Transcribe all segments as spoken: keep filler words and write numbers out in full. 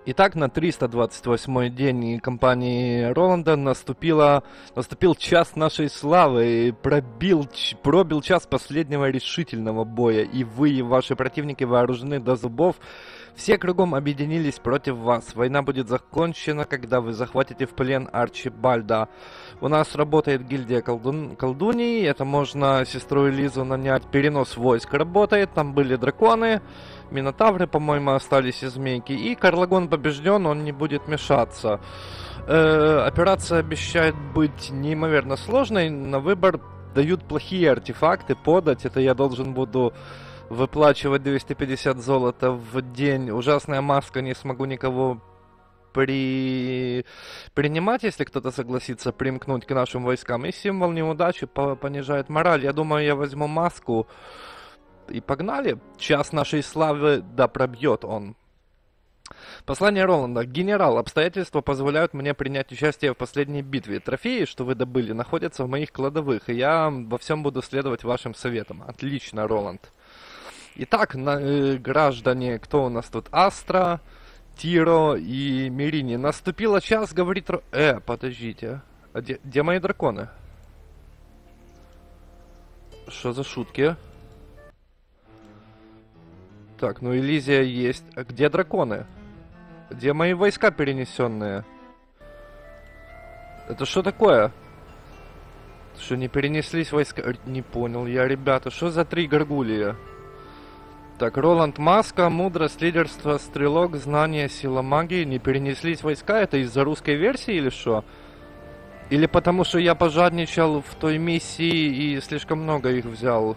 Итак, на триста двадцать восьмой день компании Роланда наступила, наступил час нашей славы, пробил, ч- пробил час последнего решительного боя, и вы и ваши противники вооружены до зубов. Все кругом объединились против вас. Война будет закончена, когда вы захватите в плен Арчибальда. У нас работает гильдия колдун... колдуней, это можно сестру Элизу нанять. Перенос войск работает, там были драконы. Минотавры, по-моему, остались из змейки. И Карлагон побежден, он не будет мешаться. Э, операция обещает быть неимоверно сложной. На выбор дают плохие артефакты подать. Это я должен буду выплачивать двести пятьдесят золота в день. Ужасная маска, не смогу никого при... принимать, если кто-то согласится примкнуть к нашим войскам. И символ неудачи по- понижает мораль. Я думаю, я возьму маску. И погнали. Час нашей славы да пробьет он. Послание Роланда. Генерал, обстоятельства позволяют мне принять участие в последней битве. Трофеи, что вы добыли, находятся в моих кладовых, и я во всем буду следовать вашим советам. Отлично, Роланд. Итак, на, э, граждане, кто у нас тут? Астра, Тиро и Мирини. Наступила час, говорит... Ро... Э, подождите. А где, где мои драконы? Что за шутки? Так, ну Элизия есть. А где драконы? Где мои войска перенесенные? Это что такое? Что, не перенеслись войска? Не понял я, ребята. Что за три горгулии? Так, Роланд Маска, мудрость, лидерство, стрелок, знание, сила магии. Не перенеслись войска? Это из-за русской версии или что? Или потому что я пожадничал в той миссии и слишком много их взял?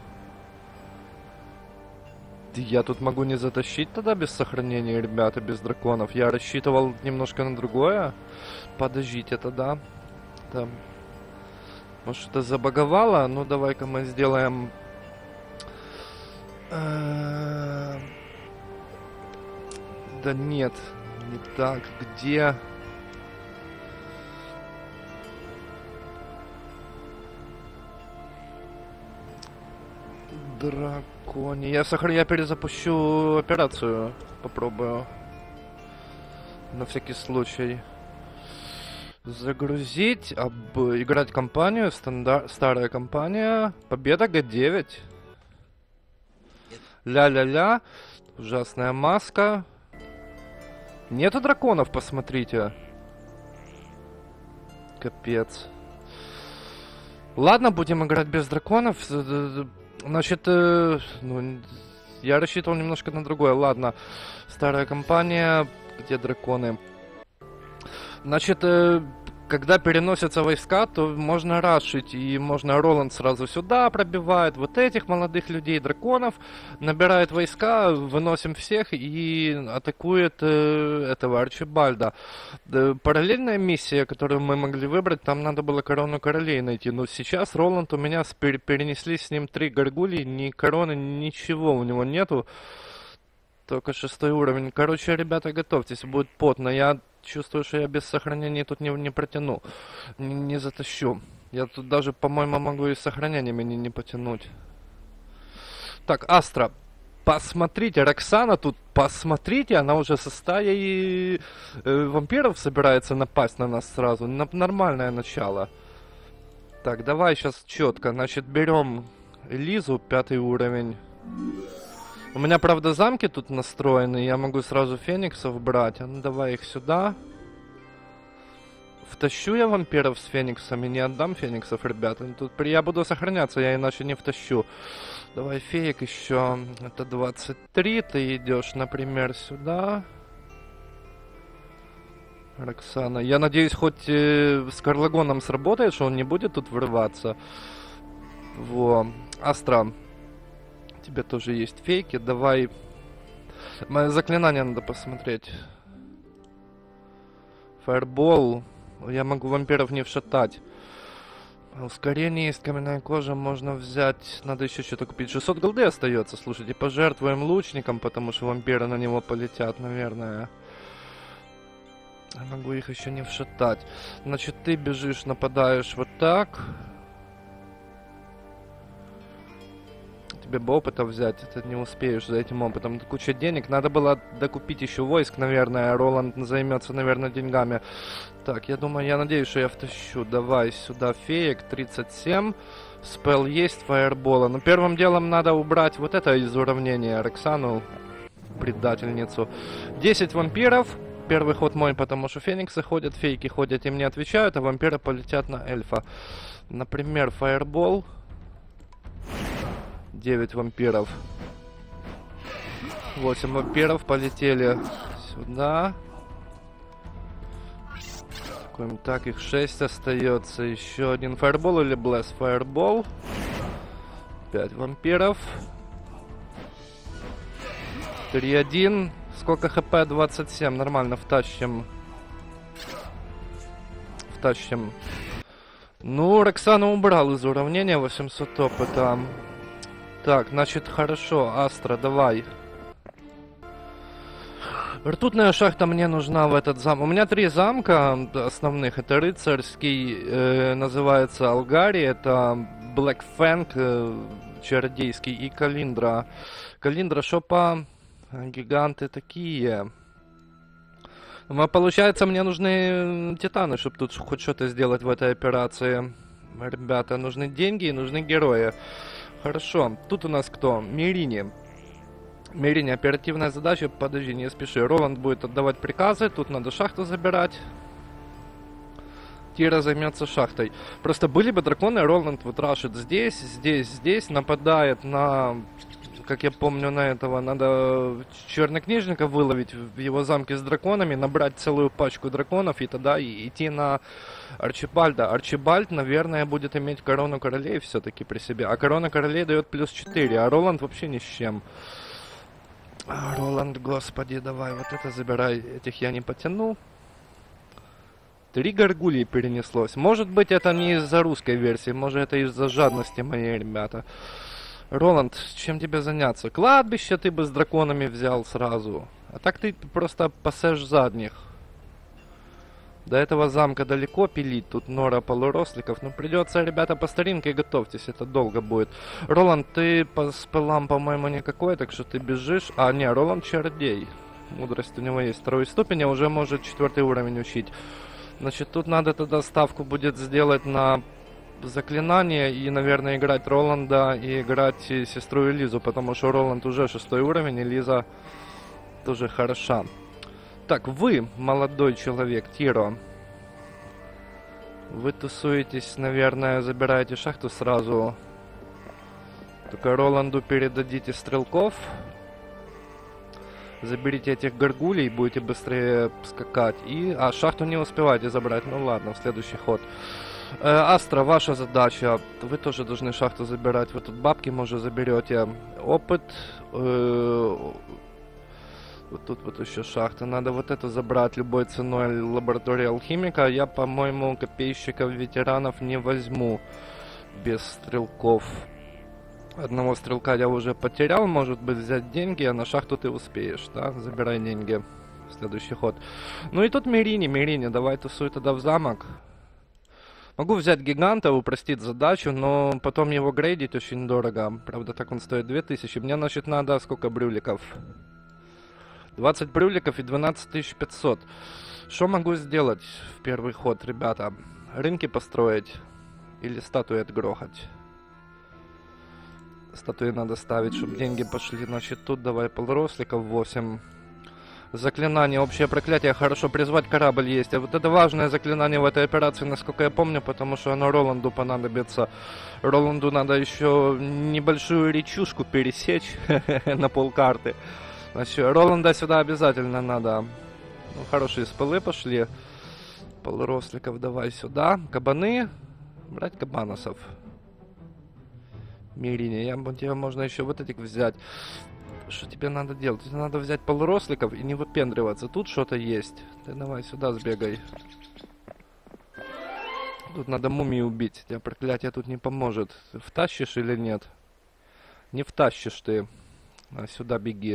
Я тут могу не затащить тогда без сохранения, ребята, без драконов. Я рассчитывал немножко на другое. Подождите тогда. Там. Может, это забаговало? Ну, давай-ка мы сделаем... Да нет, не так. Где... Драконе. Я сохраню, я перезапущу операцию. Попробую. На всякий случай. Загрузить, об... играть кампанию, стандар... старая кампания. Победа Г девять. Ля-ля-ля. Ужасная маска. Нету драконов, посмотрите. Капец. Ладно, будем играть без драконов. Значит, э, ну, я рассчитывал немножко на другое. Ладно, старая компания, где драконы. Значит, э, когда переносятся войска, то можно рашить. И можно Роланд сразу сюда пробивает вот этих молодых людей, драконов. Набирает войска, выносим всех и атакует э, этого Арчибальда. Э, параллельная миссия, которую мы могли выбрать, там надо было корону королей найти. Но сейчас Роланд у меня спер- перенесли с ним три горгулии, ни короны, ничего у него нету. Только шестой уровень. Короче, ребята, готовьтесь, будет потно. Я чувствую, что я без сохранения тут не, не протяну. Не, не затащу. Я тут даже, по-моему, могу и с сохранениями не, не потянуть. Так, Астра. Посмотрите, Роксана тут, посмотрите, она уже со стаей э, вампиров собирается напасть на нас сразу. На, нормальное начало. Так, давай сейчас четко. Значит, берем Элизу, пятый уровень. У меня, правда, замки тут настроены, я могу сразу фениксов брать. А ну давай их сюда. Втащу я вампиров с фениксами, не отдам фениксов, ребята. Тут я буду сохраняться, я иначе не втащу. Давай феек еще. Это двадцать три, ты идешь, например, сюда. Роксана. Я надеюсь, хоть э, с Карлагоном сработает, что он не будет тут врываться. Во. Астра. У тебя тоже есть фейки, давай. Мое заклинание надо посмотреть. Фаербол. Я могу вампиров не вшатать. Ускорение есть, каменная кожа можно взять. Надо еще что-то купить. шестьсот голды остается, слушайте. Пожертвуем лучником, потому что вампиры на него полетят, наверное. Я могу их еще не вшатать. Значит, ты бежишь, нападаешь вот так. тебе бы опыта взять, ты не успеешь за этим опытом. Куча денег, надо было докупить еще войск, наверное, Роланд займется, наверное, деньгами. Так, я думаю, я надеюсь, что я втащу. Давай сюда феек, тридцать семь. Спел есть, фаербола. Но первым делом надо убрать вот это из уравнения. Роксану, предательницу. десять вампиров. Первый ход мой, потому что фениксы ходят, фейки ходят, им не отвечают, а вампиры полетят на эльфа. Например, фаербол. девять вампиров. восемь вампиров полетели сюда. Так, их шесть остается. Еще один фаербол или блэс? Фаербол. пять вампиров. три один. Сколько хп? двадцать семь. Нормально, втащим. Втащим. Ну, Роксану убрал из уравнения. восемьсот опыта. Так, значит, хорошо. Астра, давай. Ртутная шахта мне нужна в этот замок. У меня три замка основных. Это рыцарский, э, называется Алгари. Это Блэкфэнг, э, чародейский, и Калиндра. Калиндра, шопа. Гиганты такие. Но получается, мне нужны титаны, чтобы тут хоть что-то сделать в этой операции. Ребята, нужны деньги и нужны герои. Хорошо. Тут у нас кто? Мирини. Мирини, оперативная задача. Подожди, не спеши. Роланд будет отдавать приказы. Тут надо шахту забирать. Тира займется шахтой. Просто были бы драконы, Роланд вот рашит здесь, здесь, здесь. Нападает на... Как я помню, на этого надо чернокнижника выловить в его замке с драконами, набрать целую пачку драконов и тогда и идти на Арчибальда. Арчибальд, наверное, будет иметь корону королей все-таки при себе. А корона королей дает плюс четыре, а Роланд вообще ни с чем. А, Роланд, господи, давай, вот это забирай. Этих я не потяну. Три горгульи перенеслось. Может быть, это не из-за русской версии, может, это из-за жадности моей, ребята. Роланд, чем тебе заняться? Кладбище ты бы с драконами взял сразу. А так ты просто пасешь задних. До этого замка далеко пилить. Тут нора полуросликов. Ну, придется, ребята, по старинке готовьтесь. Это долго будет. Роланд, ты по спелам, по-моему, никакой, так что ты бежишь. А, не, Роланд чародей. Мудрость у него есть второй ступень, а уже может четвертый уровень учить. Значит, тут надо тогда ставку будет сделать на... заклинание и, наверное, играть Роланда и играть сестру Элизу, потому что Роланд уже шестой уровень, и Лиза тоже хороша. Так, вы, молодой человек, Тиро, вы тусуетесь, наверное, забираете шахту сразу. Только Роланду передадите стрелков. Заберите этих горгулей, будете быстрее скакать. И... А, шахту не успеваете забрать. Ну ладно, в следующий ход. Астра, ваша задача. Вы тоже должны шахту забирать. Вы тут бабки, может, заберете. Опыт. Э, вот тут вот еще шахта. Надо вот это забрать любой ценой. Лаборатория алхимика. Я, по-моему, копейщиков ветеранов не возьму без стрелков. Одного стрелка я уже потерял. Может быть, взять деньги, а на шахту ты успеешь, да? Забирай деньги. Следующий ход. Ну и тут Мирини. Мирини, давай тусуй тогда в замок. Могу взять гиганта, упростить задачу, но потом его грейдить очень дорого. Правда, так он стоит две тысячи. Мне, значит, надо сколько брюликов? двадцать брюликов и двенадцать тысяч пятьсот. Что могу сделать в первый ход, ребята? Рынки построить или статуи отгрохать? Статуи надо ставить, чтобы деньги пошли. Значит, тут давай полуросликов восемь. Заклинание, общее проклятие, хорошо, призвать корабль есть. А вот это важное заклинание в этой операции, насколько я помню, потому что оно Роланду понадобится. Роланду надо еще небольшую речушку пересечь на полкарты. Значит, Роланда сюда обязательно надо. Ну, хорошие спелы пошли. Полуросликов давай сюда. Кабаны. Брать кабаносов. Мирине, я, тебе можно еще вот этих взять. Что тебе надо делать? Тебе надо взять полуросликов и не выпендриваться. Тут что-то есть. Ты давай сюда сбегай. Тут надо мумию убить. Тебе проклятие тут не поможет. Втащишь или нет? Не втащишь ты. А сюда беги.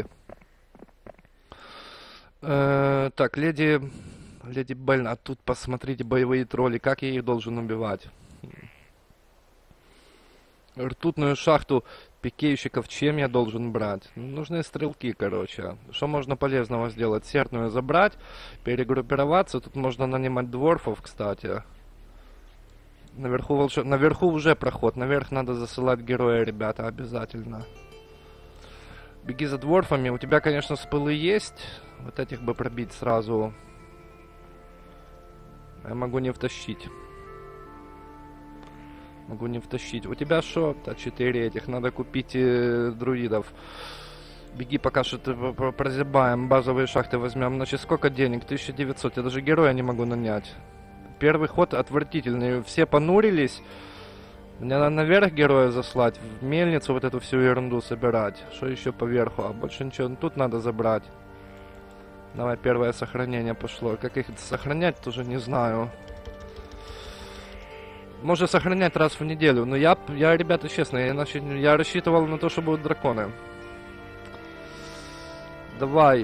Э-э, так, леди... Леди Белль, а тут посмотрите боевые тролли. Как я их должен убивать? Ртутную шахту Пикейщиков чем я должен брать? Нужны стрелки, короче. Что можно полезного сделать? Сердную забрать, перегруппироваться. Тут можно нанимать дворфов, кстати. Наверху, волшеб... Наверху уже проход. Наверх надо засылать героя, ребята, обязательно. Беги за дворфами. У тебя, конечно, спылы есть. Вот этих бы пробить сразу. Я могу не втащить. Могу не втащить. У тебя что? Да, четыре этих. Надо купить э, друидов. Беги, пока что прозябаем. Базовые шахты возьмем. Значит, сколько денег? тысяча девятьсот. Я даже героя не могу нанять. Первый ход отвратительный. Все понурились. Мне надо наверх героя заслать. В мельницу вот эту всю ерунду собирать. Что еще поверху? А больше ничего. Тут надо забрать. Давай, первое сохранение пошло. Как их сохранять, тоже не знаю. Можно сохранять раз в неделю. Но я, я ребята, честно, я, иначе, я рассчитывал на то, что будут драконы. Давай.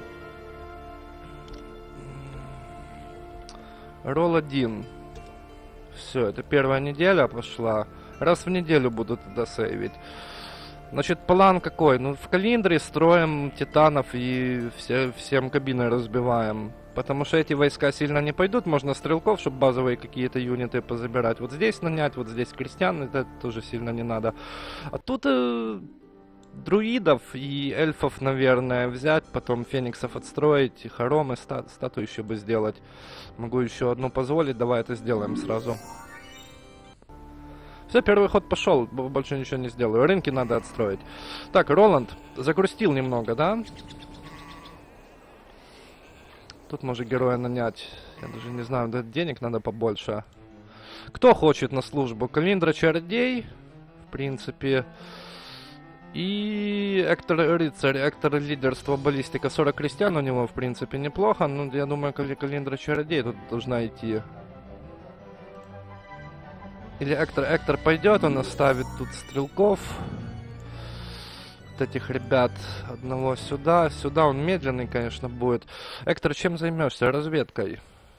Ролл один. Все, это первая неделя пошла. Раз в неделю буду тогда сейвить. Значит, план какой? Ну, в Калиндре строим титанов и все, всем кабины разбиваем. Потому что эти войска сильно не пойдут. Можно стрелков, чтобы базовые какие-то юниты позабирать. Вот здесь нанять, вот здесь крестьян. Это тоже сильно не надо. А тут э, друидов и эльфов, наверное, взять. Потом фениксов отстроить. И хоромы, ста статую еще бы сделать. Могу еще одну позволить. Давай это сделаем сразу. Все, первый ход пошел. Больше ничего не сделаю. Рынки надо отстроить. Так, Роланд загрустил немного, да? Тут может героя нанять. Я даже не знаю, да, денег надо побольше. Кто хочет на службу? Калиндра Чародей, в принципе. И Эктор Рыцарь, Эктор Лидерство, Баллистика. сорок крестьян у него, в принципе, неплохо. Но я думаю, Калиндра Чародей тут должна идти. Или Эктор, Эктор пойдет, он оставит тут стрелков. Вот этих ребят. Одного сюда, сюда. Он медленный, конечно, будет. Эктор, чем займешься? Разведкой.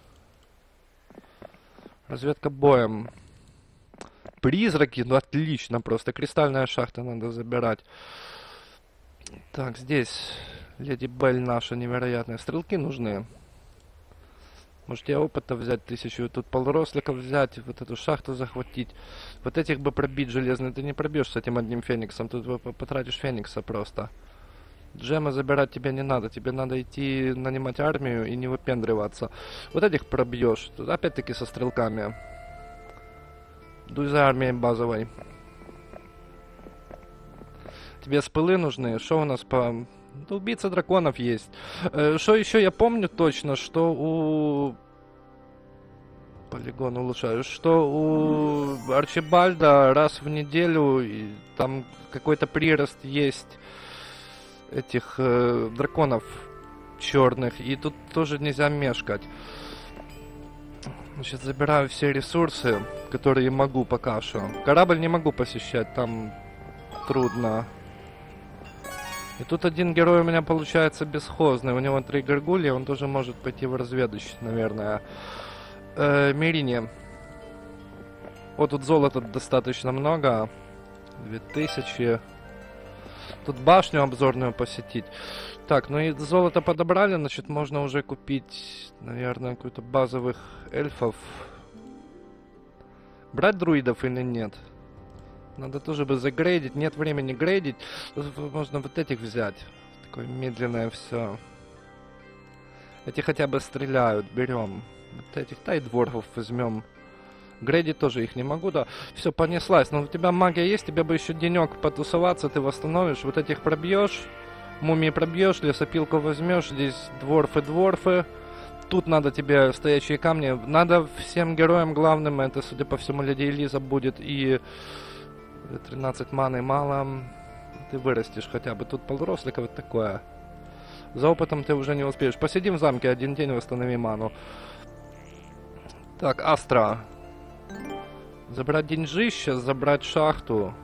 Разведка боем. Призраки, ну отлично просто. Кристальная шахта надо забирать. Так, здесь Леди Белль наша невероятная. Стрелки нужны. Может, я опыта взять тысячу, тут полросликов взять, вот эту шахту захватить. Вот этих бы пробить железный, ты не пробьешь с этим одним фениксом, тут потратишь феникса просто. Джемы забирать тебе не надо, тебе надо идти нанимать армию и не выпендриваться. Вот этих пробьешь, опять-таки со стрелками. Дуй за армией базовой. Тебе спылы нужны, что у нас по... Да, убийца драконов есть. Э, что еще я помню точно, что у... Полигон улучшаю. Что у Арчибальда раз в неделю и там какой-то прирост есть этих э, драконов черных. И тут тоже нельзя мешкать. Сейчас забираю все ресурсы, которые могу пока что. Корабль не могу посещать, там трудно. И тут один герой у меня получается бесхозный. У него три горгульи, он тоже может пойти в разведочь, наверное. Э, Мирине. Вот тут золота достаточно много. Две тысячи. Тут башню обзорную посетить. Так, ну и золото подобрали, значит, можно уже купить, наверное, какую-то базовых эльфов. Брать друидов или нет? Надо тоже бы загрейдить. Нет времени грейдить. Можно вот этих взять. Такое медленное все. Эти хотя бы стреляют. Берем. Вот этих. Да и дворфов возьмем. Грейдить тоже их не могу, да. Все, понеслась. Но у тебя магия есть. Тебе бы еще денек потусоваться. Ты восстановишь. Вот этих пробьешь. Мумии пробьешь. Лесопилку возьмешь. Здесь дворфы, дворфы. Тут надо тебе стоячие камни. Надо всем героям главным. Это, судя по всему, Леди Элиза будет. И... тринадцать маны мало. Ты вырастешь хотя бы. Тут полрослика вот такое. За опытом ты уже не успеешь. Посидим в замке один день, восстанови ману. Так, Астра. Забрать деньжище, забрать шахту.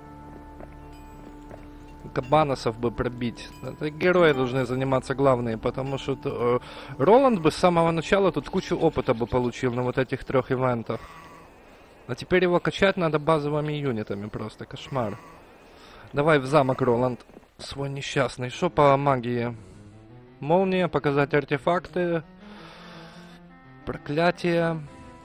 Кабаносов бы пробить. Это герои должны заниматься главные, потому что э, Роланд бы с самого начала тут кучу опыта бы получил на вот этих трех ивентах. А теперь его качать надо базовыми юнитами, просто кошмар. Давай в замок, Роланд. Свой несчастный. Что по магии? Молния, показать артефакты. Проклятие.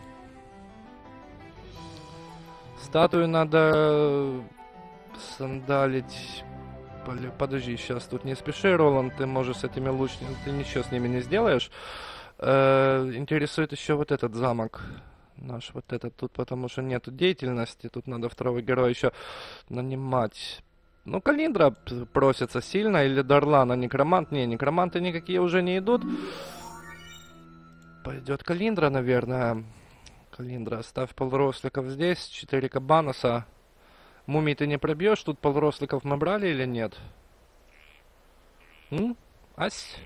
Статую надо сандалить. Подожди, сейчас тут не спеши, Роланд. Ты можешь с этими лучниками... Ты ничего с ними не сделаешь. Э, интересует еще вот этот замок. Наш вот этот тут, потому что нету деятельности. Тут надо второго героя еще нанимать. Ну, Калиндра просится сильно. Или Дарлана, некромант. Не, некроманты никакие уже не идут. Пойдет Калиндра, наверное. Калиндра, ставь полросликов здесь. четыре кабаноса. Мумий ты не пробьешь. Тут полросликов мы брали или нет? М? Ась?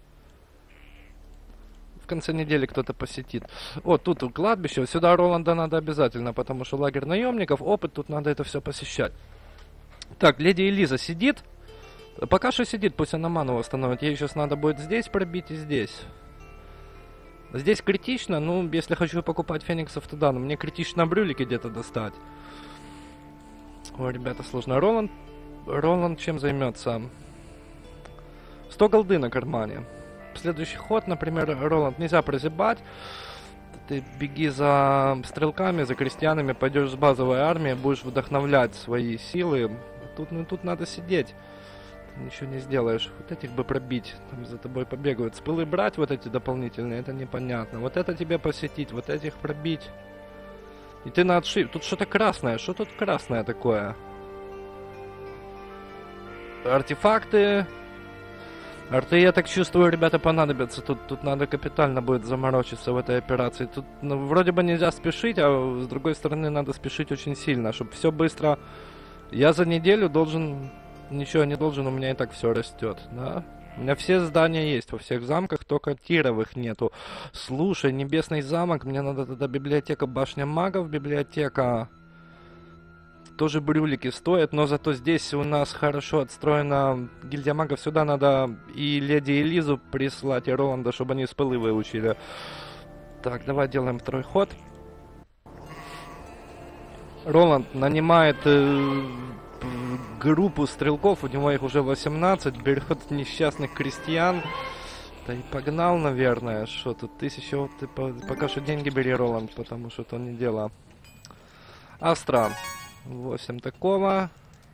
В конце недели кто-то посетит. О, тут кладбище. Сюда Роланда надо обязательно, потому что лагерь наемников. Опыт, тут надо это все посещать. Так, леди Элиза сидит. Пока что сидит, пусть она ману восстановит. Ей сейчас надо будет здесь пробить и здесь. Здесь критично, ну, если хочу покупать фениксов, то да, но мне критично брюлики где-то достать. Ой, ребята, сложно. Роланд, Роланд чем займется? сто голды на кармане. Следующий ход, например, Роланд, нельзя прозябать. Ты беги за стрелками, за крестьянами, пойдешь с базовой армией, будешь вдохновлять свои силы. Тут, ну, тут надо сидеть. Ты ничего не сделаешь. Вот этих бы пробить. Там за тобой побегают. Спылы брать вот эти дополнительные, это непонятно. Вот это тебе посетить, вот этих пробить. И ты на отшиб. Тут что-то красное. Что тут красное такое? Артефакты. Арты, я так чувствую, ребята, понадобятся. Тут, тут надо капитально будет заморочиться в этой операции. Тут ну, вроде бы нельзя спешить, а с другой стороны надо спешить очень сильно, чтобы все быстро... Я за неделю должен... Ничего не должен, у меня и так все растет, да? У меня все здания есть во всех замках, только тировых нету. Слушай, Небесный замок, мне надо тогда библиотека Башня магов, библиотека... Тоже брюлики стоят, но зато здесь у нас хорошо отстроена гильдия магов. Сюда надо и леди Элизу прислать, и Роланда, чтобы они спылы выучили. Так, давай делаем второй ход. Роланд нанимает э, группу стрелков, у него их уже восемнадцать, берет несчастных крестьян. Да и погнал, наверное, что тут тысяча, вот ты по, пока что деньги бери, Роланд, потому что это не дело. Астра. восемь такого.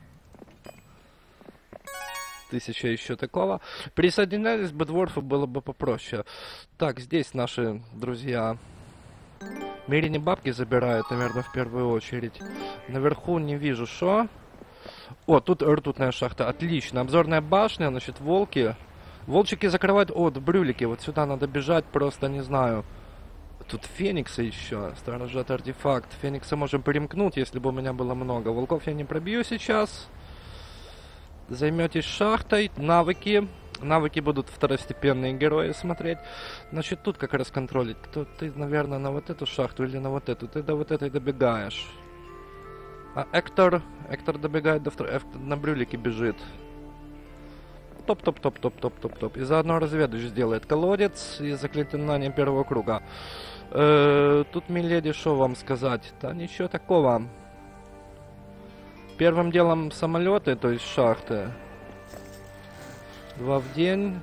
Тысяча еще такого. Присоединялись бы дворфы, было бы попроще. Так, здесь наши друзья. Мирине бабки забирают, наверное, в первую очередь. Наверху не вижу, что. О, тут ртутная шахта. Отлично. Обзорная башня, значит, волки. Волчики закрывают... О, брюлики. Вот сюда надо бежать, просто не знаю. Тут фениксы еще. Сторожат артефакт. Феникса можем примкнуть, если бы у меня было много. Волков я не пробью сейчас. Займетесь шахтой. Навыки. Навыки будут второстепенные герои смотреть. Значит, тут как раз контролить. Кто ты, наверное, на вот эту шахту или на вот эту. Ты до вот этой добегаешь. А Эктор... Эктор добегает до второй... Эктор на брюлике бежит. Топ-топ-топ-топ-топ-топ-топ. И заодно разведыш сделает колодец и заклинание первого круга. Э-э, тут, миледи, что вам сказать? Да ничего такого. Первым делом самолеты, то есть шахты. Два в день.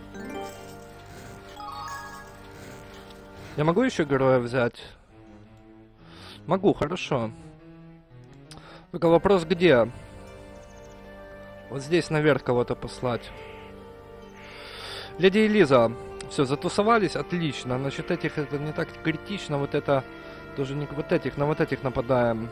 Я могу еще героя взять? Могу, хорошо. Только вопрос где? Вот здесь наверх кого-то послать. Леди Элиза. Все, затусовались, отлично. Насчет этих это не так критично. Вот это тоже не вот этих, на вот этих нападаем.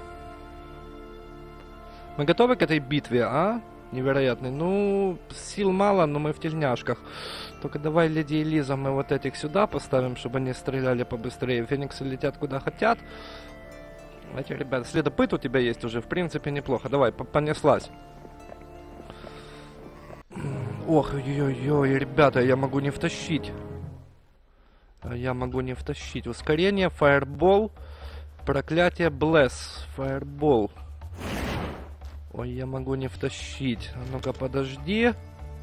Мы готовы к этой битве, а? Невероятный. Ну, сил мало, но мы в тельняшках. Только давай, леди Элиза, мы вот этих сюда поставим, чтобы они стреляли побыстрее. Фениксы летят куда хотят. Эти ребята, следопыт у тебя есть уже, в принципе, неплохо. Давай, понеслась. Ох, ой-ой-ой, ребята, я могу не втащить. Я могу не втащить. Ускорение, фаербол, проклятие, блесс, фаербол. Ой, я могу не втащить. А ну-ка, подожди.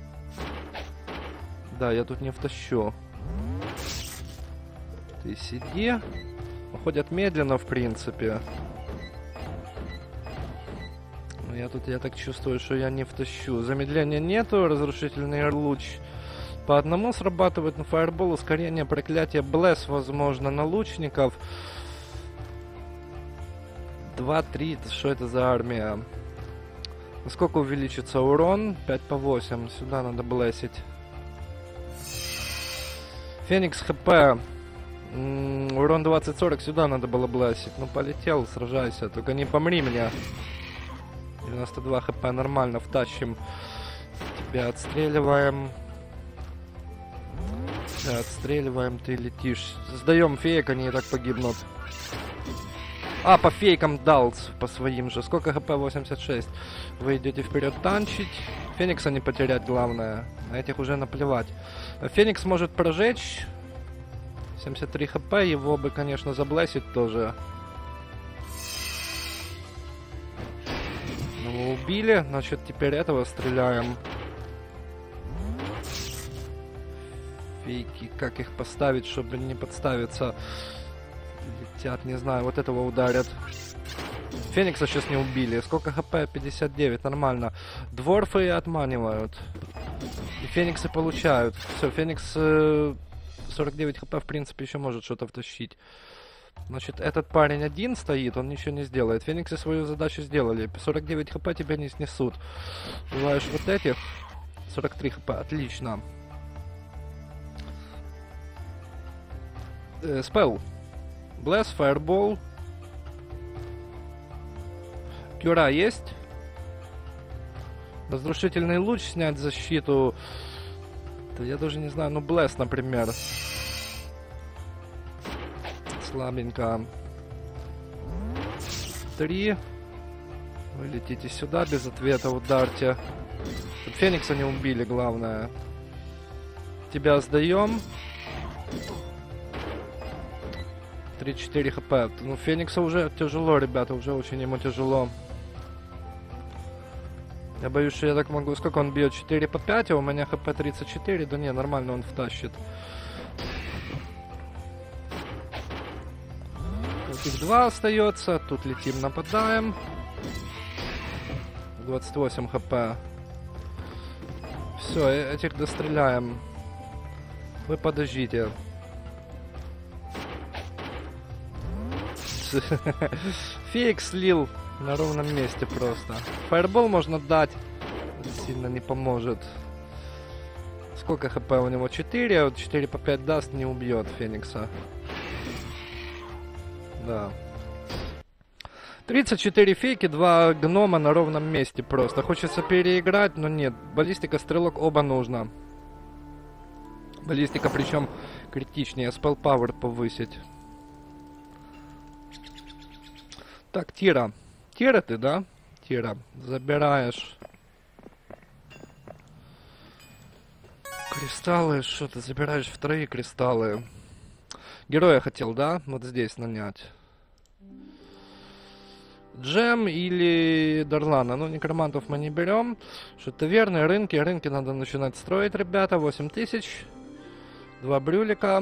Да, я тут не втащу. Ты сиди. Ходят медленно, в принципе. Я тут, я так чувствую, что я не втащу. Замедления нету, разрушительный луч по одному срабатывает, на фаербол, ускорение, проклятие, блэс, возможно, на лучников. два-три, что это за армия? Насколько увеличится урон? пять по восемь, сюда надо блэсить. Феникс хп. М-м, урон двадцать-сорок, сюда надо было блэсить. Ну полетел, сражайся, только не помри меня. девяносто два хп, нормально, втащим. Тебя отстреливаем. Да, отстреливаем, ты летишь. Сдаем феек, они и так погибнут. А, по фейкам дал, по своим же. Сколько хп? восемьдесят шесть. Вы идете вперед танчить. Феникса не потерять, главное. На этих уже наплевать. Феникс может прожечь. семьдесят три хп, его бы, конечно, заблэсить тоже. Его убили, значит, теперь этого стреляем. Фейки, как их поставить, чтобы не подставиться? Летят, не знаю, вот этого ударят. Феникса сейчас не убили. Сколько хп? пятьдесят девять, нормально. Дворфы отманивают. И фениксы получают. Все, феникс э, сорок девять хп, в принципе, еще может что-то втащить. Значит, этот парень один стоит, он ничего не сделает. Фениксы свою задачу сделали. сорок девять хп тебя не снесут. Убиваешь вот этих. сорок три хп, отлично. Э, спел. Блэс, фаербол. Кюра есть? Разрушительный луч, снять защиту. Да я даже не знаю, ну Блэс, например. Слабенько. Три. Вы летите сюда, без ответа ударьте. Тут Феникса не убили, главное. Тебя сдаем. три-четыре хп. Ну, Феникса уже тяжело, ребята, уже очень ему тяжело. Я боюсь, что я так могу... Сколько он бьет? четыре по пять, а у меня хп тридцать четыре. Да не, нормально он втащит. Тут их два остается. Тут летим, нападаем. двадцать восемь хп. Все, этих достреляем. Вы подождите. Фейк слил на ровном месте просто. Фаербол можно дать. Сильно не поможет. Сколько хп у него? четыре. Вот четыре по пять даст, не убьет Феникса. Да. тридцать четыре фейки, два гнома на ровном месте просто. Хочется переиграть, но нет. Баллистика, стрелок, оба нужно. Баллистика причем критичнее. Спell power повысить. Так, Тира. Тира ты, да? Тира. Забираешь. Кристаллы. Что ты забираешь? Вторые кристаллы. Героя хотел, да? Вот здесь нанять. Джем или Дарлана. Ну, некромантов мы не берем. Что-то верно. Рынки. Рынки надо начинать строить, ребята. восемь тысяч. Два брюлика.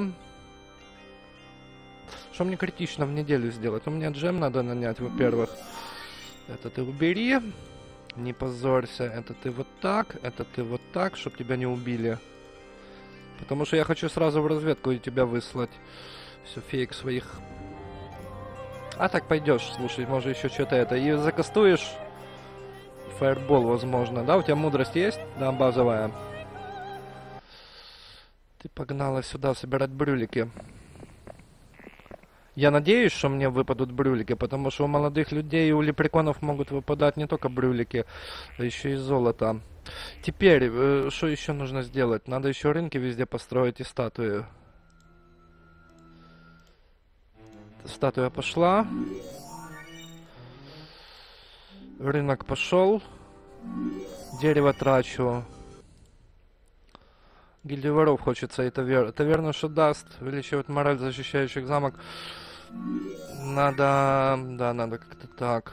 Что мне критично в неделю сделать? У меня джем надо нанять, во-первых. Это ты убери. Не позорься. Это ты вот так. Это ты вот так, чтобы тебя не убили. Потому что я хочу сразу в разведку и тебя выслать. Все, фейк своих. А так пойдешь, слушай, может еще что-то это. И закастуешь фаербол, возможно. Да, у тебя мудрость есть? Да, базовая. Ты погнала сюда собирать брюлики. Я надеюсь, что мне выпадут брюлики, потому что у молодых людей и у лепреконов могут выпадать не только брюлики, а еще и золото. Теперь, э, что еще нужно сделать? Надо еще рынки везде построить и статуи. Статуя пошла. Рынок пошел. Дерево трачу. Гильдию воров хочется и тавер... таверну, что даст. Увеличивает мораль защищающих замок. Надо... Да, надо как-то так.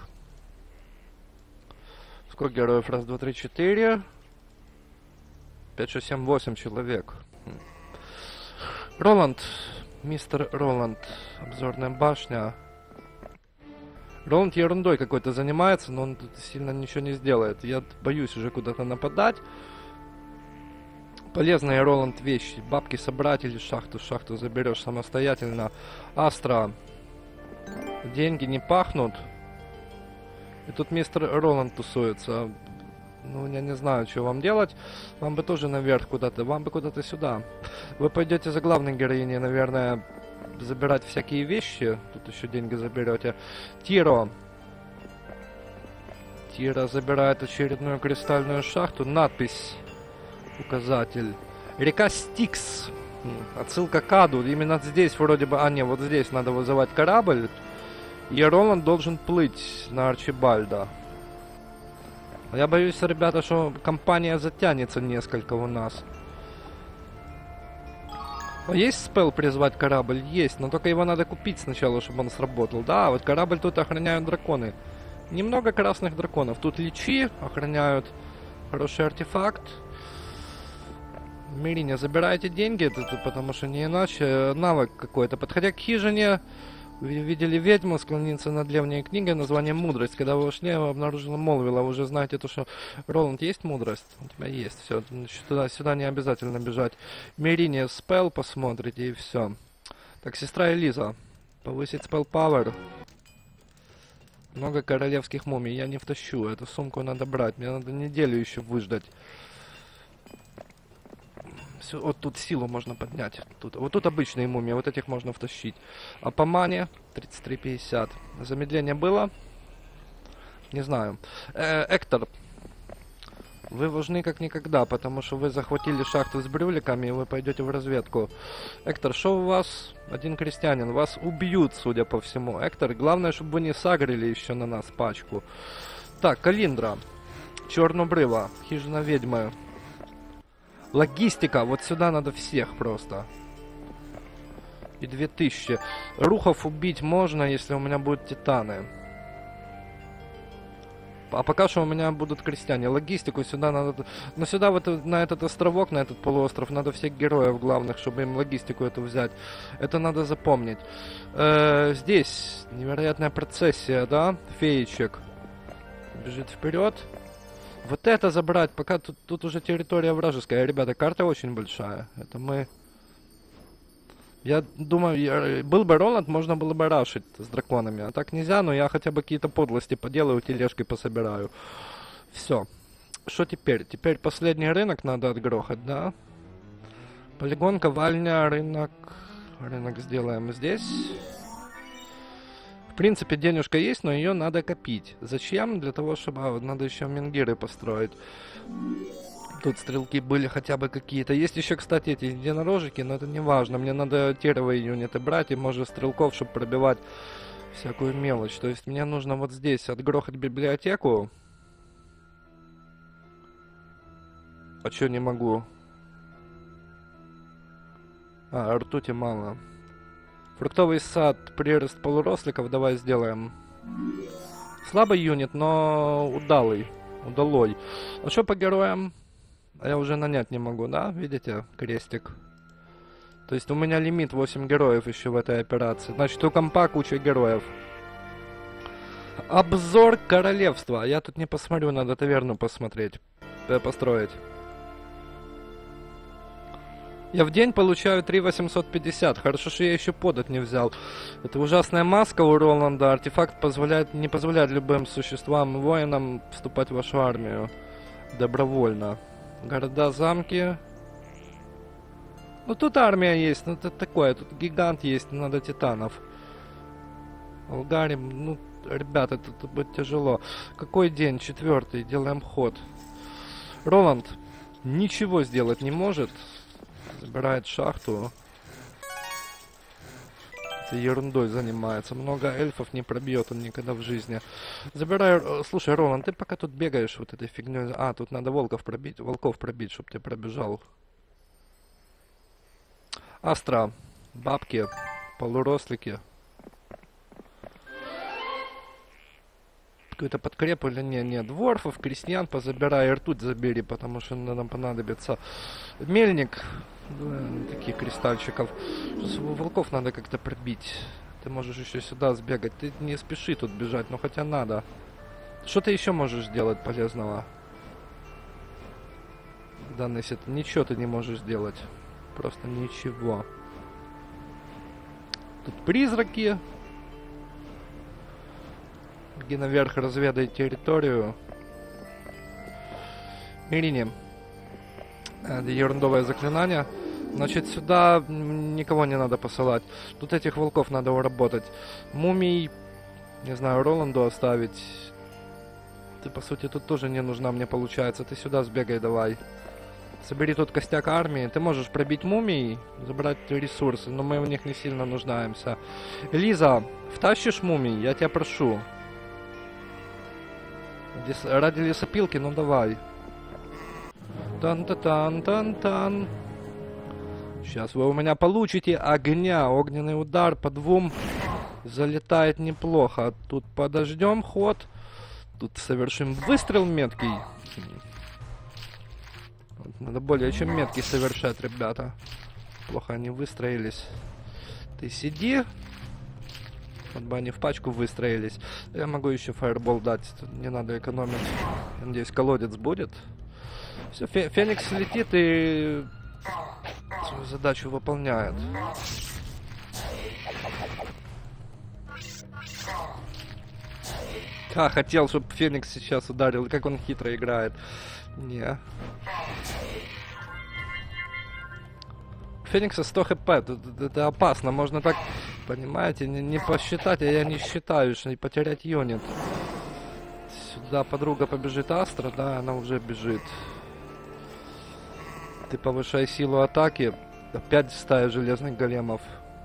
Сколько героев? Раз, два, три, четыре. Пять, шесть, семь, восемь человек. Роланд. Мистер Роланд. Обзорная башня. Роланд ерундой какой-то занимается, но он тут сильно ничего не сделает. Я боюсь уже куда-то нападать. Полезные, Роланд, вещи. Бабки собрать или шахту. Шахту заберешь самостоятельно. Астра. Деньги не пахнут. И тут мистер Роланд тусуется. Ну, я не знаю, что вам делать. Вам бы тоже наверх куда-то. Вам бы куда-то сюда. Вы пойдете за главной героиней, наверное, забирать всякие вещи. Тут еще деньги заберете. Тиро. Тиро забирает очередную кристальную шахту. Надпись. Указатель. Река Стикс. Отсылка к Аду. Именно здесь вроде бы... А, не, вот здесь надо вызывать корабль. И Роланд должен плыть на Арчибальда. Я боюсь, ребята, что компания затянется несколько у нас. Есть спел призвать корабль? Есть, но только его надо купить сначала, чтобы он сработал. Да, вот корабль тут охраняют драконы. Немного красных драконов. Тут личи охраняют хороший артефакт. Мирине, забирайте деньги, потому что не иначе навык какой-то. Подходя к хижине, вы видели ведьму склониться над древней книгой, название «Мудрость». Когда вы ушли, вы обнаружили Молвила. Вы уже знаете то, что... Роланд, есть мудрость? У тебя есть. Все, сюда, сюда не обязательно бежать. Мирине спел посмотрите, и все. Так, сестра Элиза. Повысить спел пауэр. Много королевских мумий. Я не втащу. Эту сумку надо брать. Мне надо неделю еще выждать. Все, вот тут силу можно поднять. Тут, вот тут обычные мумии, вот этих можно втащить. А по мане тридцать три пятьдесят. Замедление было? Не знаю. Э, Эктор, вы важны как никогда, потому что вы захватили шахту с брюликами, и вы пойдете в разведку. Эктор, что у вас? Один крестьянин. Вас убьют, судя по всему. Эктор, главное, чтобы вы не сагрили еще на нас пачку. Так, Калиндра. Чернобрыва. Хижина ведьмы. Логистика, вот сюда надо всех просто. И две тысячи. Рухов убить можно, если у меня будут титаны. А пока что у меня будут крестьяне. Логистику сюда надо... Но сюда, вот на этот островок, на этот полуостров, надо всех героев главных, чтобы им логистику эту взять. Это надо запомнить. Э-э, здесь невероятная процессия, да? Феечек. Бежит вперед. Вот это забрать, пока тут, тут уже территория вражеская. Ребята, карта очень большая. Это мы... Я думаю, я... был бы Роланд, можно было бы рашить с драконами. А так нельзя, но я хотя бы какие-то подлости поделаю, тележкой пособираю. Все. Что теперь? Теперь последний рынок надо отгрохать, да? Полигон, ковальня, рынок... Рынок сделаем здесь. В принципе, денежка есть, но ее надо копить. Зачем? Для того, чтобы... А, вот надо еще менгиры построить. Тут стрелки были хотя бы какие-то. Есть еще, кстати, эти единорожики, но это не важно. Мне надо тировые юниты брать и, может, стрелков, чтобы пробивать всякую мелочь. То есть мне нужно вот здесь отгрохать библиотеку. А что не могу? А, ртути мало. Фруктовый сад, прирост полуросликов, давай сделаем. Слабый юнит, но удалый. Удалой. А что по героям? А я уже нанять не могу, да? Видите? Крестик. То есть у меня лимит восемь героев еще в этой операции. Значит, у компа куча героев. Обзор королевства. Я тут не посмотрю, надо таверну посмотреть. Построить. Я в день получаю три восемьсот пятьдесят. Хорошо, что я еще подать не взял. Это ужасная маска у Роланда. Артефакт позволяет, не позволяет любым существам, воинам вступать в вашу армию. Добровольно. Города, замки. Ну тут армия есть. Ну это такое. Тут гигант есть. Надо титанов. Алгарим. Ну, ребята, тут будет тяжело. Какой день? Четвертый. Делаем ход. Роланд ничего сделать не может. Забирает шахту. Это ерундой занимается. Много эльфов не пробьет он никогда в жизни. Забираю... Слушай, Роланд, ты пока тут бегаешь вот этой фигней... А, тут надо волков пробить, волков пробить, чтобы ты пробежал. Астра. Бабки. Полурослики. Какой-то подкреп или не, не, дворфов, крестьян позабирай, ртуть забери, потому что нам понадобится. Мельник, да, таких кристальчиков. Волков надо как-то пробить. Ты можешь еще сюда сбегать. Ты не спеши тут бежать, но хотя надо. Что ты еще можешь сделать полезного? В данной ситуации ничего ты не можешь сделать. Просто ничего. Тут призраки. Иди наверх, разведай территорию. Ирине. Это ерундовое заклинание. Значит, сюда никого не надо посылать. Тут этих волков надо уработать. Мумий, не знаю, Роланду оставить. Ты, по сути, тут тоже не нужна мне, получается. Ты сюда сбегай давай. Собери тут костяк армии. Ты можешь пробить мумий, забрать ресурсы, но мы в них не сильно нуждаемся. Лиза, втащишь мумий? Я тебя прошу. Дес... Ради лесопилки, ну давай. Тан-та-тан-тан-тан. Сейчас вы у меня получите огня. Огненный удар по двум залетает неплохо. Тут подождем ход. Тут совершим выстрел меткий. Надо более чем меткий совершать, ребята. Плохо они выстроились. Ты сиди. Вот бы они в пачку выстроились. Я могу еще фаербол дать. Тут не надо экономить. Я надеюсь, колодец будет. Все, Феникс летит и свою задачу выполняет. А, хотел, чтобы Феникс сейчас ударил. Как он хитро играет. Не. Феникса сто хп. Это, это опасно. Можно так, понимаете, не, не посчитать. А я не считаю, что и потерять юнит. Сюда подруга побежит Астра. Да, она уже бежит. Ты повышай силу атаки. Опять стая железных големов.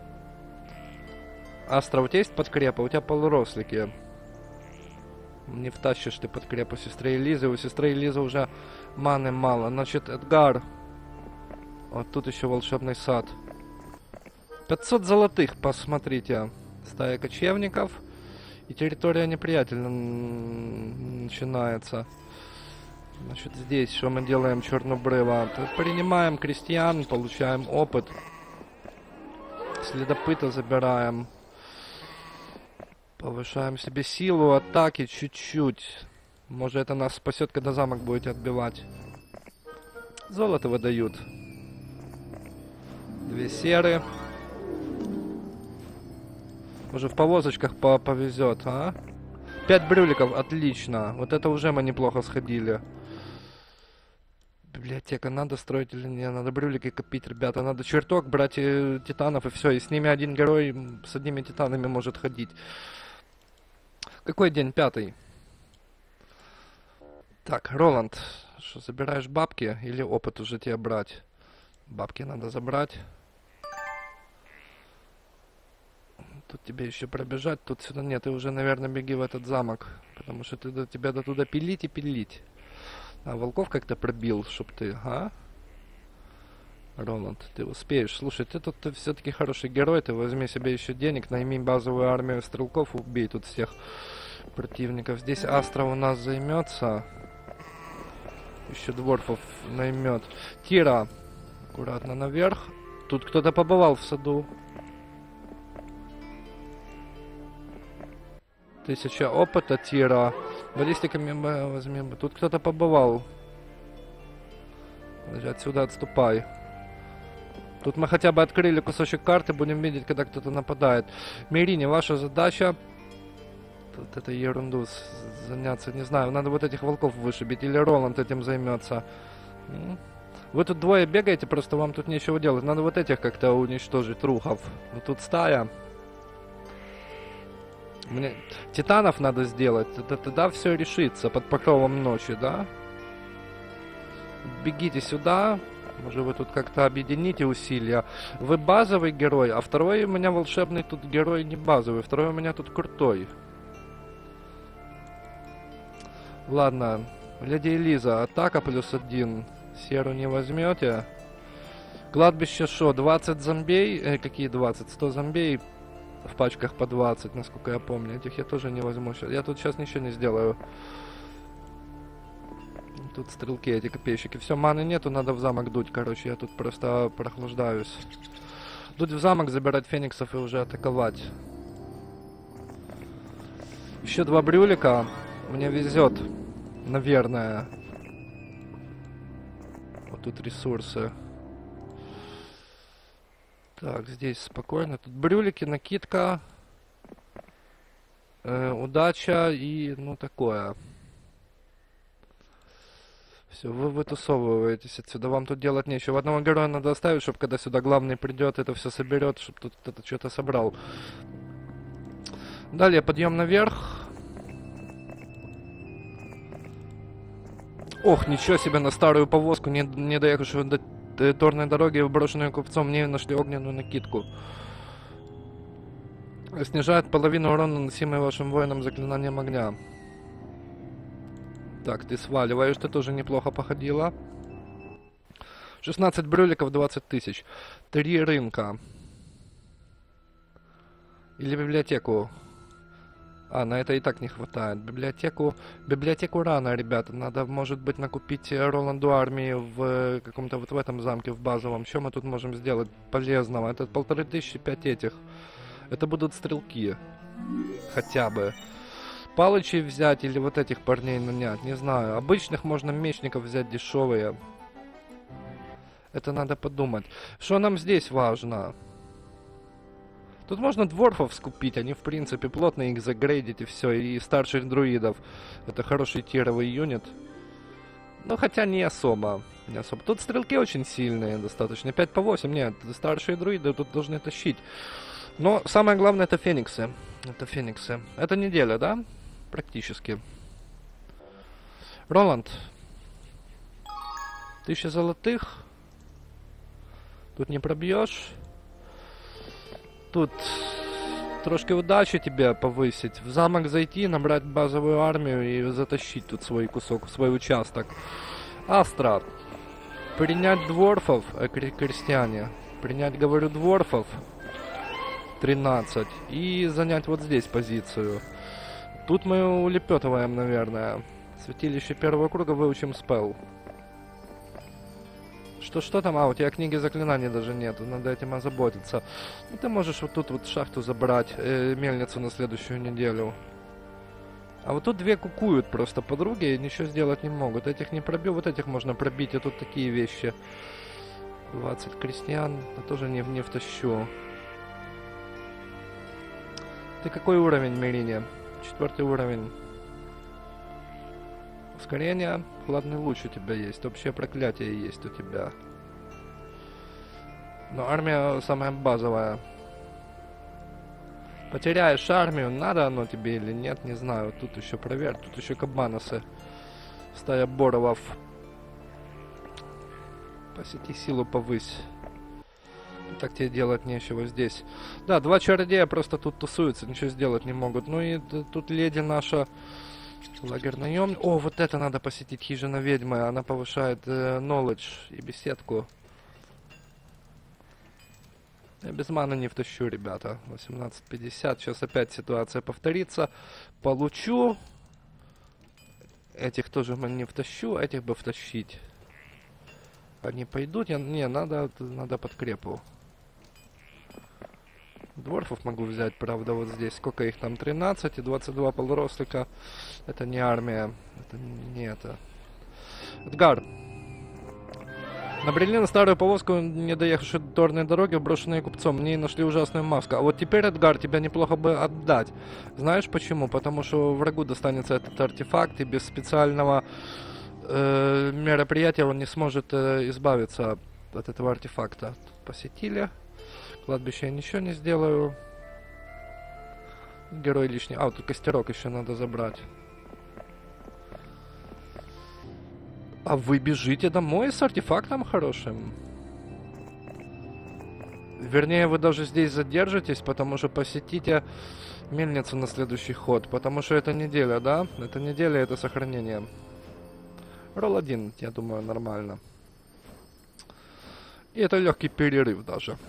Астра, у тебя есть подкрепа? У тебя полурослики. Не втащишь ты подкрепу сестры Элизы. У сестры Элизы уже маны мало. Значит, Эдгар. Вот тут еще волшебный сад. пятьсот золотых, посмотрите. Стая кочевников. И территория неприятеля начинается. Значит, здесь что мы делаем, Чернобрыва? Принимаем крестьян, получаем опыт. Следопыта забираем. Повышаем себе силу атаки чуть-чуть. Может, это нас спасет, когда замок будете отбивать. Золото выдают. Две серы. Может, в повозочках по повезет, а? Пять брюликов, отлично. Вот это уже мы неплохо сходили. Библиотека надо строить или не? Надо брюлики копить, ребята. Надо чертог брать и титанов, и все. И с ними один герой с одними титанами может ходить. Какой день? Пятый. Так, Роланд. Что, забираешь бабки или опыт уже тебе брать? Бабки надо забрать. Тут тебе еще пробежать. Тут сюда нет. Ты уже, наверное, беги в этот замок. Потому что ты, тебя до туда пилить и пилить. А волков как-то пробил, чтоб ты, а? Роланд, ты успеешь. Слушай, ты тут все-таки хороший герой. Ты возьми себе еще денег, найми базовую армию стрелков, убей тут всех противников. Здесь Астра у нас займется. Еще дворфов наймет. Тира, аккуратно наверх. Тут кто-то побывал в саду. Тысяча опыта, Тира. Баллистиками возьми. Тут кто-то побывал. Даже отсюда отступай. Тут мы хотя бы открыли кусочек карты, будем видеть, когда кто-то нападает. Мирине, ваша задача... Тут этой ерунду заняться, не знаю. Надо вот этих волков вышибить, или Роланд этим займется. Вы тут двое бегаете, просто вам тут нечего делать. Надо вот этих как-то уничтожить, рухов. Ну тут стая. Мне титанов надо сделать. Это тогда все решится под покровом ночи, да? Бегите сюда. Может, вы тут как-то объедините усилия. Вы базовый герой, а второй у меня волшебный тут герой не базовый. Второй у меня тут крутой. Ладно. Леди Элиза, атака плюс один. Серу не возьмете. Кладбище шо? двадцать зомбей? Э, какие двадцать? сто зомбей. В пачках по двадцать, насколько я помню. Этих я тоже не возьму. Я тут сейчас ничего не сделаю. Тут стрелки, эти копейщики. Все, маны нету, надо в замок дуть. Короче, я тут просто прохлаждаюсь. Дуть в замок, забирать фениксов и уже атаковать. Еще два брюлика. Мне везет. Наверное. Вот тут ресурсы. Так, здесь спокойно. Тут брюлики, накидка. Э, удача и, ну, такое. Все, вы вытусовываетесь отсюда. Вам тут делать нечего. Одного героя надо оставить, чтобы когда сюда главный придет, это все соберет, чтобы тут это что-то собрал. Далее подъем наверх. Ох, ничего себе, на старую повозку, не, не доехавшую до торной дороги, брошенную купцом, мне нашли огненную накидку. Снижает половину урона, наносимый вашим воинам заклинанием огня. Так, ты сваливаешь, ты тоже неплохо походила. шестнадцать брюликов, двадцать тысяч. Три рынка. Или библиотеку. А, на это и так не хватает. Библиотеку... Библиотеку рано, ребята. Надо, может быть, накупить Роланду армии в каком-то вот в этом замке, в базовом. Что мы тут можем сделать полезного? Это полторы тысячи, пять этих. Это будут стрелки. Хотя бы. Палычей взять или вот этих парней нанять, не знаю. Обычных можно мечников взять дешевые. Это надо подумать. Что нам здесь важно? Тут можно дворфов скупить, они в принципе плотно их загрейдить и все. И старших друидов. Это хороший тировый юнит. Ну хотя не особо. Не особо. Тут стрелки очень сильные достаточно. пять по восемь, нет. Старшие друиды тут должны тащить. Но самое главное это фениксы. Это фениксы. Это неделя, да? Практически. Роланд. Тысяча золотых. Тут не пробьешь. Тут трошки удачи тебе повысить. В замок зайти, набрать базовую армию и затащить тут свой кусок, свой участок. Астра. Принять дворфов, э, крестьяне. Принять, говорю, дворфов. тринадцать. И занять вот здесь позицию. Тут мы улепетываем, наверное. Святилище первого круга, выучим спелл. Что, что там? А, у тебя книги заклинаний даже нет. Надо этим озаботиться. Ну, ты можешь вот тут вот шахту забрать. Э, мельницу на следующую неделю. А вот тут две кукуют просто подруги и ничего сделать не могут. Этих не пробью, вот этих можно пробить. И тут такие вещи. двадцать крестьян. Я тоже не, не втащу. Ты какой уровень, Мерине? Четвертый уровень. Ускорение. Хладный луч у тебя есть. Общее проклятие есть у тебя. Но армия самая базовая. Потеряешь армию, надо оно тебе или нет, не знаю. Тут еще проверь. Тут еще кабаносы. Стая боровов. Посети силу, повысь. Так тебе делать нечего здесь. Да, два чародея просто тут тусуются, ничего сделать не могут. Ну и тут леди наша... Лагерь наем. О, вот это надо посетить, хижина ведьмы. Она повышает э, knowledge и беседку. Я без маны не втащу, ребята. восемнадцать пятьдесят. Сейчас опять ситуация повторится. Получу. Этих тоже не втащу, этих бы втащить. Они пойдут. Я... Не, надо, надо подкрепу. Дворфов могу взять, правда, вот здесь. Сколько их там? тринадцать и двадцать два полурослика. Это не армия. Это не это. Эдгар. Набрели на старую повозку, не доехавшую до торной дороги, брошенные купцом. Мне нашли ужасную маску. А вот теперь, Эдгар, тебя неплохо бы отдать. Знаешь почему? Потому что врагу достанется этот артефакт, и без специального э, мероприятия он не сможет э, избавиться от этого артефакта. Тут посетили. Кладбище я ничего не сделаю. Герой лишний. А, вот тут костерок еще надо забрать. А вы бежите домой с артефактом хорошим? Вернее, вы даже здесь задержитесь, потому что посетите мельницу на следующий ход. Потому что это неделя, да? Это неделя, это сохранение. Ролл один, я думаю, нормально. И это легкий перерыв даже.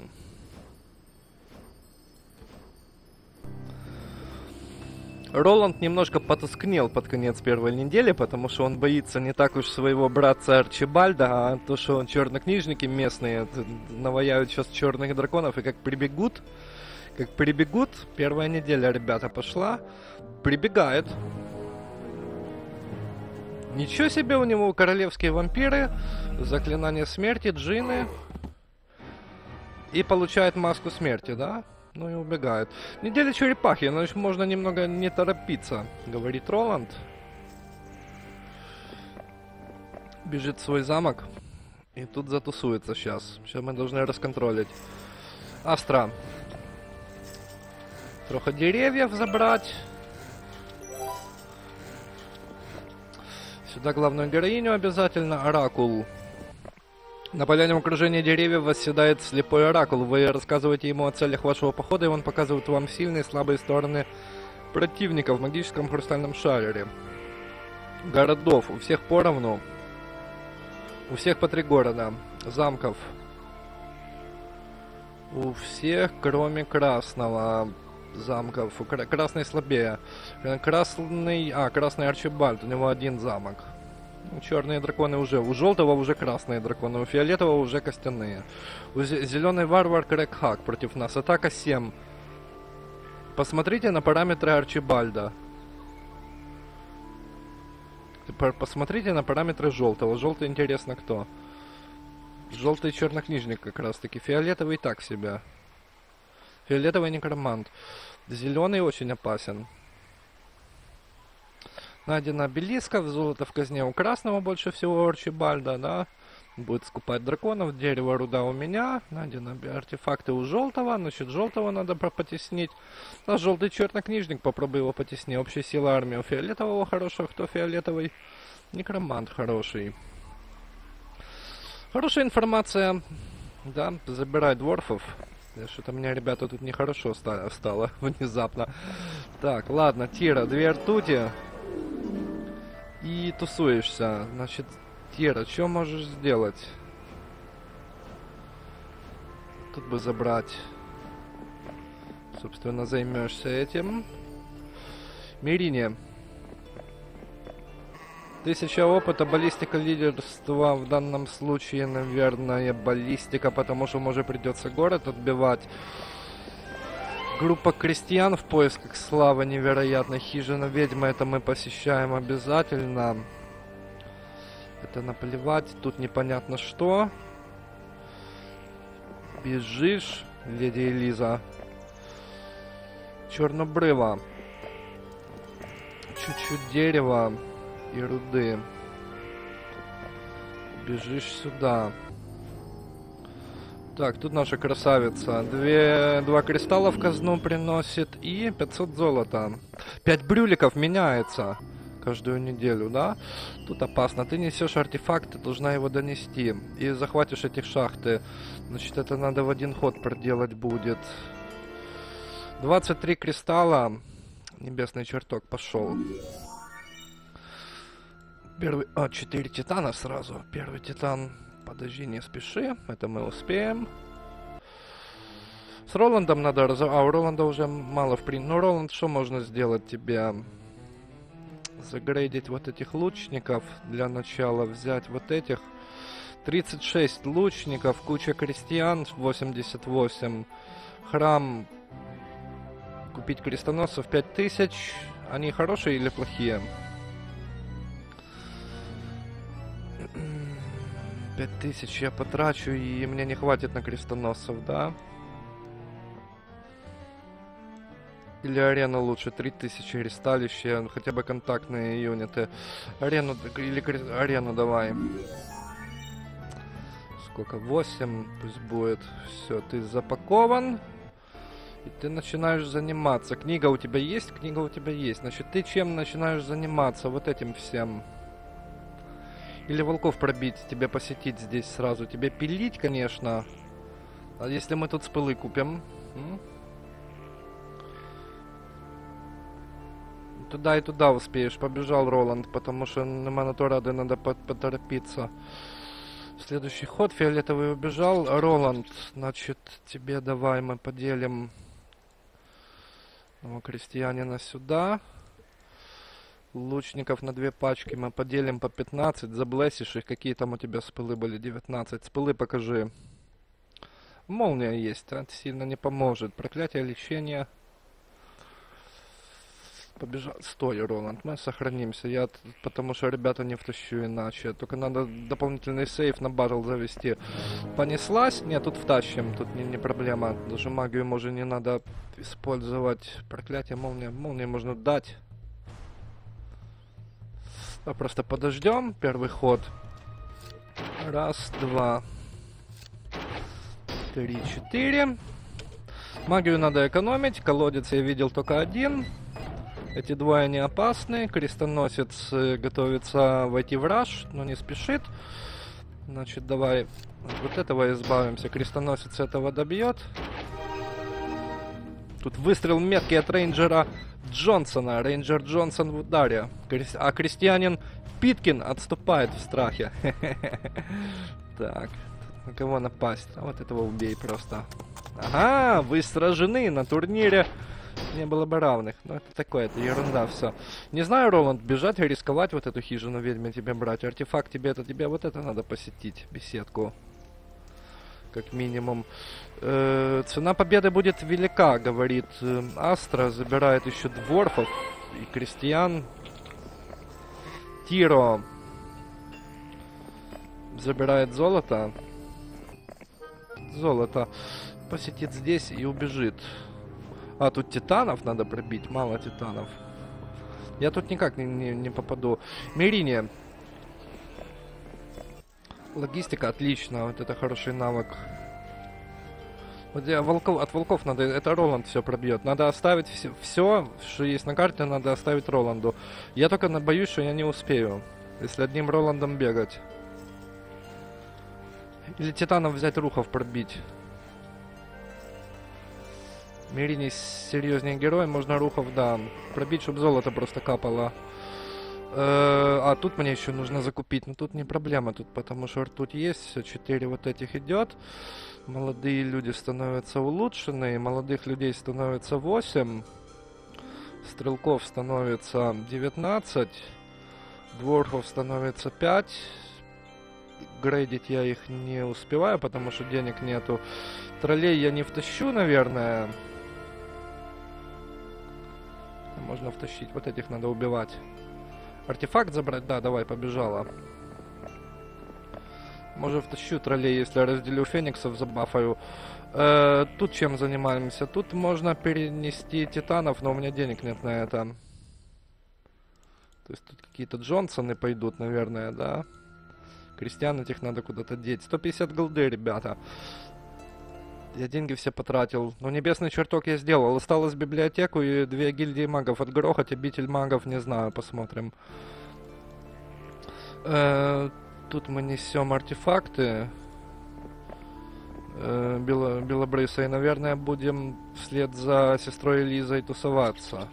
Роланд немножко потускнел под конец первой недели, потому что он боится не так уж своего братца Арчибальда, а то, что чернокнижники местные наваяют сейчас черных драконов, и как прибегут Как прибегут, первая неделя, ребята, пошла. Прибегает. Ничего себе, у него королевские вампиры, заклинание смерти, джинны. И получает маску смерти, да? Ну и убегает. Неделя черепахи, значит, можно немного не торопиться, говорит Роланд. Бежит в свой замок. И тут затусуется сейчас. Сейчас мы должны расконтролить. Астра. Трохи деревьев забрать. Сюда главную героиню обязательно. Оракул. На поляне в окружении деревьев восседает слепой оракул. Вы рассказываете ему о целях вашего похода, и он показывает вам сильные и слабые стороны противника в магическом хрустальном шаре. Городов. У всех поровну. У всех по три города. Замков. У всех, кроме красного. Замков. Красный слабее. Красный... А, красный Арчибальд. У него один замок. Черные драконы уже. У желтого уже красные драконы. У фиолетового уже костяные. У зеленый варвар Крэкхак против нас. Атака семь. Посмотрите на параметры Арчибальда. Посмотрите на параметры желтого. Желтый интересно кто. Желтый чернокнижник как раз таки. Фиолетовый так себя. Фиолетовый некромант. Зеленый очень опасен. Найдено обелисков, золото в казне у красного больше всего Арчибальда, да. Будет скупать драконов, дерево, руда у меня. Найдено артефакты у желтого, значит желтого надо потеснить. А желтый чернокнижник, попробуй его потесни. Общая сила армии у фиолетового хорошего, кто фиолетовый? Некромант хороший. Хорошая информация, да, забирай дворфов. Что-то у меня, ребята, тут нехорошо стало, стало внезапно. Так, ладно, Тира, две ртути. И тусуешься. Значит, Тира, что можешь сделать? Тут бы забрать. Собственно, займешься этим. Мирине. Тысяча опыта, баллистика лидерства. В данном случае, наверное, баллистика, потому что может придется город отбивать. Группа крестьян в поисках славы невероятной. Хижина ведьмы, это мы посещаем обязательно. Это наплевать, тут непонятно что. Бежишь, леди Элиза. Чернобрыва. Чуть-чуть дерева и руды. Бежишь сюда. Так, тут наша красавица. Две, два кристалла в казну приносит и пятьсот золота. Пять брюликов меняется каждую неделю, да? Тут опасно. Ты несешь артефакт, ты должна его донести. И захватишь эти шахты. Значит, это надо в один ход проделать будет. двадцать три кристалла. Небесный чертог пошел. Первый... А, четыре титана сразу. Первый титан... Подожди, не спеши, это мы успеем. С Роландом надо раз... А, у Роланда уже мало в принципе. Ну, Роланд, что можно сделать тебе? Загрейдить вот этих лучников. Для начала взять вот этих. тридцать шесть лучников, куча крестьян, восемьдесят восемь. Храм. Купить крестоносцев пять тысяч. Они хорошие или плохие? пять тысяч я потрачу, и мне не хватит на крестоносцев, да? Или арену лучше, три тысячи ресталище, хотя бы контактные юниты. Арену, или арену давай. Сколько? восемь пусть будет. Все, ты запакован. И ты начинаешь заниматься. Книга у тебя есть? Книга у тебя есть. Значит, ты чем начинаешь заниматься? Вот этим всем. Или волков пробить, тебе посетить здесь сразу. Тебе пилить, конечно. А если мы тут спылы купим? М? Туда и туда успеешь. Побежал Роланд, потому что нема на то рады, надо поторопиться. Следующий ход. Фиолетовый убежал. Роланд, значит, тебе давай мы поделим ну, крестьянина сюда. Лучников на две пачки мы поделим по пятнадцать. Заблессишь их. Какие там у тебя спылы были? девятнадцать. Спылы покажи. Молния есть, это сильно не поможет. Проклятие, лечение. Побежал. Стой, Роланд, мы сохранимся. Я, потому что ребята не втащу иначе. Только надо дополнительный сейф на батл завести. Понеслась? Нет, тут втащим. Тут не, не проблема. Даже магию может не надо использовать. Проклятие, молния. Молнию можно дать. А просто подождем. Первый ход. Раз, два. Три, четыре. Магию надо экономить. Колодец я видел только один. Эти двое не опасны. Крестоносец готовится войти в раш, но не спешит. Значит, давай от вот этого избавимся. Крестоносец этого добьет. Тут выстрел меткий от рейнджера Джонсона. Рейнджер Джонсон в ударе. А крестьянин Питкин отступает в страхе. Так, на кого напасть? А вот этого убей просто. Ага, вы сражены на турнире. Не было бы равных. Ну, это такое, это ерунда, все. Не знаю, Роланд, бежать и рисковать вот эту хижину ведьме тебе брать. Артефакт тебе, это тебе вот это надо посетить, беседку. Как минимум. Э, цена победы будет велика, говорит э, Астра. Забирает еще дворфов и крестьян. Тиро забирает золото. Золото. Посетит здесь и убежит. А, тут титанов надо пробить. Мало титанов. Я тут никак не, не, не попаду. Мерине. Логистика отлично. Вот это хороший навык. Вот я волков, от волков надо... Это Роланд все пробьет. Надо оставить все, все, что есть на карте, надо оставить Роланду. Я только боюсь, что я не успею. Если одним Роландом бегать. Или титанов взять, рухов пробить. Мерине серьезнее герой, можно рухов, да, пробить, чтобы золото просто капало. Э-э, а тут мне еще нужно закупить, но тут не проблема, тут потому что ртуть есть, все, четыре вот этих идет. Молодые люди становятся улучшенные, молодых людей становится восемь. Стрелков становится девятнадцать. Дворфов становится пять. Грейдить я их не успеваю, потому что денег нету. Троллей я не втащу, наверное. Можно втащить. Вот этих надо убивать. Артефакт забрать? Да, давай, побежала. Может, втащу троллей, если разделю фениксов, забафаю. Э, тут чем занимаемся? Тут можно перенести титанов, но у меня денег нет на это. То есть тут какие-то Джонсоны пойдут, наверное, да? Крестьян этих надо куда-то деть. сто пятьдесят голды, ребята. Я деньги все потратил. Но небесный чертог я сделал. Осталось библиотеку и две гильдии магов отгрохать. Обитель магов, не знаю, посмотрим. Э-э, тут мы несем артефакты. Э-э, Бело, Белобрысой. Наверное, будем вслед за сестрой Элизой тусоваться.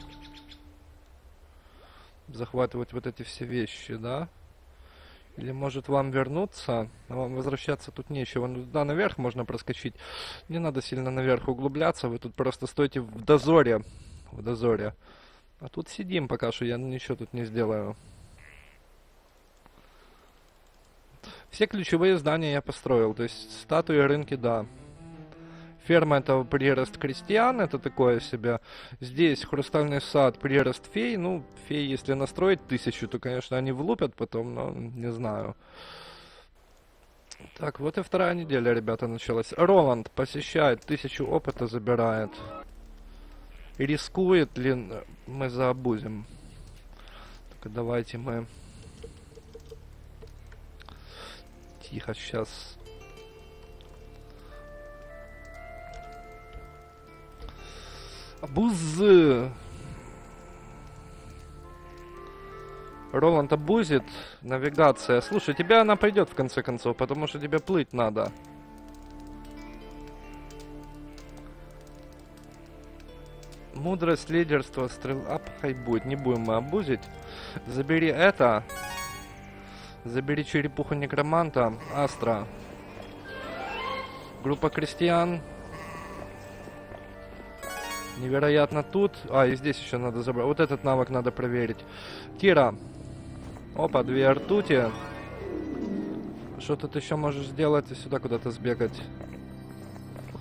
Захватывать вот эти все вещи, да? Или может вам вернуться? А вам возвращаться тут нечего. Ну, да, наверх можно проскочить. Не надо сильно наверх углубляться. Вы тут просто стойте в дозоре. В дозоре. А тут сидим пока что. Я ничего тут не сделаю. Все ключевые здания я построил. То есть статуи, рынки, да. Ферма — это прирост крестьян, это такое себе. Здесь хрустальный сад, прирост фей. Ну, фей, если настроить тысячу, то, конечно, они влупят потом, но не знаю. Так, вот и вторая неделя, ребята, началась. Роланд посещает, тысячу опыта забирает. Рискует ли мы заобузим? Только давайте мы... Тихо, сейчас... Абуз. Роланд абузит. Навигация. Слушай, тебя она пойдет в конце концов, потому что тебе плыть надо. Мудрость, лидерство, стрел... Ап, хай будет. Не будем мы абузить. Забери это. Забери черепуху некроманта. Астра. Группа крестьян. Невероятно тут. А, и здесь еще надо забрать. Вот этот навык надо проверить. Кира. Опа, две ртути. Что тут еще можешь сделать? И сюда куда-то сбегать.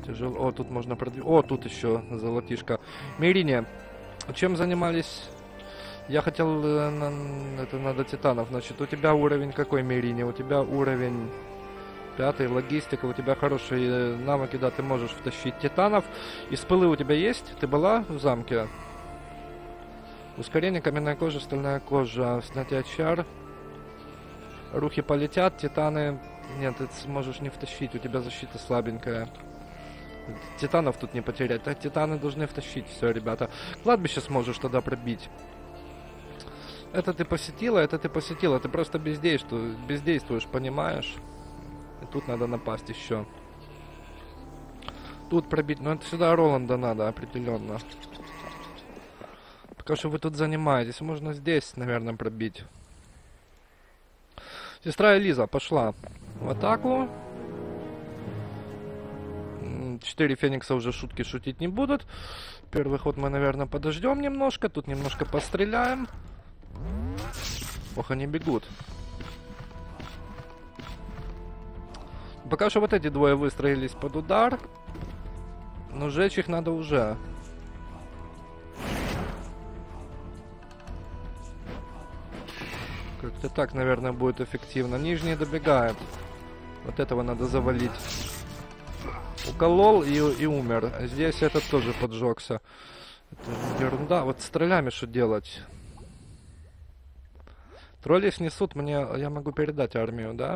Тяжело. О, тут можно продвинуть. О, тут еще золотишко. Мирине, чем занимались? Я хотел... э, на- Это надо титанов. Значит, у тебя уровень какой, Мирине? У тебя уровень... Пятый, логистика, у тебя хорошие э, навыки, да, ты можешь втащить титанов. Из пылы у тебя есть? Ты была в замке? Ускорение, каменная кожа, стальная кожа, снятие чар. Рухи полетят, титаны... Нет, ты сможешь не втащить, у тебя защита слабенькая. Титанов тут не потерять, так титаны должны втащить, все, ребята. Кладбище сможешь тогда пробить. Это ты посетила, это ты посетила, ты просто бездействуешь, бездействуешь, понимаешь? И тут надо напасть еще. Тут пробить, но это сюда Роланда надо, определенно. Пока что вы тут занимаетесь, можно здесь, наверное, пробить. Сестра Элиза пошла в атаку. Четыре феникса уже шутки шутить не будут. Первый ход мы, наверное, подождем немножко. Тут немножко постреляем. Ох, они бегут. Пока что вот эти двое выстроились под удар. Но сжечь их надо уже. Как-то так, наверное, будет эффективно. Нижний добегает. Вот этого надо завалить. Уколол и, и умер. А здесь этот тоже поджегся. Это ерунда. Вот с троллями что делать? Тролли снесут мне... Я могу передать армию, да?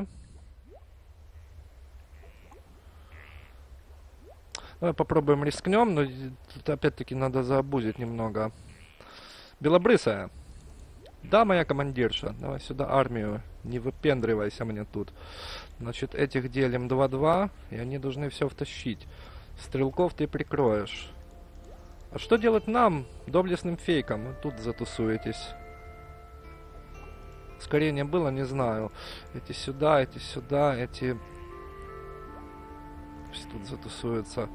Давай попробуем рискнем, но тут опять-таки надо заобузить немного. Белобрысая. Да, моя командирша. Давай сюда армию. Не выпендривайся мне тут. Значит, этих делим два-два, и они должны все втащить. Стрелков ты прикроешь. А что делать нам, доблестным фейкам? Вы тут затусуетесь. Ускорение было, не знаю. Эти сюда, эти сюда, эти... Пусть тут затусуются.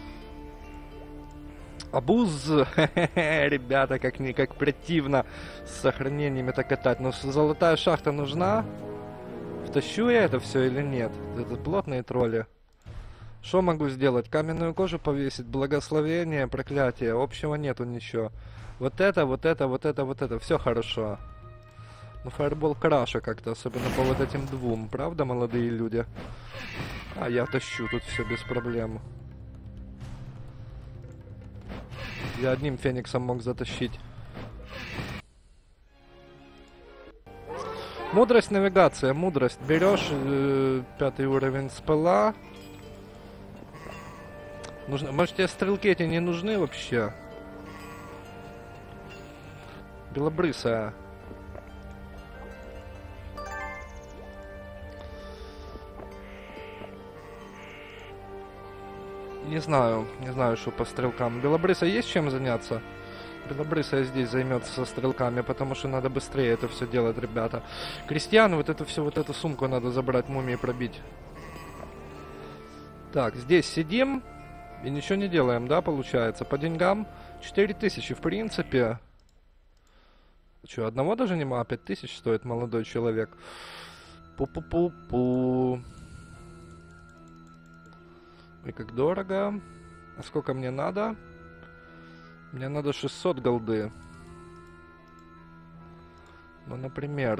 Абуз! Ребята, как не как противно с сохранениями-то катать. Но золотая шахта нужна? Втащу я это все или нет? Это плотные тролли. Что могу сделать? Каменную кожу повесить, благословение, проклятие. Общего нету ничего. Вот это, вот это, вот это, вот это. Все хорошо. Ну, фаербол краша как-то, особенно по вот этим двум. Правда, молодые люди? А я тащу тут все без проблем. Я одним фениксом мог затащить. Мудрость, навигация, мудрость. Берешь э, пятый уровень спела. Нужно, может, тебе стрелки эти не нужны вообще? Белобрысая. Не знаю, не знаю, что по стрелкам. Белобрысая есть чем заняться? Белобрысая здесь займется со стрелками, потому что надо быстрее это все делать, ребята. Крестьян, вот эту всю, вот эту сумку надо забрать, мумии пробить. Так, здесь сидим и ничего не делаем, да, получается? По деньгам четыре тысячи, в принципе. Что, одного даже нема? пять тысяч стоит молодой человек. Пу-пу-пу-пу. И как дорого. А сколько мне надо? Мне надо шестьсот голды. Ну, например.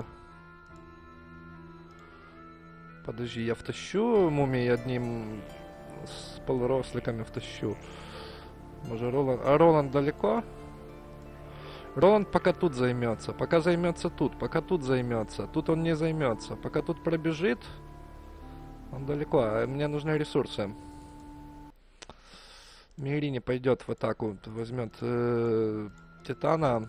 Подожди, я втащу мумии одним с полуросликами втащу. Может, Роланд... А Роланд далеко? Роланд пока тут займется. Пока займется тут. Пока тут займется. Тут он не займется. Пока тут пробежит. Он далеко. А мне нужны ресурсы. Мирине пойдет в атаку, возьмет э, Титана.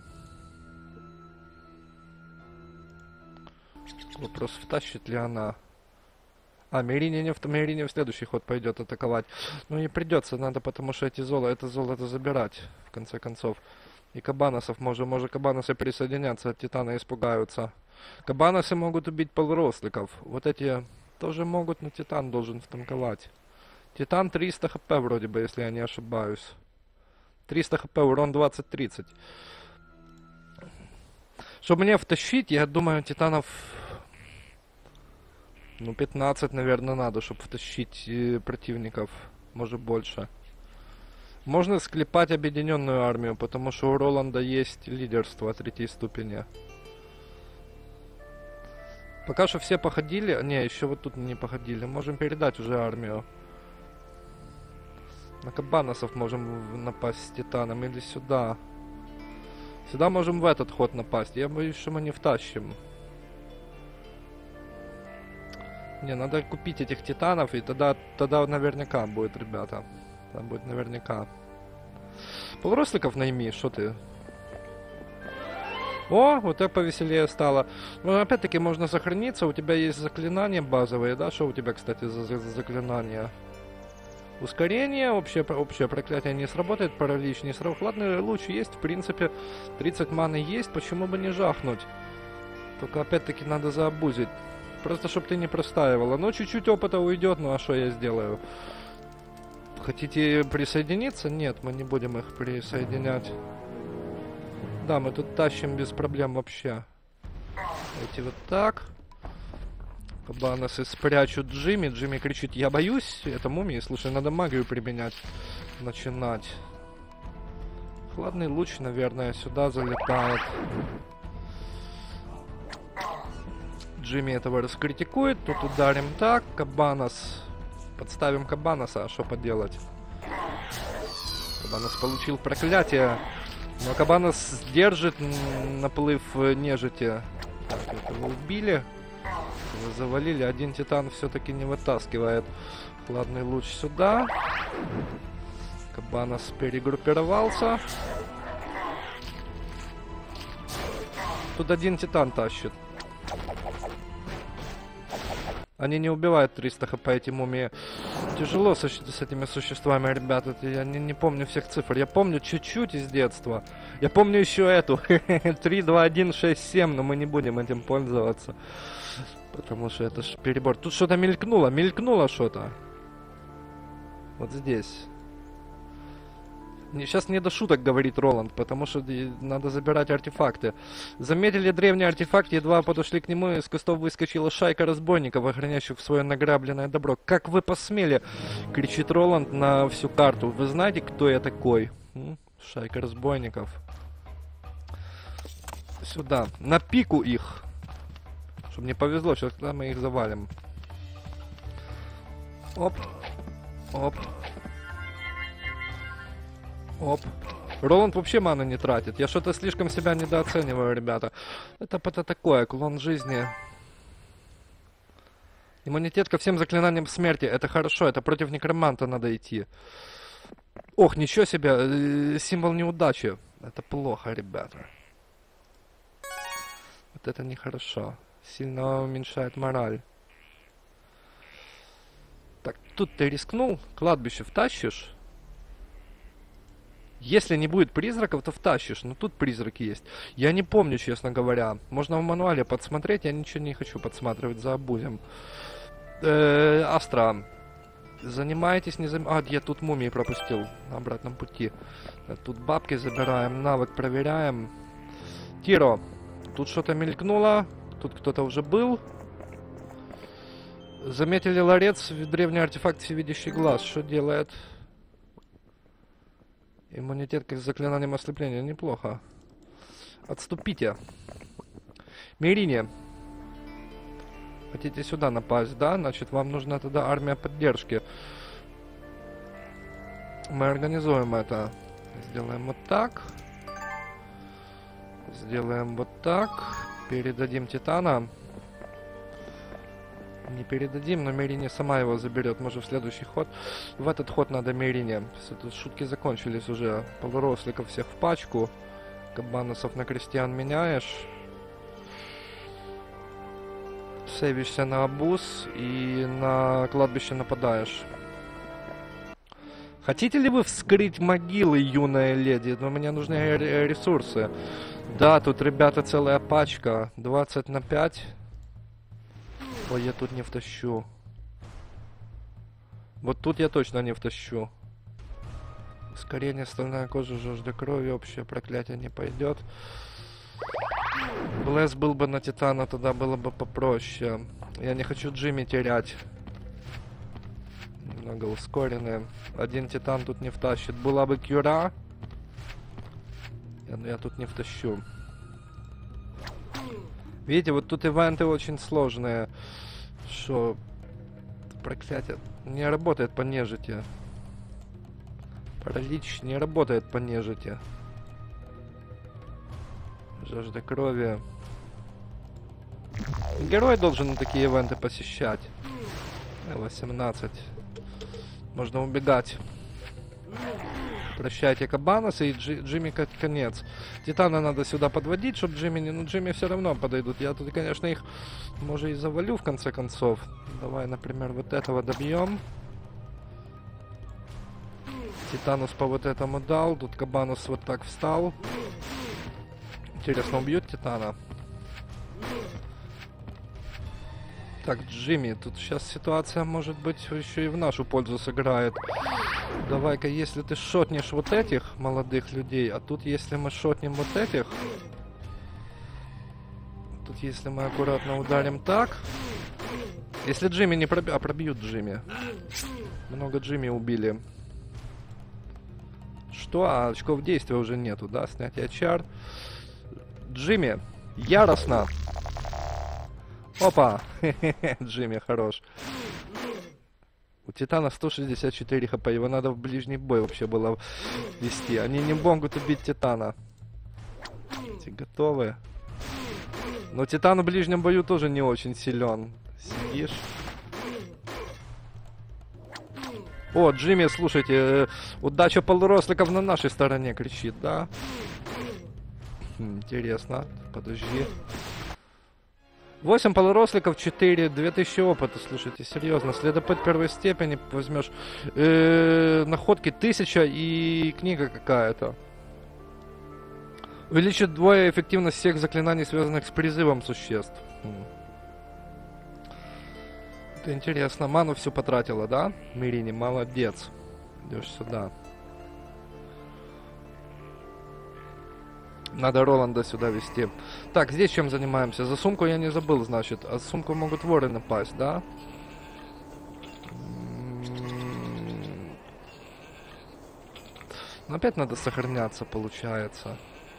Вопрос, втащит ли она. А, Мирине не в, Мирине в следующий ход пойдет атаковать. Ну не придется, надо, потому что эти золо, это золото забирать, в конце концов. И кабаносов, может, может кабаносы присоединятся, от Титана испугаются. Кабаносы могут убить полуросликов. Вот эти тоже могут, но Титан должен втанковать. Титан триста хп вроде бы, если я не ошибаюсь. триста хп, урон двадцать тридцать. Чтобы мне втащить, я думаю, титанов... Ну, пятнадцать, наверное, надо, чтобы втащить э, противников. может больше. Можно склепать объединенную армию, потому что у Роланда есть лидерство третьей ступени. Пока что все походили. Не, еще вот тут не походили. Можем передать уже армию. На кабаносов можем напасть с титаном или сюда. Сюда можем в этот ход напасть. Я боюсь, что мы не втащим. Не, надо купить этих титанов, и тогда, тогда наверняка будет, ребята. Там будет наверняка. Полуросликов найми, что ты? О, вот так повеселее стало. Ну, опять-таки, можно сохраниться. У тебя есть заклинания базовые, да? Что у тебя, кстати, за, за заклинания? Ускорение, общее, общее проклятие не сработает, паралич не сработает. Хладный луч есть, в принципе, тридцать маны есть, почему бы не жахнуть? Только опять-таки надо заобузить. Просто чтобы ты не простаивала. Но чуть-чуть опыта уйдет, ну а что я сделаю? Хотите присоединиться? Нет, мы не будем их присоединять. Да, мы тут тащим без проблем вообще. Давайте вот так. Кабаносы спрячут Джимми. Джимми кричит: я боюсь. Это мумии. Слушай, надо магию применять. Начинать. Хладный луч, наверное, сюда залетает. Джимми этого раскритикует. Тут ударим так. Кабанос. Подставим Кабаноса. А что поделать? Кабанос получил проклятие. Но Кабанос держит наплыв нежити. Так, вот его убили. Его завалили. Один титан все-таки не вытаскивает. Хладный луч сюда. Кабанос перегруппировался. Тут один титан тащит. Они не убивают триста хп, эти мумии. Тяжело с, с этими существами, ребята. Я не, не помню всех цифр. Я помню чуть-чуть из детства. Я помню еще эту. три, два, один, шесть, семь. Но мы не будем этим пользоваться. Потому что это ж перебор. Тут что-то мелькнуло. Мелькнуло что-то. Вот здесь. Сейчас не до шуток, говорит Роланд, потому что надо забирать артефакты. Заметили древний артефакт, едва подошли к нему, из кустов выскочила шайка разбойников, охраняющих свое награбленное добро. «Как вы посмели!» — кричит Роланд на всю карту. «Вы знаете, кто я такой?» М? Шайка разбойников. Сюда. На пику их. Чтобы не повезло, сейчас тогда мы их завалим. Оп. Оп. Оп. Роланд вообще ману не тратит. Я что-то слишком себя недооцениваю, ребята. Это это такое, клон жизни. Иммунитет ко всем заклинаниям смерти. Это хорошо, это против некроманта надо идти. Ох, ничего себе. Символ неудачи. Это плохо, ребята. Вот это нехорошо. Сильно уменьшает мораль. Так, тут ты рискнул. Кладбище втащишь? Если не будет призраков, то втащишь. Но тут призраки есть. Я не помню, честно говоря. Можно в мануале подсмотреть. Я ничего не хочу подсматривать, заобузим. Э-э, Астра. Занимаетесь, не зам... А, я тут мумии пропустил. На обратном пути. Тут бабки забираем. Навык проверяем. Тиро. Тут что-то мелькнуло. Тут кто-то уже был. Заметили ларец. Древний артефакт всевидящий глаз. Что делает? Иммунитет к заклинаниям ослепления. Неплохо. Отступите. Мирине. Хотите сюда напасть, да? Значит, вам нужна тогда армия поддержки. Мы организуем это. Сделаем вот так. Сделаем вот так. Передадим Титана. Не передадим, но Мирине сама его заберет. Может, в следующий ход. В этот ход надо Мирине. Все, тут шутки закончились уже. Полуросликов всех в пачку. Кабаносов на крестьян меняешь. Сейвишься на обуз и на кладбище нападаешь. Хотите ли вы вскрыть могилы, юная леди? Но мне нужны ресурсы. Да, тут, ребята, целая пачка. двадцать на пять. Ой, я тут не втащу. Вот тут я точно не втащу. Ускорение, стальная кожа, жажда крови, общее проклятие не пойдет. Блэс был бы на Титана, тогда было бы попроще. Я не хочу Джимми терять. Немного ускоренные. Один титан тут не втащит. Была бы кюра. Я, я тут не втащу. Видите, вот тут ивенты очень сложные. Что? Проклятие. Не работает по нежити. Паралич не работает по нежити. Жажда крови. Герой должен такие ивенты посещать. восемнадцать. Можно убегать. Прощайте, Кабанос, и Джи, Джимми конец. Титана надо сюда подводить, чтобы Джимми не... Ну, Джимми все равно подойдут. Я тут, конечно, их, может, и завалю, в конце концов. Давай, например, вот этого добьем. Титанус по вот этому дал. Тут Кабанос вот так встал. Интересно, убьют Титана? Так, Джимми, тут сейчас ситуация, может быть, еще и в нашу пользу сыграет. Давай-ка, если ты шотнешь вот этих молодых людей, а тут, если мы шотнем вот этих... Тут, если мы аккуратно ударим так... Если Джимми не пробьют... А, пробьют Джимми. Много Джимми убили. Что? А, очков действия уже нету, да? Снятие чар. Джимми, яростно! Опа! Джимми хорош. У Титана сто шестьдесят четыре хп, его надо в ближний бой вообще было вести. Они не могут убить Титана. Эти готовы? Но Титан в ближнем бою тоже не очень силен. Сидишь. О, Джимми, слушайте, удача полуросликов на нашей стороне кричит, да? Интересно, подожди. восемь полуросликов, четыре, две тысячи опыта, слушайте, серьезно. Следопыт первой степени возьмешь. Э-э, находки тысяча и книга какая-то. Увеличит двое эффективность всех заклинаний, связанных с призывом существ. Хм. Это интересно. Ману всю потратила, да? Мирине, молодец. Идешь сюда. Надо Роланда сюда вести. Так, здесь чем занимаемся? За сумку я не забыл, значит. А за сумку могут воры напасть, да? Но опять надо сохраняться, получается.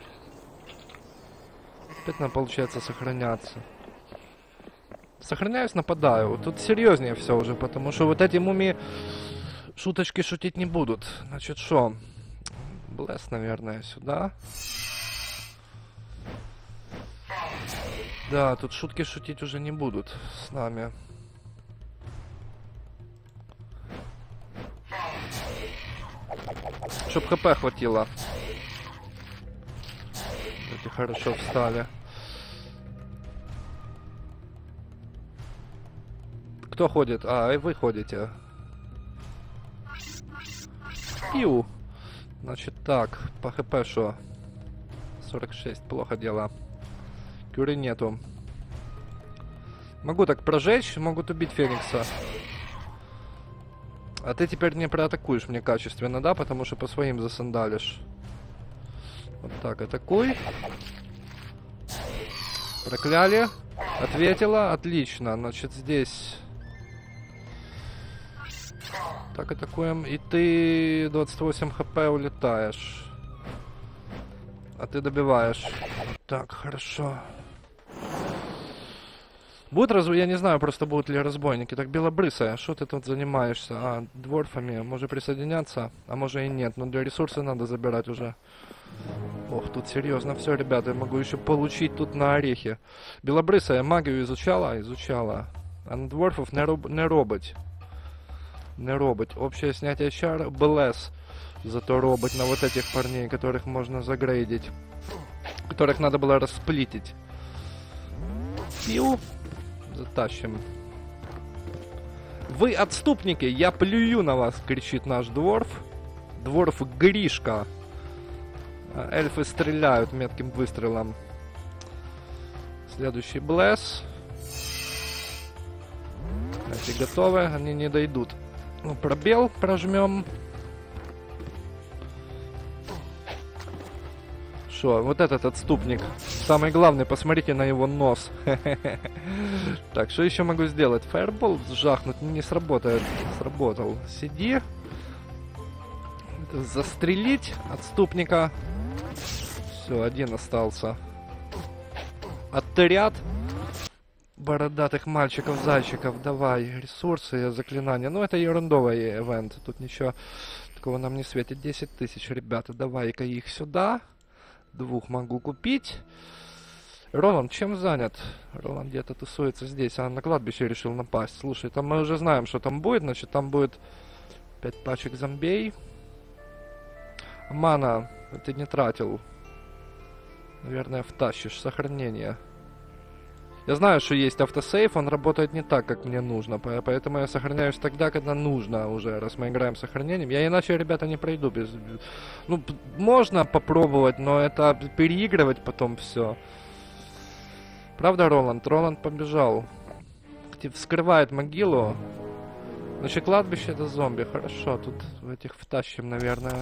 Опять надо, получается, сохраняться. Сохраняюсь, нападаю. Тут серьезнее все уже, потому что вот эти мумии шуточки шутить не будут. Значит, что? Блэс, наверное, сюда. Да, тут шутки шутить уже не будут с нами. Чтоб хп хватило. Эти хорошо встали. Кто ходит? А, и вы ходите. Пиу. Значит так, по хп шо? сорок шесть, плохо дело. Кюры нету. Могу так прожечь, могут убить Феникса. А ты теперь не проатакуешь мне качественно, да? Потому что по своим засандалишь. Вот так, атакуй. Прокляли. Ответила. Отлично. Значит, здесь... Так, атакуем. И ты двадцать восемь хп улетаешь. А ты добиваешь. Так, хорошо. Будут разве... Я не знаю, просто будут ли разбойники. Так, белобрысая, что ты тут занимаешься? А, дворфами. Может присоединяться? А может и нет. Но для ресурса надо забирать уже. Ох, тут серьезно все, ребята. Я могу еще получить тут на орехи. Белобрысая магию изучала? Изучала. А на дворфов не, роб... не робить. Не робить. Общее снятие чар. БЛС. Зато робот на вот этих парней, которых можно загрейдить. Которых надо было расплитить. Пиу. Затащим. Вы отступники, я плюю на вас, кричит наш дворф. Дворф Гришка. Эльфы стреляют метким выстрелом. Следующий блэс. Эти готовы, они не дойдут. Ну, пробел прожмем. Хорошо, вот этот отступник. Самый главный, посмотрите на его нос. Так, что еще могу сделать? Фаербол сжахнуть не сработает. Сработал. Сиди. Застрелить отступника. Все, один остался. Отряд бородатых мальчиков-зайчиков. Давай, ресурсы, заклинания. Ну, это ерундовый ивент. Тут ничего такого нам не светит. десять тысяч, ребята. Давай-ка их сюда. Двух могу купить. Роланд чем занят? Роланд где-то тусуется здесь. А на кладбище решил напасть. Слушай, там мы уже знаем, что там будет. Значит, там будет пять пачек зомбей. Мана ты не тратил. Наверное, втащишь. Сохранение. Я знаю, что есть автосейв, он работает не так, как мне нужно, поэтому я сохраняюсь тогда, когда нужно уже, раз мы играем с сохранением. Я иначе, ребята, не пройду без... Ну, можно попробовать, но это переигрывать потом все. Правда, Роланд? Роланд побежал. Вскрывает могилу. Значит, кладбище это зомби. Хорошо, тут в этих втащим, наверное.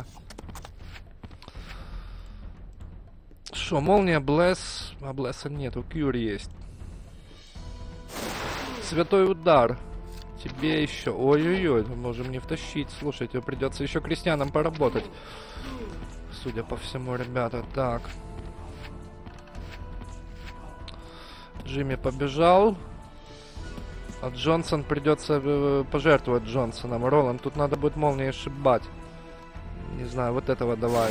Шо, молния, Блэс. А Блэса нету, Кьюр есть. Святой удар. Тебе еще... Ой-ой-ой, мы можем не втащить. Слушайте, придется еще крестьянам поработать. Судя по всему, ребята. Так. Джимми побежал. А Джонсон придется пожертвовать Джонсоном. Роланд, тут надо будет молнией шибать. Не знаю, вот этого давай.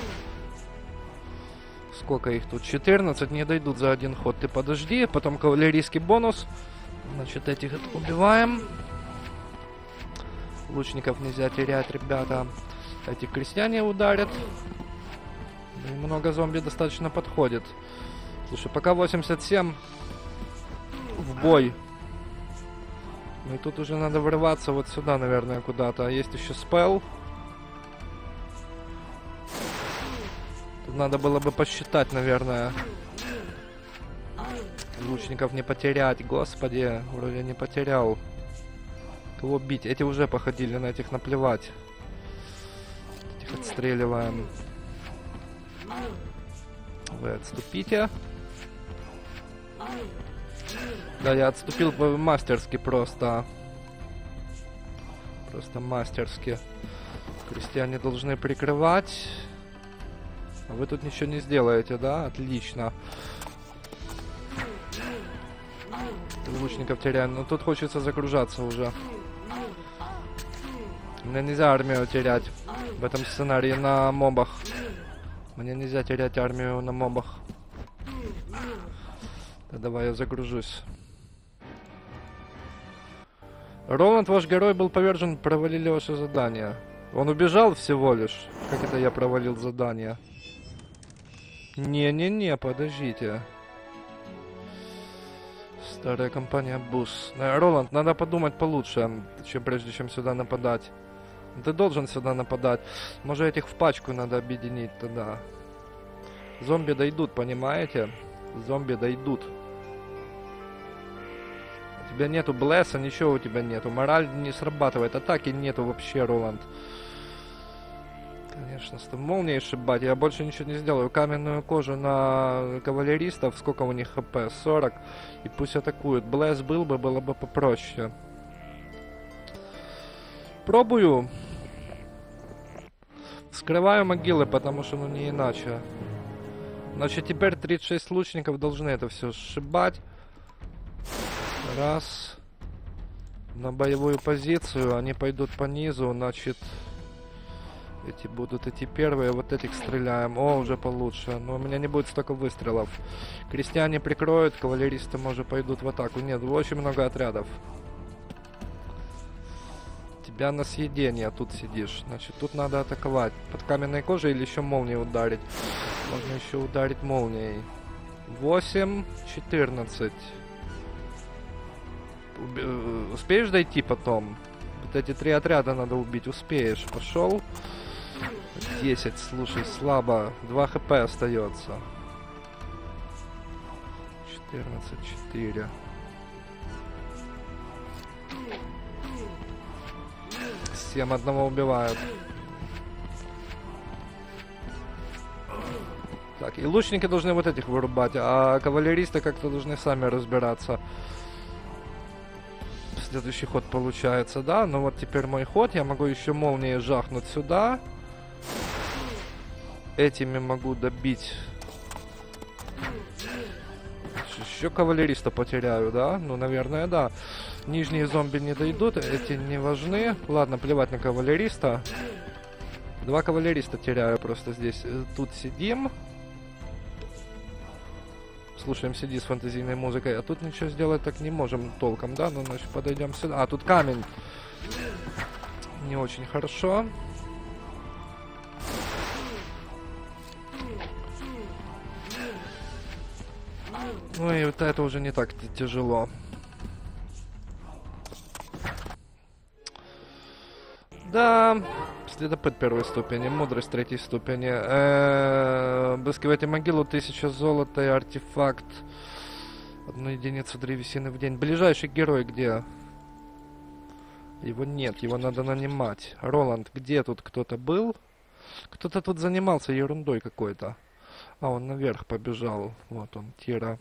Сколько их тут? четырнадцать, не дойдут за один ход. Ты подожди, потом кавалерийский бонус. Значит, этих убиваем. Лучников нельзя терять, ребята. Эти крестьяне ударят. Много зомби достаточно подходит. Слушай, пока восемьдесят семь. В бой. Ну и тут уже надо врываться вот сюда, наверное, куда-то. А есть еще спелл. Тут надо было бы посчитать, наверное. Лучников не потерять, господи, вроде не потерял. Кого бить? Эти уже походили, на этих наплевать. Этих отстреливаем. Вы отступите. Да, я отступил мастерски просто. Просто мастерски. Крестьяне должны прикрывать. А вы тут ничего не сделаете, да? Отлично. Лучников теряем. Но тут хочется загружаться уже. Мне нельзя армию терять в этом сценарии на мобах. Мне нельзя терять армию на мобах. Да давай я загружусь. Роланд, ваш герой был повержен, провалили ваше задание. Он убежал всего лишь. Как это я провалил задание? Не-не-не, подождите. Старая компания Бус. Роланд, надо подумать получше, чем прежде чем сюда нападать. Ты должен сюда нападать. Может, этих в пачку надо объединить тогда. Зомби дойдут, понимаете? Зомби дойдут. У тебя нету Блэса, ничего у тебя нету. Мораль не срабатывает. Атаки нету вообще, Роланд. Конечно, с молнией шибать. Я больше ничего не сделаю. Каменную кожу на кавалеристов. Сколько у них хп? сорок. И пусть атакуют. Блэс был бы, было бы попроще. Пробую. Скрываю могилы, потому что ну не иначе. Значит, теперь тридцать шесть лучников должны это все сшибать. Раз. На боевую позицию. Они пойдут по низу. Значит, эти будут идти первые. Вот этих стреляем. О, уже получше. Но у меня не будет столько выстрелов. Крестьяне прикроют. Кавалеристы, может, пойдут в атаку. Нет, очень много отрядов. Тебя на съедение тут сидишь. Значит, тут надо атаковать. Под каменной кожей или еще молнией ударить? Можно еще ударить молнией. восемь, четырнадцать. Уби... Успеешь дойти потом? Вот эти три отряда надо убить. Успеешь. Пошел. десять, слушай, слабо. два хп остается. четырнадцать, четыре. семь одного убивают. Так, и лучники должны вот этих вырубать, а кавалеристы как-то должны сами разбираться. Следующий ход получается, да? Ну вот теперь мой ход. Я могу еще молнией жахнуть сюда. Этими могу добить. Еще кавалериста потеряю, да? Ну, наверное, да. Нижние зомби не дойдут, эти не важны. Ладно, плевать на кавалериста. Два кавалериста теряю просто здесь. Тут сидим. Слушаем си ди с фэнтезийной музыкой. А тут ничего сделать так не можем толком, да? Ну, значит, подойдем сюда. А, тут камень. Не очень хорошо. Ну и вот это уже не так тяжело. Да, следопыт первой ступени, мудрость третьей ступени. Э-э, обыскивайте могилу, тысяча золота и артефакт. Одну единицу древесины в день. Ближайший герой где? Его нет, его надо нанимать. Роланд, где тут кто-то был? Кто-то тут занимался ерундой какой-то. А, он наверх побежал. Вот он, Тира.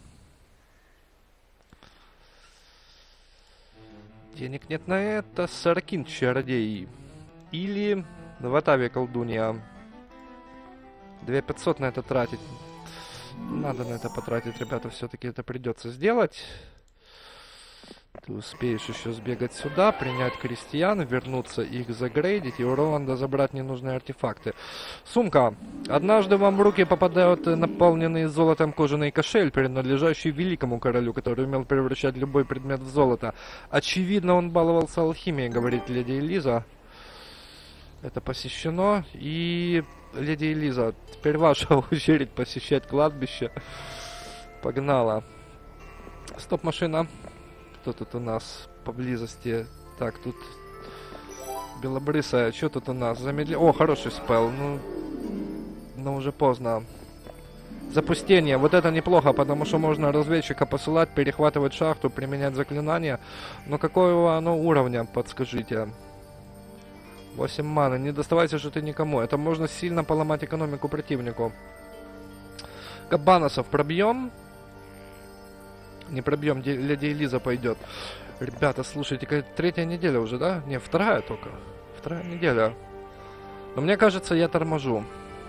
Денег нет на это. Саркин, чародей. Или в Атаве колдунья. две тысячи пятьсот на это тратить. Надо на это потратить, ребята. Все-таки это придется сделать. Ты успеешь еще сбегать сюда, принять крестьян, вернуться их загрейдить и у Роланда забрать ненужные артефакты. Сумка. Однажды вам в руки попадают наполненный золотом кожаный кошель, принадлежащий великому королю, который умел превращать любой предмет в золото. Очевидно, он баловался алхимией, говорит леди Элиза. Это посещено. И, леди Элиза, теперь ваша очередь посещать кладбище. Погнала. Стоп-машина. Кто тут у нас поблизости? Так, тут белобрысая. Что тут у нас? Замедли... О, хороший спел. Ну, но уже поздно. Запустение. Вот это неплохо, потому что можно разведчика посылать, перехватывать шахту, применять заклинания. Но какого оно уровня, подскажите? восемь маны. Не доставайся же ты никому. Это можно сильно поломать экономику противнику. Кабаносов пробьем. Не пробьем, леди Элиза пойдет. Ребята, слушайте, третья неделя уже, да? Не, вторая только. Вторая неделя. Но мне кажется, я торможу.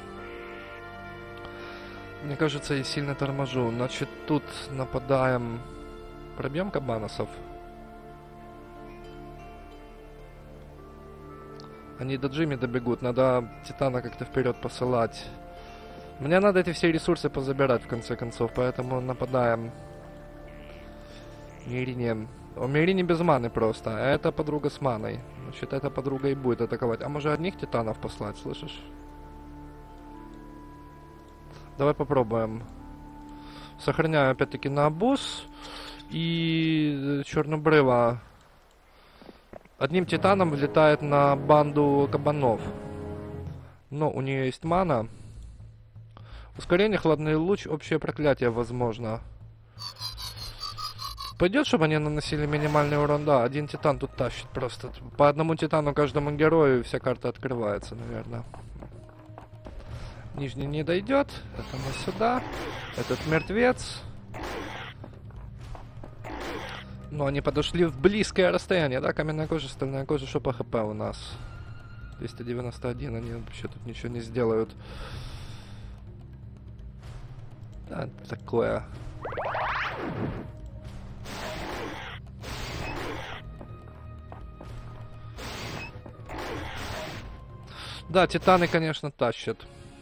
Мне кажется, я сильно торможу. Значит, тут нападаем. Пробьем кабаносов. Они до Джимми добегут. Надо Титана как-то вперед посылать. Мне надо эти все ресурсы позабирать, в конце концов. Поэтому нападаем. Мирине. У Мирине без маны просто. А это подруга с маной. Значит, эта подруга и будет атаковать. А может одних титанов послать, слышишь? Давай попробуем. Сохраняю опять-таки на обуз. И Чернобрыва одним титаном влетает на банду кабанов. Но у нее есть мана. Ускорение, хладный луч, общее проклятие возможно. Пойдет, чтобы они наносили минимальный урон? Да, один титан тут тащит просто. По одному титану каждому герою вся карта открывается, наверное. Нижний не дойдет. Это мы сюда. Этот мертвец. Но они подошли в близкое расстояние, да? Каменная кожа, стальная кожа, что по хп у нас? двести девяносто один, они вообще тут ничего не сделают. Да, такое. Да, титаны, конечно, тащат.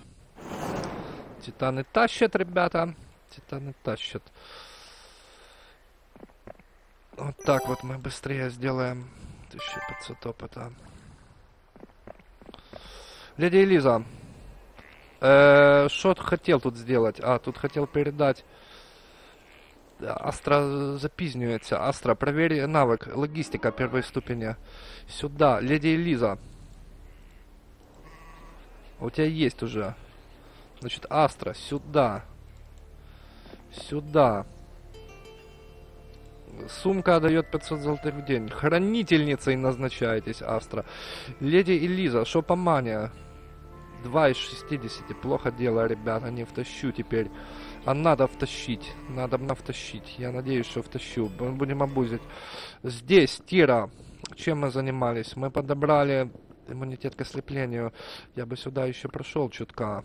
Титаны тащат, ребята. Титаны тащат. Вот так вот мы быстрее сделаем. тысяча пятьсот опыта. Леди Элиза. Что хотел тут сделать? А, тут хотел передать. Астра запизнивается. Астра, проверь навык. Логистика первой ступени. Сюда. Леди Элиза. У тебя есть уже. Значит, Астра, сюда. Сюда. Сумка дает пятьсот золотых в день. Хранительницей назначаетесь, Астра. Леди Элиза, что по мане? два из шестидесяти. Плохо дело, ребята, не втащу теперь. А надо втащить. Надо мне втащить. Я надеюсь, что втащу. Будем обузить. Здесь, Тира. Чем мы занимались? Мы подобрали иммунитет к ослеплению. Я бы сюда еще прошел чутка.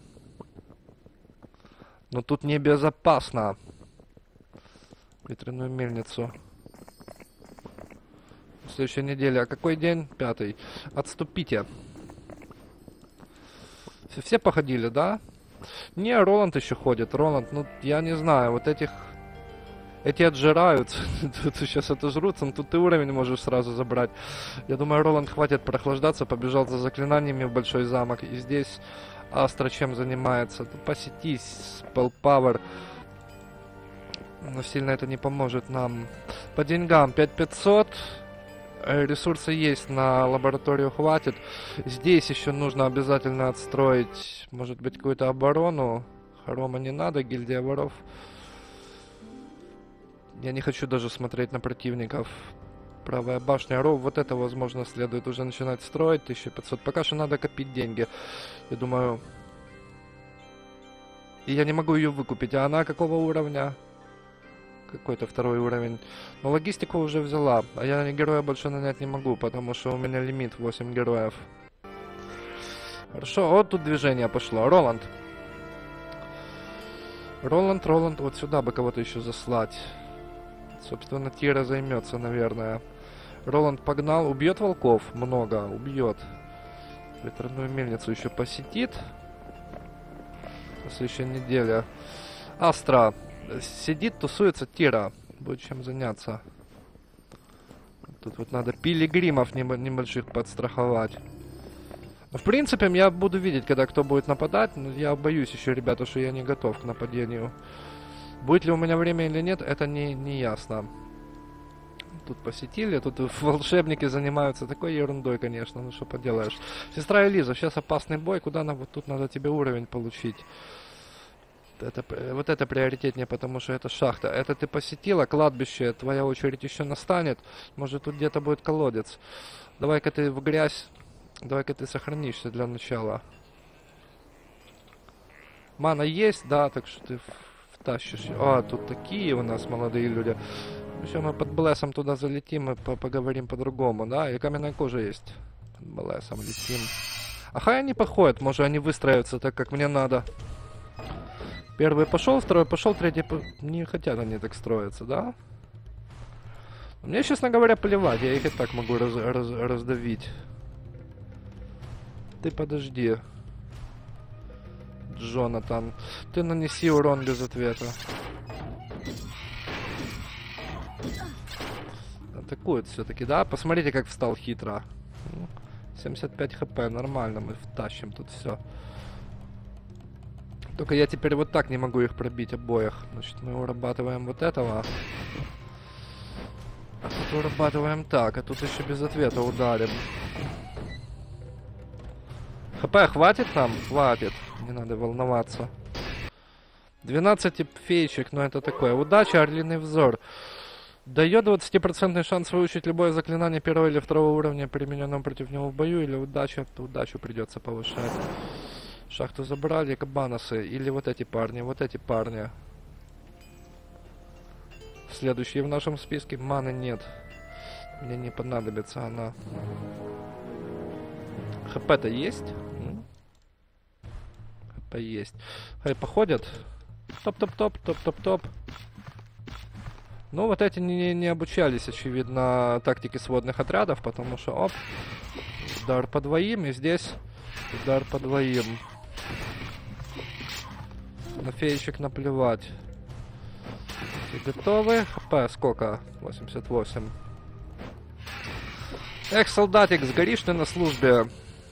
Но тут небезопасно. Ветряную мельницу. Следующая неделя. А какой день? Пятый. Отступите. Все, все походили, да? Не, Роланд еще ходит. Роланд, ну, я не знаю. Вот этих... Эти отжираются. Тут сейчас отожрутся. Но тут ты уровень можешь сразу забрать. Я думаю, Роланд хватит прохлаждаться. Побежал за заклинаниями в большой замок. И здесь Астра чем занимается? Тут посетись. Spellpower. Но сильно это не поможет нам. По деньгам пять тысяч пятьсот. Ресурсы есть, на лабораторию хватит. Здесь еще нужно обязательно отстроить, может быть, какую-то оборону. Хрома не надо, гильдия воров. Я не хочу даже смотреть на противников. Правая башня, ров, вот это, возможно, следует уже начинать строить. тысяча пятьсот. Пока что надо копить деньги. Я думаю... И я не могу ее выкупить. А она какого уровня? Какой-то второй уровень. Но логистику уже взяла. А я героя больше нанять не могу, потому что у меня лимит восемь героев. Хорошо, вот тут движение пошло. Роланд. Роланд, Роланд. Вот сюда бы кого-то еще заслать. Собственно, Тира займется, наверное. Роланд погнал. Убьет волков? Много. Убьет. Ветряную мельницу еще посетит. На следующей неделе. Астра. Сидит, тусуется Тира. Будет чем заняться. Тут вот надо пилигримов небольших подстраховать. В принципе, я буду видеть, когда кто будет нападать. Но я боюсь еще, ребята, что я не готов к нападению. Будет ли у меня время или нет, это не, не ясно. Тут посетили, тут волшебники занимаются такой ерундой, конечно. Ну что поделаешь. Сестра Элиза, сейчас опасный бой. Куда нам? Вот тут надо тебе уровень получить. Это, вот это приоритетнее, потому что это шахта. Это ты посетила, кладбище, твоя очередь еще настанет. Может, тут где-то будет колодец. Давай-ка ты в грязь. Давай-ка ты сохранишься для начала. Мана есть, да, так что ты втащишь. А, тут такие у нас молодые люди. Еще мы под Блессом туда залетим и по поговорим по-другому, да? И каменная кожа есть. Под Блессом летим. А хай они походят, может они выстроятся так, как мне надо. Первый пошел, второй пошел, третий... По... Не хотят они так строиться, да? Мне, честно говоря, плевать. Я их и так могу раз раз раздавить. Ты подожди. Джонатан. Ты нанеси урон без ответа. Атакует все-таки, да? Посмотрите, как встал хитро. семьдесят пять хп, нормально. Мы втащим тут все. Только я теперь вот так не могу их пробить обоих. Значит, мы урабатываем вот этого. А тут урабатываем так. А тут еще без ответа ударим. ХП хватит нам? Хватит. Не надо волноваться. двенадцать феечек, но это такое. Удача, орлиный взор. Дает двадцатипроцентный шанс выучить любое заклинание первого или второго уровня, примененного против него в бою. Или удача, то удачу придется повышать. Шахту забрали, кабаносы. Или вот эти парни, вот эти парни. Следующие в нашем списке. Маны нет. Мне не понадобится она. ХП-то есть? ХП есть. Хай походят. Топ-топ-топ, топ-топ-топ. Ну, вот эти не, не обучались, очевидно, тактике сводных отрядов, потому что, оп, удар по двоим, и здесь удар по двоим. На феечек наплевать. Все готовы? ХП сколько? восемьдесят восемь. Эх, солдатик, сгоришь ты на службе.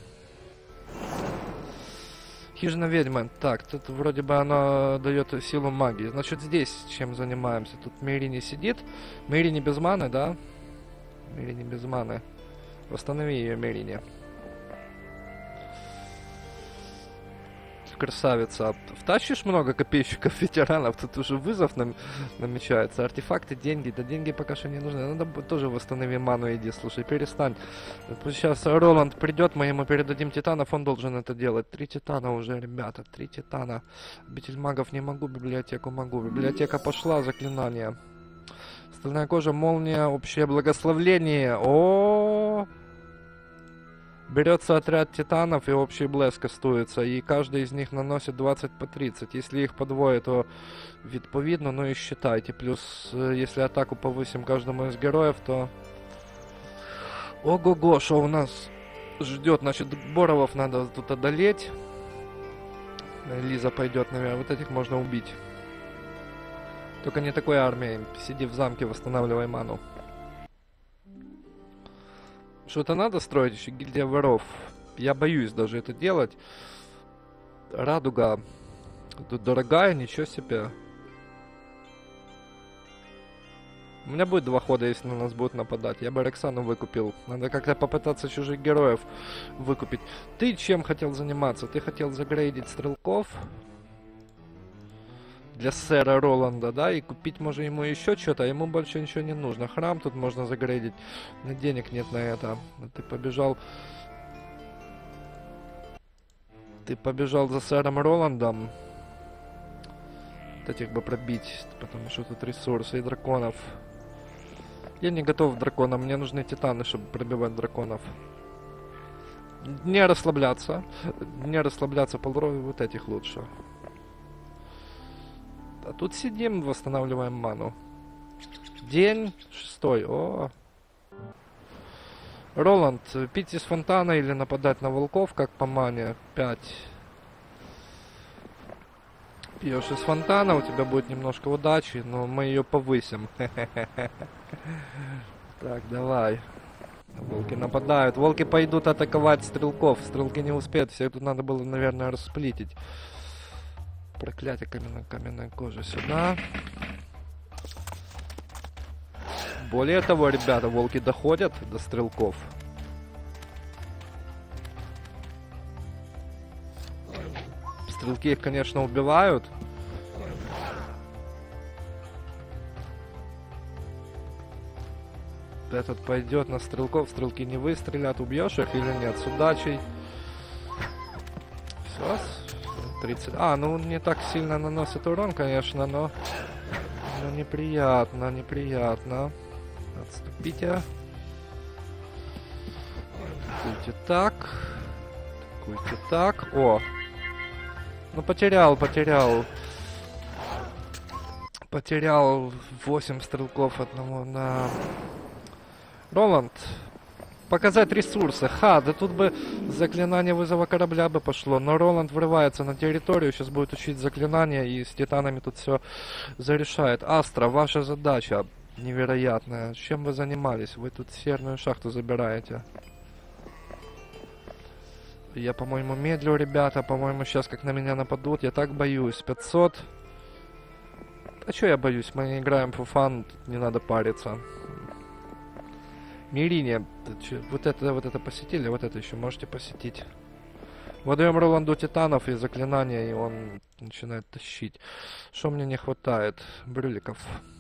Хижина ведьмы. Так, тут вроде бы она дает силу магии. Значит, здесь чем занимаемся? Тут Мерини сидит. Мерини без маны, да? Мерини без маны. Восстанови ее, Мерини. Красавица. Втащишь много копейщиков ветеранов, тут уже вызов нам намечается. Артефакты, деньги. Да деньги пока что не нужны. Надо бы тоже восстанови ману, иди, слушай, перестань. Пусть сейчас Роланд придет, мы ему передадим титанов, он должен это делать. Три титана уже, ребята, три титана. Обитель магов не могу, библиотеку могу. Библиотека пошла, заклинание. Стальная кожа, молния, общее благословление. О, берется отряд титанов и общий блеск кастуется, и каждый из них наносит двадцать по тридцать. Если их по двое, то відповідно, ну и считайте. Плюс, если атаку повысим каждому из героев, то... Ого-го, что у нас ждет? Значит, Боровов надо тут одолеть. Лиза пойдет, наверное. Вот этих можно убить. Только не такой армией. Сиди в замке, восстанавливай ману. Что-то надо строить, еще гильдия воров. Я боюсь даже это делать. Радуга. Тут дорогая, ничего себе. У меня будет два хода, если на нас будут нападать. Я бы Роксану выкупил. Надо как-то попытаться чужих героев выкупить. Ты чем хотел заниматься? Ты хотел загрейдить стрелков для сэра Роланда, да, и купить, может, ему еще что-то, а ему больше ничего не нужно. Храм тут можно загрейдить, но денег нет на это. Ты побежал... Ты побежал за сэром Роландом. Вот этих бы пробить, потому что тут ресурсы и драконов. Я не готов к драконам, мне нужны титаны, чтобы пробивать драконов. Не расслабляться. Не расслабляться, полрови вот этих лучше. А тут сидим, восстанавливаем ману. День шестой. О. Роланд, пить из фонтана или нападать на волков, как по мане? Пять. Пьешь из фонтана, у тебя будет немножко удачи, но мы ее повысим. Так, давай. Волки нападают. Волки пойдут атаковать стрелков. Стрелки не успеют. Всех тут надо было, наверное, расплитить. Проклятие каменной, каменной кожи сюда. Более того, ребята, волки доходят до стрелков. Стрелки их, конечно, убивают. Этот пойдет на стрелков. Стрелки не выстрелят. Убьешь их или нет? С удачей. Все. тридцать. А, ну не так сильно наносит урон, конечно, но... но неприятно, неприятно. Отступите. Атакуйте так. Атакуйте так. О! Ну потерял, потерял. Потерял восемь стрелков одного на... Роланд. Показать ресурсы. Ха, да тут бы заклинание вызова корабля бы пошло. Но Роланд врывается на территорию, сейчас будет учить заклинания, и с титанами тут все зарешает. Астра, ваша задача невероятная. Чем вы занимались? Вы тут северную шахту забираете. Я, по-моему, медлю, ребята. По-моему, сейчас как на меня нападут. Я так боюсь. пятьсот. А чё я боюсь? Мы играем for fun, тут не надо париться. Мирине, вот это, вот это посетили, вот это еще можете посетить. Выдаем Роланду титанов и заклинания, и он начинает тащить. Что мне не хватает? Брюликов.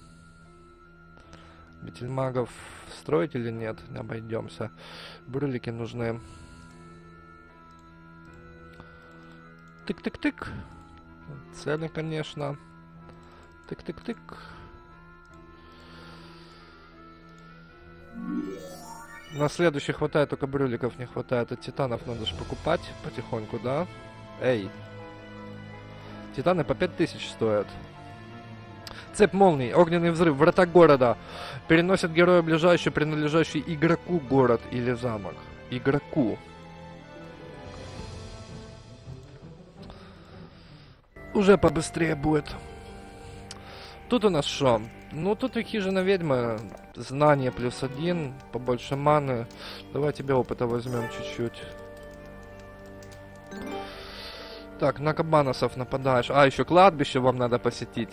Обитель магов строить или нет? Обойдемся. Брюлики нужны. Тык-тык-тык. Цели, конечно. Тык-тык-тык. На следующий хватает, только брюликов не хватает. От титанов надо же покупать потихоньку, да? Эй. Титаны по пять тысяч стоят. Цепь молний, огненный взрыв, врата города. Переносит героя ближайший, принадлежащий игроку город или замок. Игроку. Уже побыстрее будет. Тут у нас что? Ну, тут и хижина ведьмы. Знание плюс один. Побольше маны. Давай тебе опыта возьмем чуть-чуть. Так, на кабаносов нападаешь. А, еще кладбище вам надо посетить.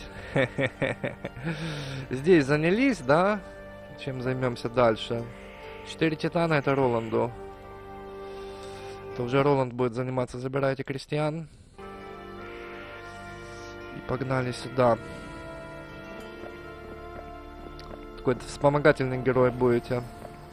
Здесь занялись, да? Чем займемся дальше? Четыре титана это Роланду. Это уже Роланд будет заниматься. Забирайте крестьян. И погнали сюда. Какой-то вспомогательный герой будете.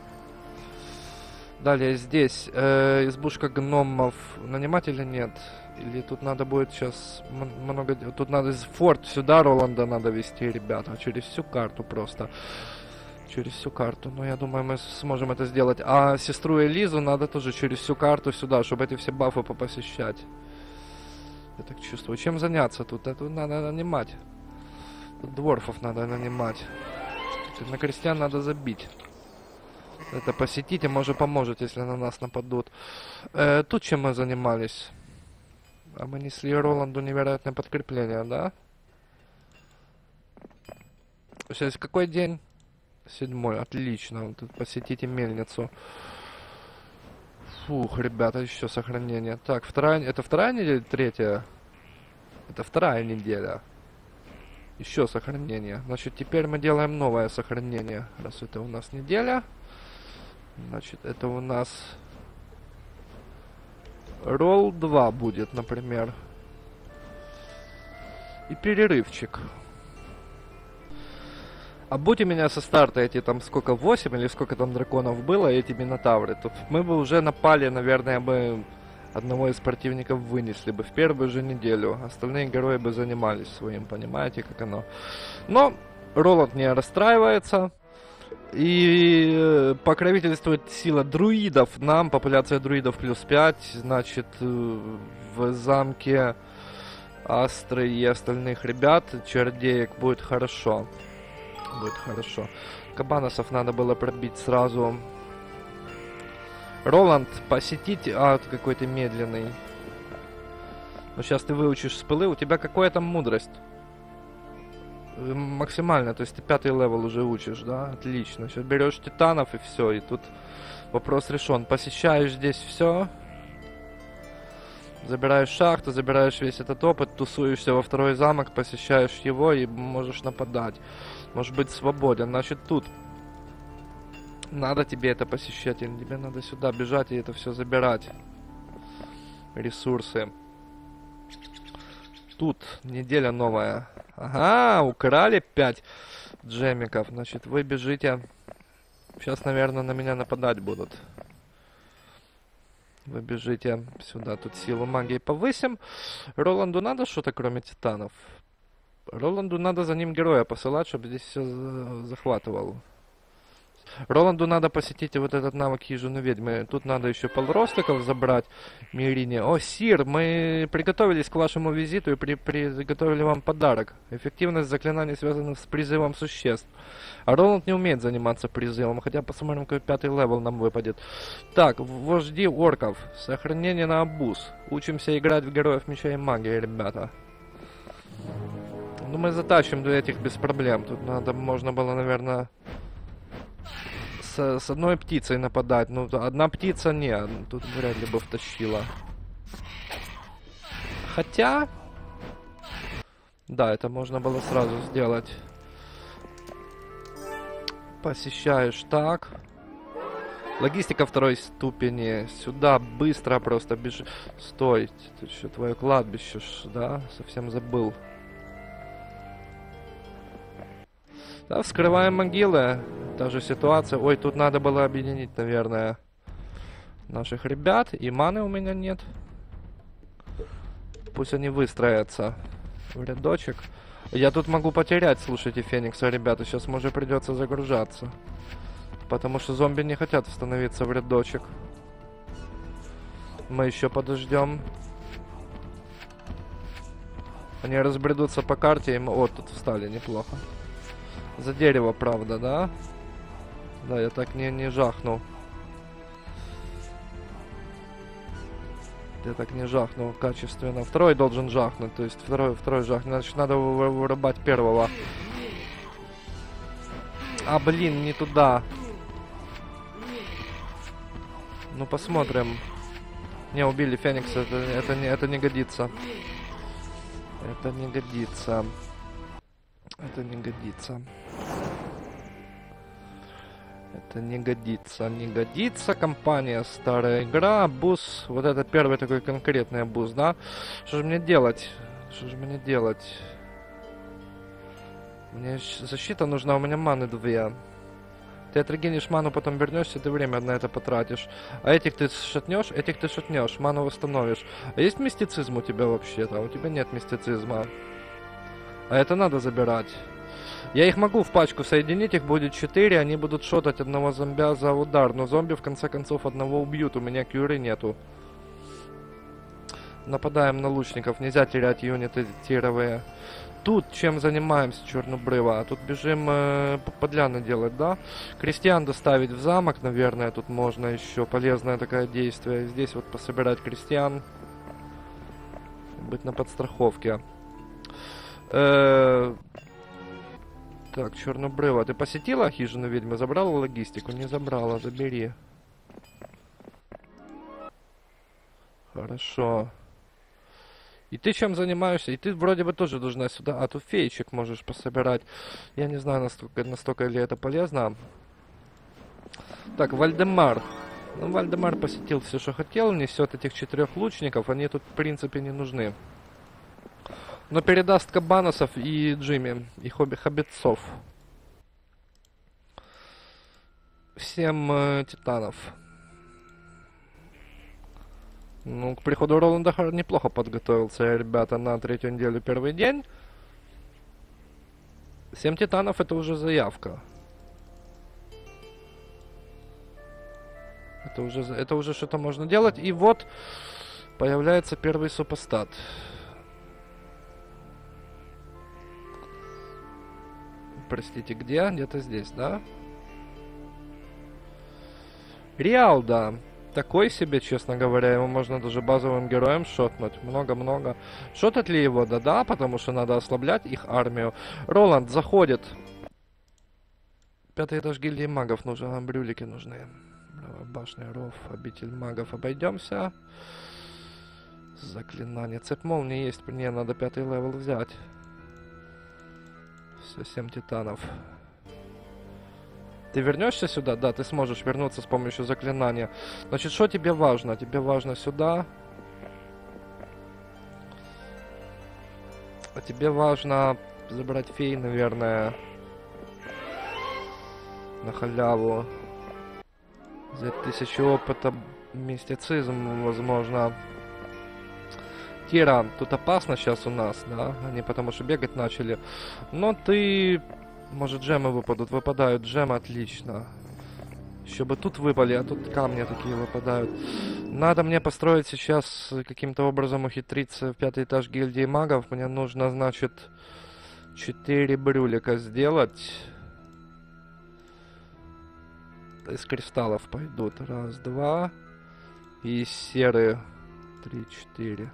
Далее здесь э, избушка гномов. Нанимать или нет? Или тут надо будет сейчас много... Тут надо форт сюда Роланда надо вести, ребята. Через всю карту просто. Через всю карту. Но я думаю, мы сможем это сделать. А сестру Элизу надо тоже через всю карту сюда, чтобы эти все бафы попосещать. Я так чувствую. Чем заняться тут? Это надо нанимать. Тут дворфов надо нанимать. Тут на крестьян надо забить. Это посетите, может поможет, если на нас нападут. Э, тут чем мы занимались? А мы несли Роланду невероятное подкрепление, да? Сейчас какой день? Седьмой, отлично. Тут посетите мельницу. Фух, ребята, еще сохранение. Так, вторая... Это вторая неделя или третья? Это вторая неделя. Еще сохранение. Значит, теперь мы делаем новое сохранение. Раз это у нас неделя. Значит, это у нас... Ролл два будет, например. И перерывчик. А будь у меня со старта эти там сколько, восемь или сколько там драконов было, эти минотавры, то мы бы уже напали, наверное, бы одного из противников вынесли бы в первую же неделю. Остальные герои бы занимались своим, понимаете, как оно. Но Роланд не расстраивается. И покровительствует сила друидов. Нам популяция друидов плюс пять. Значит, в замке Астры и остальных ребят, чародеек, будет хорошо. Будет хорошо. Кабаносов надо было пробить сразу. Роланд, посетить... А, какой-то медленный. Ну, сейчас ты выучишь спылы. У тебя какая там мудрость? Максимально, то есть ты пятый левел уже учишь, да? Отлично. Сейчас берешь титанов и все. И тут вопрос решен. Посещаешь здесь все. Забираешь шахту, забираешь весь этот опыт, тусуешься во второй замок, посещаешь его и можешь нападать. Можешь быть свободен. Значит, тут надо тебе это посещать, или тебе надо сюда бежать и это все забирать. Ресурсы. Тут неделя новая. Ага, украли пять джемиков. Значит, вы бежите. Сейчас, наверное, на меня нападать будут. Вы бежите сюда. Тут силу магии повысим. Роланду надо что-то, кроме титанов? Роланду надо за ним героя посылать, чтобы здесь все захватывал. Роланду надо посетить вот этот навык хижины ведьмы. Тут надо еще полросликов забрать. Мирине. О, Сир, мы приготовились к вашему визиту и при приготовили вам подарок. Эффективность заклинаний связана с призывом существ. А Роланд не умеет заниматься призывом, хотя посмотрим, какой пятый левел нам выпадет. Так, вожди орков. Сохранение на обуз. Учимся играть в героев меча и магии, ребята. Ну, мы затащим до этих без проблем. Тут надо, можно было, наверное... С одной птицей нападать. Ну, одна птица не. Тут вряд ли бы втащила. Хотя... Да, это можно было сразу сделать. Посещаешь так. Логистика второй ступени. Сюда быстро просто бежи. Стой. Тут еще твое кладбище, да? Совсем забыл. Да, вскрываем могилы. Та же ситуация. Ой, тут надо было объединить, наверное, наших ребят. И маны у меня нет. Пусть они выстроятся в рядочек. Я тут могу потерять, слушайте, Феникса, ребята. Сейчас, может, придется загружаться. Потому что зомби не хотят становиться в рядочек. Мы еще подождем. Они разбредутся по карте. И мы... О, тут встали, неплохо. За дерево, правда, да? Да, я так не, не жахнул. Я так не жахнул качественно. Второй должен жахнуть, то есть второй, второй жахнуть. Значит, надо вырубать первого. А, блин, не туда. Ну, посмотрим. Не, убили Феникса, это, это, не, это не годится. Это не годится. Это не годится. Это не годится, не годится. Компания, старая игра, бус. Вот это первый такой конкретный бус, да? Что же мне делать? Что же мне делать? Мне защита нужна, у меня маны две. Ты отрегенишь ману, потом вернешься, ты время на это потратишь. А этих ты шатнешь, этих ты шатнешь, ману восстановишь. А есть мистицизм у тебя вообще-то? А у тебя нет мистицизма. А это надо забирать. Я их могу в пачку соединить, их будет четыре, они будут шотать одного зомбя за удар. Но зомби в конце концов одного убьют, у меня кюры нету. Нападаем на лучников, нельзя терять юниты тировые. Тут чем занимаемся, Чернобрыва? А тут бежим э, подляны делать, да? Крестьян доставить в замок, наверное, тут можно еще. Полезное такое действие. Здесь вот пособирать крестьян. Быть на подстраховке. Э -э так, Чернобрыва, ты посетила хижину ведьмы? Забрала логистику? Не забрала, забери. Хорошо. И ты чем занимаешься? И ты вроде бы тоже должна сюда... А, тут феечек можешь пособирать. Я не знаю, настолько, настолько ли это полезно. Так, Вальдемар. Ну, Вальдемар посетил все, что хотел. Несет этих четырех лучников. Они тут, в принципе, не нужны. Но передаст кабаносов и Джимми. И хобби хоббитцов. Всем э, титанов. Ну, к приходу Роланда неплохо подготовился, ребята, на третью неделю первый день. Семь титанов это уже заявка. Это уже, это уже что-то можно делать. И вот появляется первый супостат. Простите, где? Где-то здесь, да? Риалда. Такой себе, честно говоря, его можно даже базовым героем шотнуть. Много-много. Шотать ли его? Да-да, потому что надо ослаблять их армию. Роланд заходит. Пятый этаж гильдии магов нужен, нам брюлики нужны. Башня, ров, обитель магов. Обойдемся. Заклинание. Цепь молнии есть, мне надо пятый левел взять. Все, семь титанов. Ты вернешься сюда? Да, ты сможешь вернуться с помощью заклинания. Значит, что тебе важно? Тебе важно сюда. А тебе важно забрать фей, наверное. На халяву. Взять тысячу опыта. Мистицизм, возможно. Тиран. Тут опасно сейчас у нас, да? Они потому что бегать начали. Но ты... Может, джемы выпадут. Выпадают джемы, отлично. Еще бы тут выпали, а тут камни такие выпадают. Надо мне построить сейчас, каким-то образом ухитриться в пятый этаж гильдии магов. Мне нужно, значит, четыре брюлика сделать. Из кристаллов пойдут. Раз, два. И серые. Три, четыре.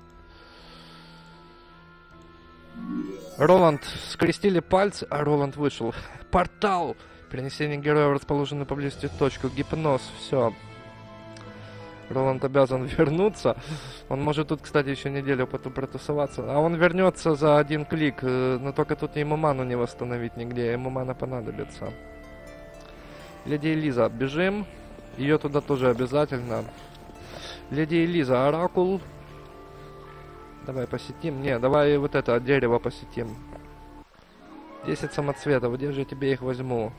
Роланд, скрестили пальцы, а Роланд вышел. Портал! Перенесение героя в расположенную поблизости точку. Гипноз, все. Роланд обязан вернуться. Он может тут, кстати, еще неделю потом протусоваться. А он вернется за один клик. Но только тут ему ману не восстановить нигде. Ему мана понадобится. Леди Элиза, бежим. Ее туда тоже обязательно. Леди Элиза, оракул. Давай посетим. Не, давай вот это дерево посетим. десять самоцветов. Где же я тебе их возьму?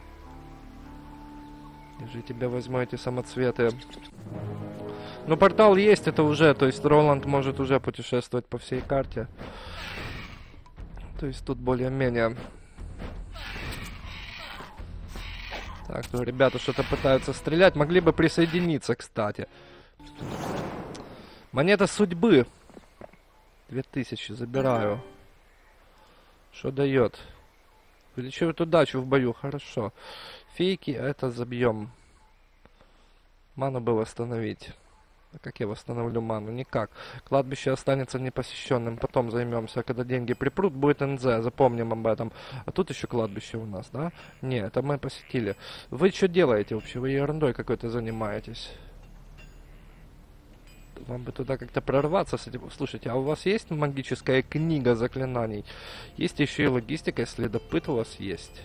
Где же я тебе возьму эти самоцветы? Ну, портал есть, это уже. То есть Роланд может уже путешествовать по всей карте. То есть тут более-менее. Так, ну, ребята что-то пытаются стрелять. Могли бы присоединиться, кстати. Монета судьбы. Две тысячи забираю. Что дает? Увеличивает удачу в бою. Хорошо. Фейки это забьем. Ману бы восстановить. А как я восстановлю ману? Никак. Кладбище останется непосещенным. Потом займемся. Когда деньги припрут, будет эн зэ. Запомним об этом. А тут еще кладбище у нас, да? Не, это мы посетили. Вы что делаете вообще? Вы ерундой какой-то занимаетесь. Вам бы туда как-то прорваться с этим. Слушайте, а у вас есть магическая книга заклинаний? Есть еще и логистика, следопыт у вас есть.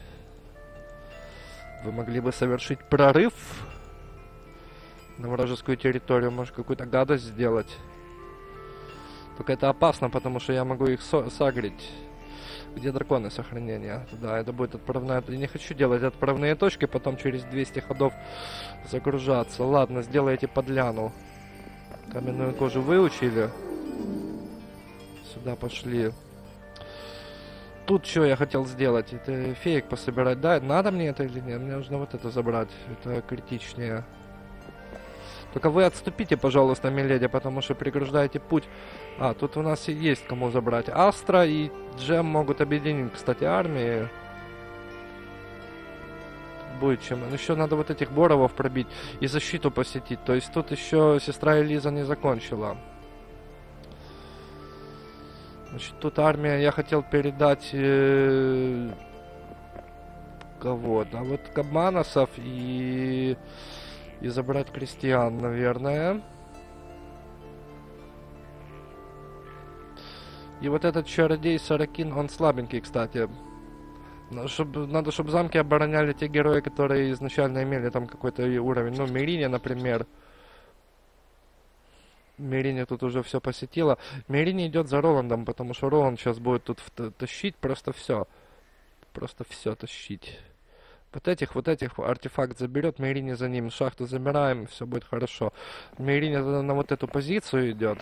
Вы могли бы совершить прорыв на вражескую территорию, может какую-то гадость сделать. Только это опасно, потому что я могу их со сагрить. Где драконы сохранения? Да, это будет отправная... Я не хочу делать отправные точки, потом через двести ходов загружаться. Ладно, сделайте подляну. Каменную кожу выучили. Сюда пошли. Тут что я хотел сделать? Это феек пособирать. Да, надо мне это или нет? Мне нужно вот это забрать. Это критичнее. Только вы отступите, пожалуйста, миледи, потому что преграждаете путь. А, тут у нас и есть кому забрать. Астра и Джем могут объединить, кстати, армии. Будет чем. Еще надо вот этих боровов пробить и защиту посетить. То есть тут еще сестра Элиза не закончила. Значит, тут армия, я хотел передать... Э, кого? Да, вот Кабманосов и... И забрать крестьян, наверное. И вот этот чародей Саракин, он слабенький, кстати. Надо, чтобы, надо, чтобы замки обороняли те герои, которые изначально имели там какой-то уровень. Ну, Мирине, например. Мирине тут уже все посетила. Мирине идет за Роландом, потому что Роланд сейчас будет тут тащить просто все. Просто все тащить. Вот этих, вот этих артефакт заберет, Мирине за ним. Шахту забираем, все будет хорошо. Мирине на вот эту позицию идет.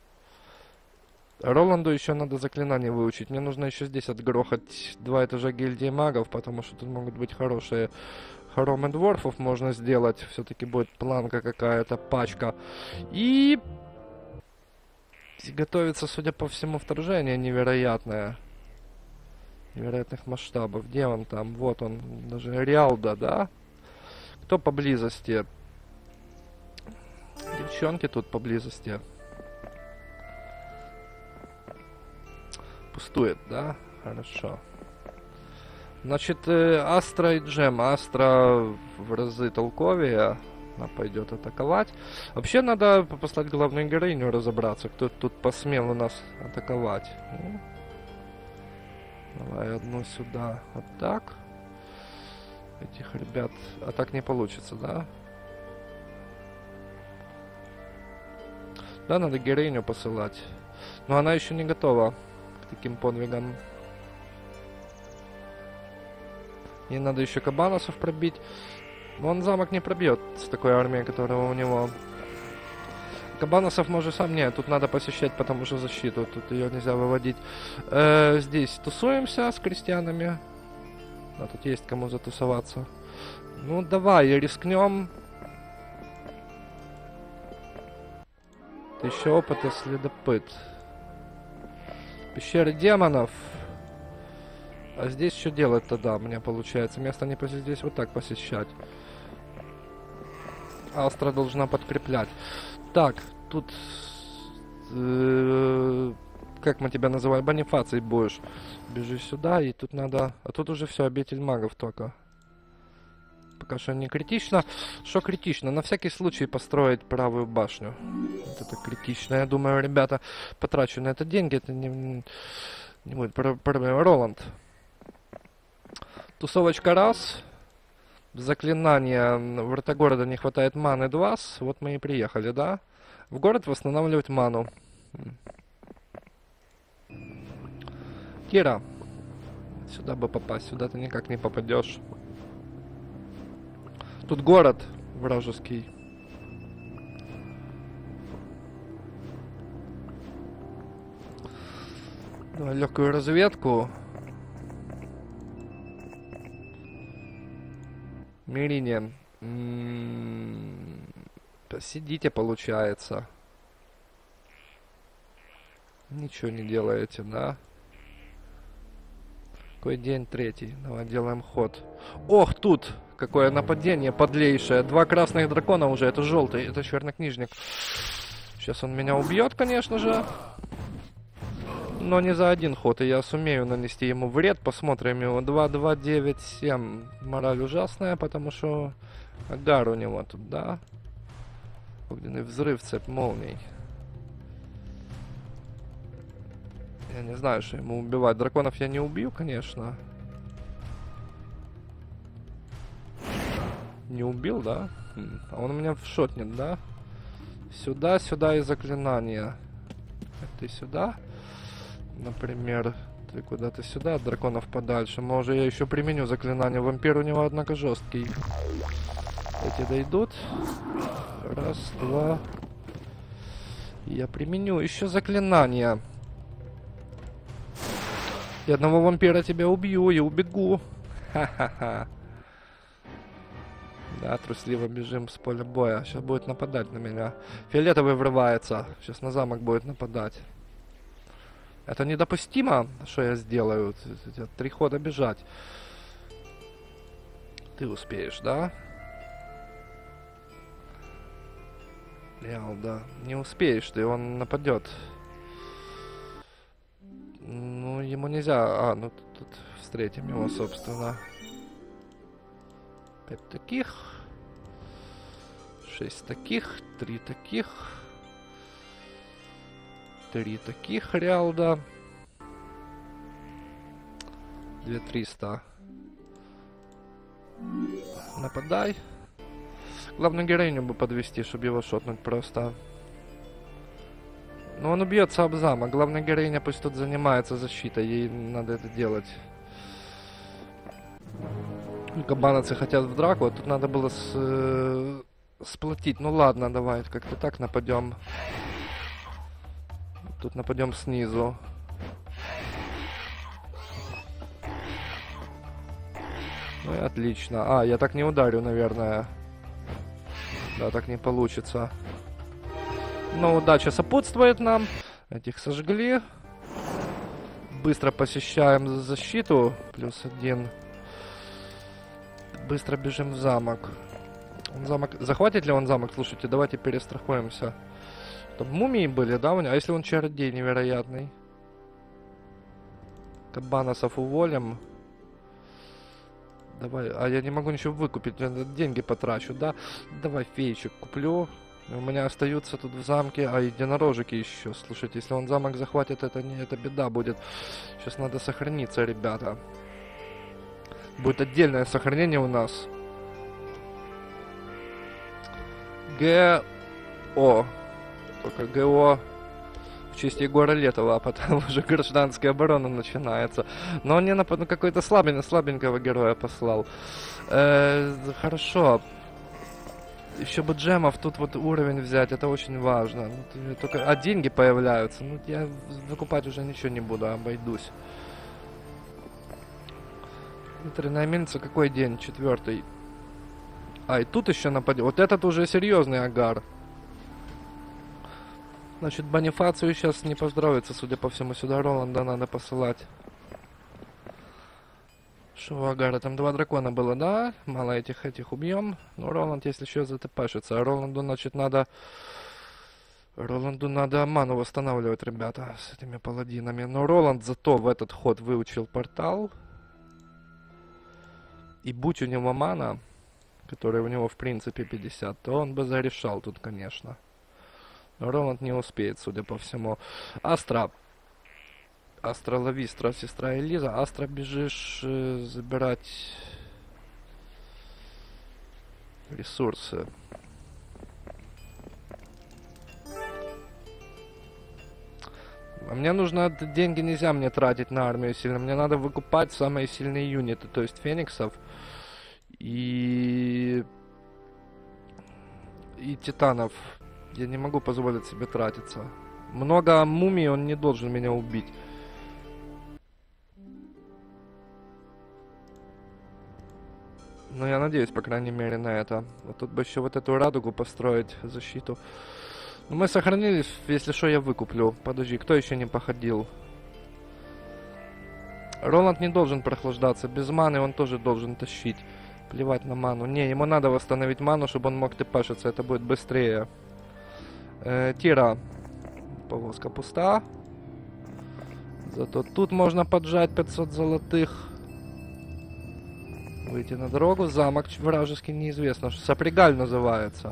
Роланду еще надо заклинание выучить. Мне нужно еще здесь отгрохать два этажа гильдии магов, потому что тут могут быть хорошие хоромы дворфов можно сделать. Все-таки будет планка какая-то, пачка. И... готовится, судя по всему, вторжение невероятное. Невероятных масштабов. Где он там? Вот он. Даже Риалда, да? Кто поблизости? Девчонки тут поблизости. Пустует, да? Хорошо. Значит, э, Астра и Джем. Астра в разы толковее. Она пойдет атаковать. Вообще надо послать главную героиню разобраться. Кто тут посмел у нас атаковать. Ну, давай одну сюда. Вот так. Этих ребят... А так не получится, да? Да, надо героиню посылать. Но она еще не готова к таким подвигам. Ей надо еще кабаносов пробить. Но он замок не пробьет с такой армией, которая у него. Кабаносов может сам нет. Тут надо посещать, потому что защиту. Тут ее нельзя выводить. Э, здесь тусуемся с крестьянами. А тут есть кому затусоваться. Ну давай, рискнем. Тысяча опыта, следопыт. Пещеры демонов. А здесь что делать тогда? Мне получается. Место не посещать, здесь вот так посещать. Астра должна подкреплять. Так, тут... Э, как мы тебя называем? Бонифаций будешь. Бежи сюда, и тут надо... А тут уже все, обитель магов только. Пока что не критично. Что критично? На всякий случай построить правую башню. Вот это критично. Я думаю, ребята, потрачу на это деньги. Это не, не будет проблема. Роланд. Тусовочка раз. Заклинание. Врата города не хватает маны два. Вот мы и приехали, да? В город восстанавливать ману. Кира. Сюда бы попасть. Сюда ты никак не попадешь. Тут город вражеский. Давай легкую разведку. Мирине. М-м-м, посидите, получается. Ничего не делаете, да? Какой день третий? Давай делаем ход. Ох, тут какое нападение подлейшее. Два красных дракона уже. Это желтый, это чернокнижник. Сейчас он меня убьет, конечно же. Но не за один ход, и я сумею нанести ему вред. Посмотрим его. два, два, девять, семь. Мораль ужасная, потому что агар у него тут, да? Огненный взрыв, цепь молний. Я не знаю, что ему убивать. Драконов я не убью, конечно. Не убил, да? А он у меня в шотнет, да? Сюда, сюда и заклинание. Ты сюда. Например, ты куда-то сюда, от драконов подальше. Может, я еще применю заклинание. Вампир у него, однако, жесткий. Эти дойдут. Раз, два. Я применю еще заклинание. И одного вампира тебя убью и убегу. Ха-ха-ха. Да, трусливо бежим с поля боя. Сейчас будет нападать на меня. Фиолетовый врывается. Сейчас на замок будет нападать. Это недопустимо, что я сделаю. Три хода бежать. Ты успеешь, да? Реал, да. Не успеешь ты, он нападет. Ну, ему нельзя... А, ну тут, тут встретим его, собственно. Пять таких. Шесть таких. Три таких. Три таких, реал, да. Две триста. Нападай. Главную героиню бы подвести, чтобы его шотнуть просто. Но он убьется об замок. Главная героиня пусть тут занимается защитой. Ей надо это делать. Кабановцы хотят в драку. А тут надо было с, э, сплотить. Ну ладно, давай как-то так нападем. Тут нападем снизу. Ну и отлично. А, я так не ударю, наверное. Да, так не получится. Но удача сопутствует нам. Этих сожгли. Быстро посещаем защиту. Плюс один. Быстро бежим в замок. Он замок... Захватит ли он замок? Слушайте, давайте перестрахуемся. Там мумии были, да? А если он чародей невероятный? Кабаносов уволим. Давай, а я не могу ничего выкупить, деньги потрачу, да? Давай феечек куплю. У меня остаются тут в замке, а единорожики еще. Слушайте, если он замок захватит, это не это беда будет. Сейчас надо сохраниться, ребята. Будет отдельное сохранение у нас. ГО. Только ГО в честь Егора Летова, а потом уже гражданская оборона начинается. Но он мне на ну, какой-то слабенького, слабенького героя послал. Э, хорошо. Еще бы джемов тут вот уровень взять, это очень важно. Ну, только, а деньги появляются. Ну, я выкупать уже ничего не буду, обойдусь. Ветреная мельница, какой день? Четвертый. А, и тут еще нападет. Вот этот уже серьезный агар. Значит, Бонифацию сейчас не поздравится, судя по всему. Сюда Роланда надо посылать. Что у агара? Там два дракона было, да? Мало этих, этих убьем. Ну, Роланд, если еще затпашится. А Роланду, значит, надо... Роланду надо ману восстанавливать, ребята, с этими паладинами. Но Роланд зато в этот ход выучил портал. И будь у него мана, которая у него, в принципе, пятьдесят, то он бы зарешал тут, конечно. Но Роланд не успеет, судя по всему. Астра. Астра, лови, Стра, сестра Элиза. Астра, бежишь э, забирать ресурсы. А мне нужно... Деньги нельзя мне тратить на армию сильно. Мне надо выкупать самые сильные юниты, то есть фениксов. И... И титанов. Я не могу позволить себе тратиться. Много мумий, он не должен меня убить. Но я надеюсь, по крайней мере, на это. Вот тут бы еще вот эту радугу построить, защиту. Но мы сохранились, если что, я выкуплю. Подожди, кто еще не походил? Роланд не должен прохлаждаться. Без маны он тоже должен тащить. Плевать на ману. Не, ему надо восстановить ману, чтобы он мог тпашиться. Это будет быстрее. Э, Тира. Повозка пуста. Зато тут можно поджать пятьсот золотых. Выйти на дорогу. Замок вражеский неизвестно. Сапригаль называется.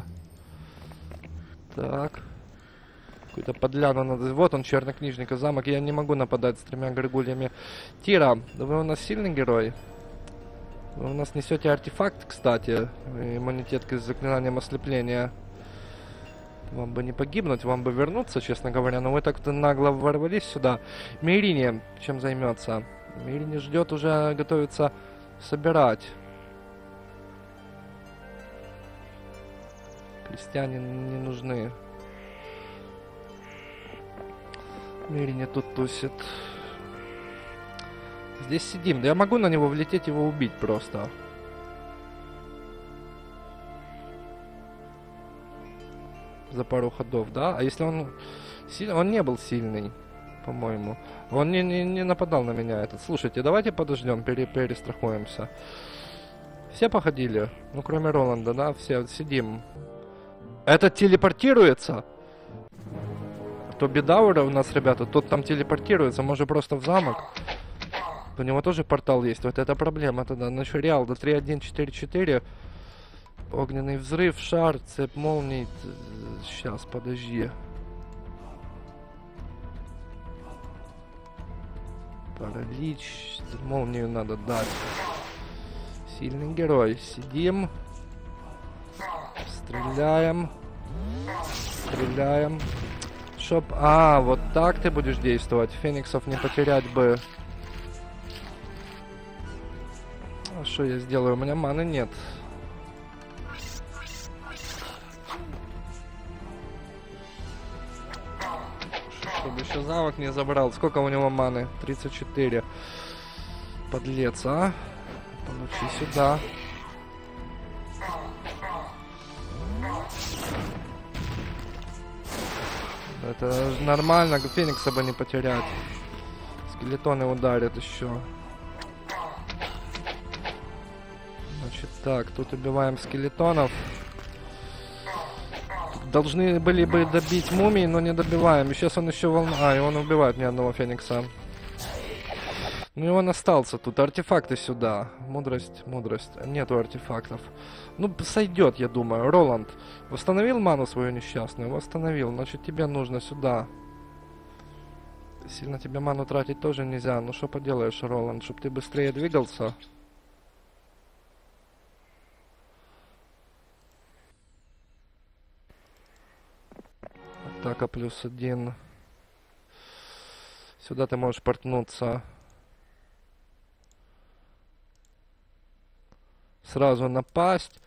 Так. Какую-то подляну надо... Вот он, чернокнижника замок. Я не могу нападать с тремя горгульями. Тира, да вы у нас сильный герой. Вы у нас несете артефакт, кстати. Иммунитет к заклинаниям ослепления. Вам бы не погибнуть, вам бы вернуться, честно говоря. Но вы так-то нагло ворвались сюда. Мирине чем займется? Мирине ждет, уже готовится собирать. Крестьяне не нужны. Мирине тут тусит. Здесь сидим. Да я могу на него влететь, его убить просто. За пару ходов, да? А если он сильный? Он не был сильный, по-моему. Он не, не, не нападал на меня этот. Слушайте, давайте подождем, пере, перестрахуемся. Все походили? Ну, кроме Роланда, да? Все сидим. Этот телепортируется? То беда у нас, ребята. Тот там телепортируется, может просто в замок. У него тоже портал есть. Вот это проблема тогда. Наш Реал до три один четыре четыре. Огненный взрыв, шар, цепь молний. Сейчас, подожди. Паралич. Молнию надо дать. Сильный герой. Сидим. Стреляем. Стреляем. Чтоб... А, вот так ты будешь действовать. Фениксов не потерять бы. А что я сделаю? У меня маны нет. Чтобы еще замок не забрал. Сколько у него маны? тридцать четыре. Подлец, а? Получи сюда. Это нормально, Феникса бы не потерять. Скелетоны ударят еще. Значит так, тут убиваем скелетонов. Должны были бы добить мумий, но не добиваем. И сейчас он еще волна... А, и он убивает ни одного Феникса. Ну и он остался тут. Артефакты сюда. Мудрость, мудрость. Нету артефактов. Ну, сойдет, я думаю. Роланд, восстановил ману свою несчастную? Восстановил. Значит, тебе нужно сюда. Сильно тебе ману тратить тоже нельзя. Ну, что поделаешь, Роланд, чтобы ты быстрее двигался. Атака плюс один. Сюда ты можешь портнуться. Сразу напасть.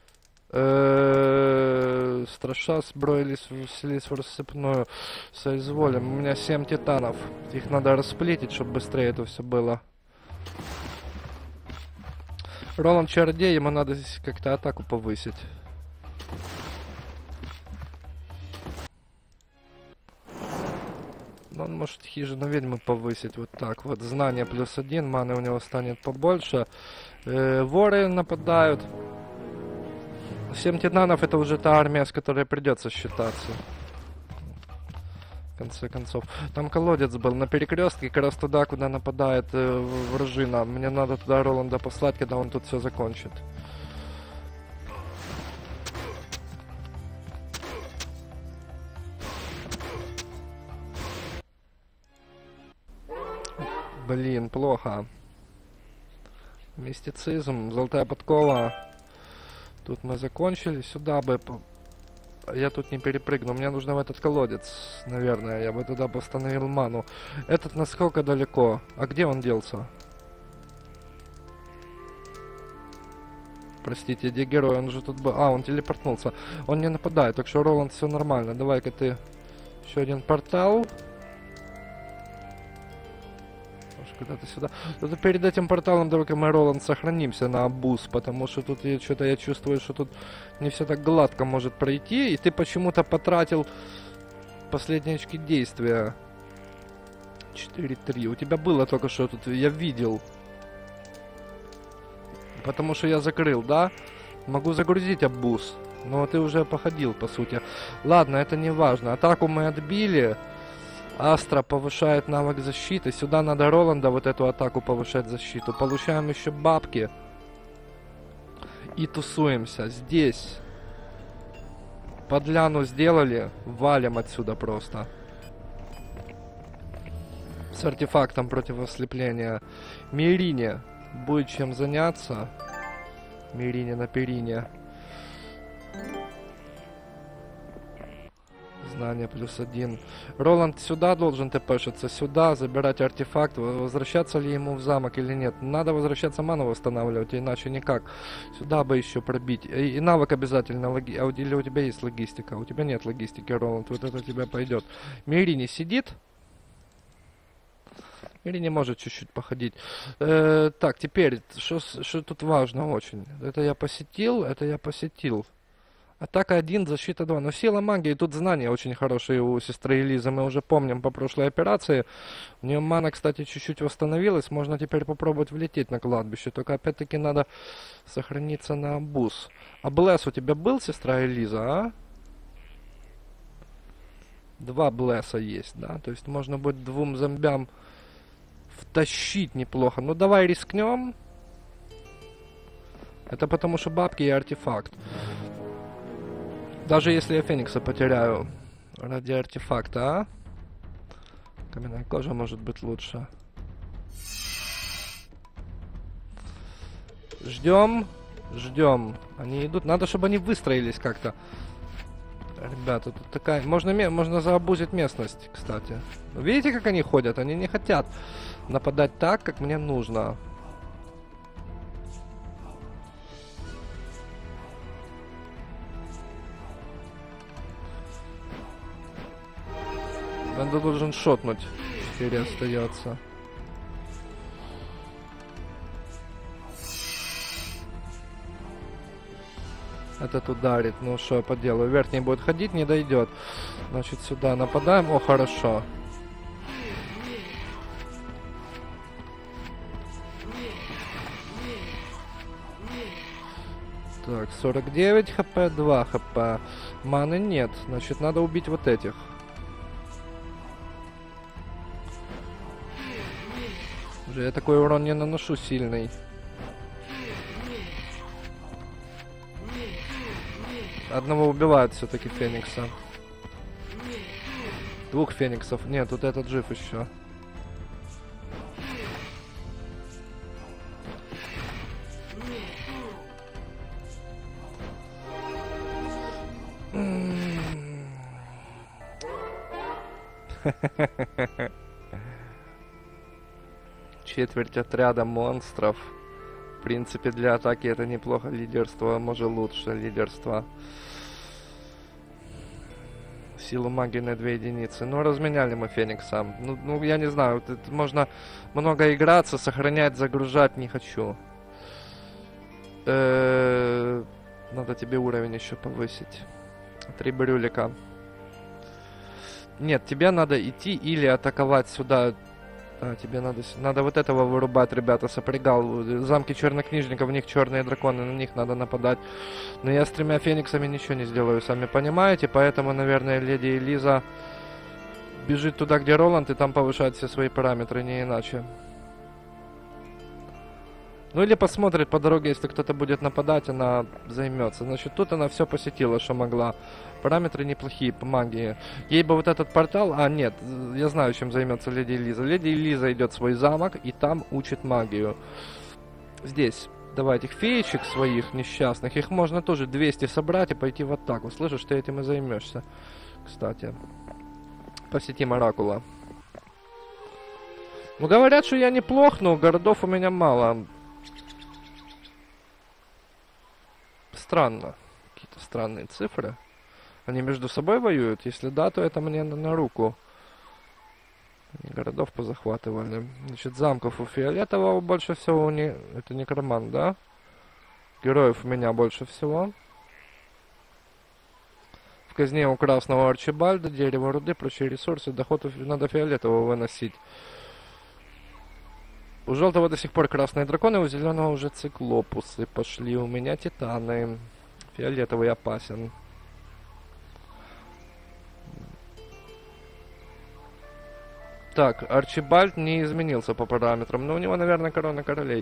Э-э-э, страша сброились, вселись в рассыпную. Соизволим. У меня семь титанов. Их надо расплетить, чтобы быстрее это все было. Роланд чародей, ему надо здесь как-то атаку повысить. Он может хижину ведьмы повысить вот так вот. Знание плюс один, маны у него станет побольше. Э, воры нападают. Семь титанов это уже та армия, с которой придется считаться. В конце концов. Там колодец был на перекрестке, как раз туда, куда нападает э, вражина. Мне надо туда Роланда послать, когда он тут все закончит. Блин, плохо. Мистицизм, золотая подкова. Тут мы закончили. Сюда бы... Я тут не перепрыгну. Мне нужно в этот колодец, наверное. Я бы туда восстановил ману. Этот насколько далеко? А где он делся? Простите, где герой? Он же тут был... А, он телепортнулся. Он не нападает, так что, Роланд, все нормально. Давай-ка ты... Еще один портал. Куда-то сюда. Тут перед этим порталом давай-ка мы, Роланд, сохранимся на абуз, потому что тут что-то я чувствую, что тут не все так гладко может пройти, и ты почему-то потратил последние очки действия. четыре три. У тебя было только что тут, я видел. Потому что я закрыл, да? Могу загрузить абуз, но ты уже походил, по сути. Ладно, это не важно. Атаку мы отбили. Астра повышает навык защиты. Сюда надо Роланда вот эту атаку повышать защиту. Получаем еще бабки. И тусуемся. Здесь. Подляну сделали. Валим отсюда просто. С артефактом против ослепления. Мирине будет чем заняться. Мирине на перине. Знание плюс один. Роланд сюда должен тпшиться, сюда, забирать артефакт. Возвращаться ли ему в замок или нет? Надо возвращаться, ману восстанавливать, иначе никак. Сюда бы еще пробить. И, и навык обязательно. Логи... А у, или у тебя есть логистика? У тебя нет логистики, Роланд. Вот это тебе пойдет. Мири не сидит. Или не может чуть-чуть походить. Э, так, теперь, что тут важно очень? Это я посетил, это я посетил. Атака один, защита два. Но сила магии, тут знания очень хорошие у сестры Элизы. Мы уже помним по прошлой операции. У нее мана, кстати, чуть-чуть восстановилась. Можно теперь попробовать влететь на кладбище. Только опять-таки надо сохраниться на обуз. А Блесс у тебя был, сестра Элиза, а? Два Блесса есть, да? То есть можно будет двум зомбям втащить неплохо. Ну давай рискнем. Это потому что бабки и артефакт. Даже если я Феникса потеряю ради артефакта, а? Каменная кожа может быть лучше. Ждем. Ждем. Они идут. Надо, чтобы они выстроились как-то. Ребята, тут такая... Можно, можно заобузить местность, кстати. Видите, как они ходят? Они не хотят нападать так, как мне нужно. Надо должен шотнуть. четыре остается. Этот ударит. Ну что я поделаю? Верхний будет ходить, не дойдет. Значит, сюда нападаем. О, хорошо. Так, сорок девять хп, два хп. Маны нет. Значит, надо убить вот этих. Уже я такой урон не наношу сильный. Одного убивают все-таки Феникса. Двух Фениксов. Нет, тут этот жив еще. Четверть отряда монстров. В принципе, для атаки это неплохо. Лидерство, а может лучше лидерство. Силу магии на две единицы. Ну, разменяли мы Феникса. Ну, ну я не знаю. Тут можно много играться, сохранять, загружать не хочу. Э-э- надо тебе уровень еще повысить. Три брюлика. Нет, тебе надо идти или атаковать сюда. А, тебе надо, надо вот этого вырубать, ребята, сопрягал. Замки чернокнижников, в них черные драконы, на них надо нападать. Но я с тремя фениксами ничего не сделаю, сами понимаете. Поэтому, наверное, леди Элиза бежит туда, где Роланд, и там повышает все свои параметры, не иначе. Ну или посмотрит по дороге, если кто-то будет нападать, она займется. Значит, тут она все посетила, что могла. Параметры неплохие по магии. Ей бы вот этот портал... А, нет, я знаю, чем займется леди Элиза. Леди Элиза идет в свой замок и там учит магию. Здесь. Давай этих феечек своих несчастных. Их можно тоже двести собрать и пойти в атаку. Слышишь, ты этим и займешься. Кстати. Посетим Оракула. Ну, говорят, что я неплох, но городов у меня мало. Странно. Какие-то странные цифры. Они между собой воюют? Если да, то это мне на, на руку. Они городов позахватывали. Значит, замков у фиолетового больше всего. Не... Это некромант, да? Героев у меня больше всего. В казне у красного Арчибальда, дерево руды, прочие ресурсы. Доход надо фиолетового выносить. У желтого до сих пор красные драконы, у зеленого уже циклопусы пошли. У меня титаны. Фиолетовый опасен. Так, Арчибальд не изменился по параметрам, но у него, наверное, корона королей.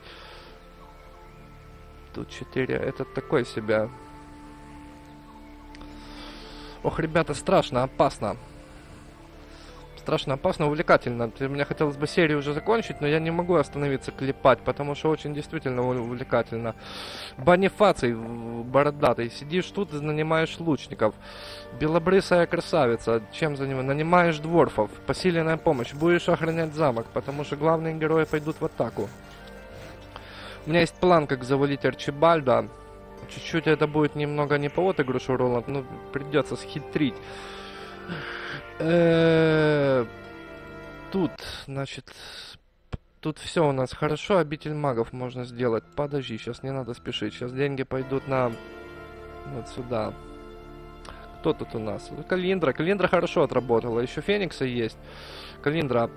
Тут четыре, этот такой себя. Ох, ребята, страшно, опасно. страшно опасно, увлекательно. Мне хотелось бы серию уже закончить, но я не могу остановиться клепать, потому что очень действительно увлекательно. Бонифаций бородатый. Сидишь тут и нанимаешь лучников. Белобрысая красавица. Чем занимаешь? Нанимаешь дворфов. Посиленная помощь. Будешь охранять замок, потому что главные герои пойдут в атаку. У меня есть план, как завалить Арчибальда. Чуть-чуть это будет немного не по отыгрышу, Роланд, но придется схитрить. Тут, значит, тут все у нас хорошо. Обитель магов можно сделать. Подожди, сейчас не надо спешить. Сейчас деньги пойдут на вот сюда. Кто тут у нас? Калиндра. Калиндра хорошо отработала. Еще Феникса есть. Калиндра,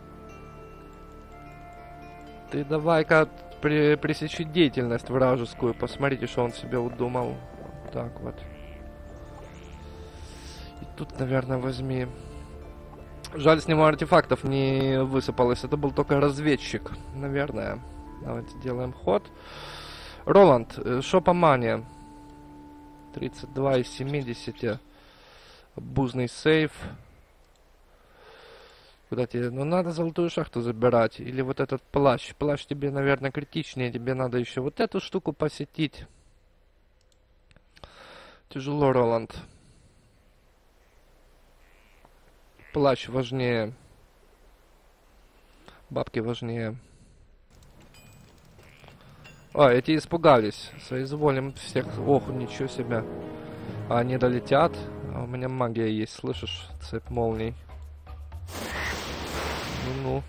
ты давай-ка при, пресечи деятельность вражескую. Посмотрите, что он себе удумал. Так вот. И тут, наверное, возьми. Жаль, с него артефактов не высыпалось. Это был только разведчик, наверное. Давайте делаем ход. Роланд, что по мане? тридцать два из семидесяти. Бузный сейф. Куда тебе? Ну, надо золотую шахту забирать. Или вот этот плащ. Плащ тебе, наверное, критичнее. Тебе надо еще вот эту штуку посетить. Тяжело, Роланд. Плащ важнее. Бабки важнее. А, эти испугались. Соизволим всех. Ох, ничего себе. А они долетят. А у меня магия есть, слышишь? Цепь молний. Ну-ну.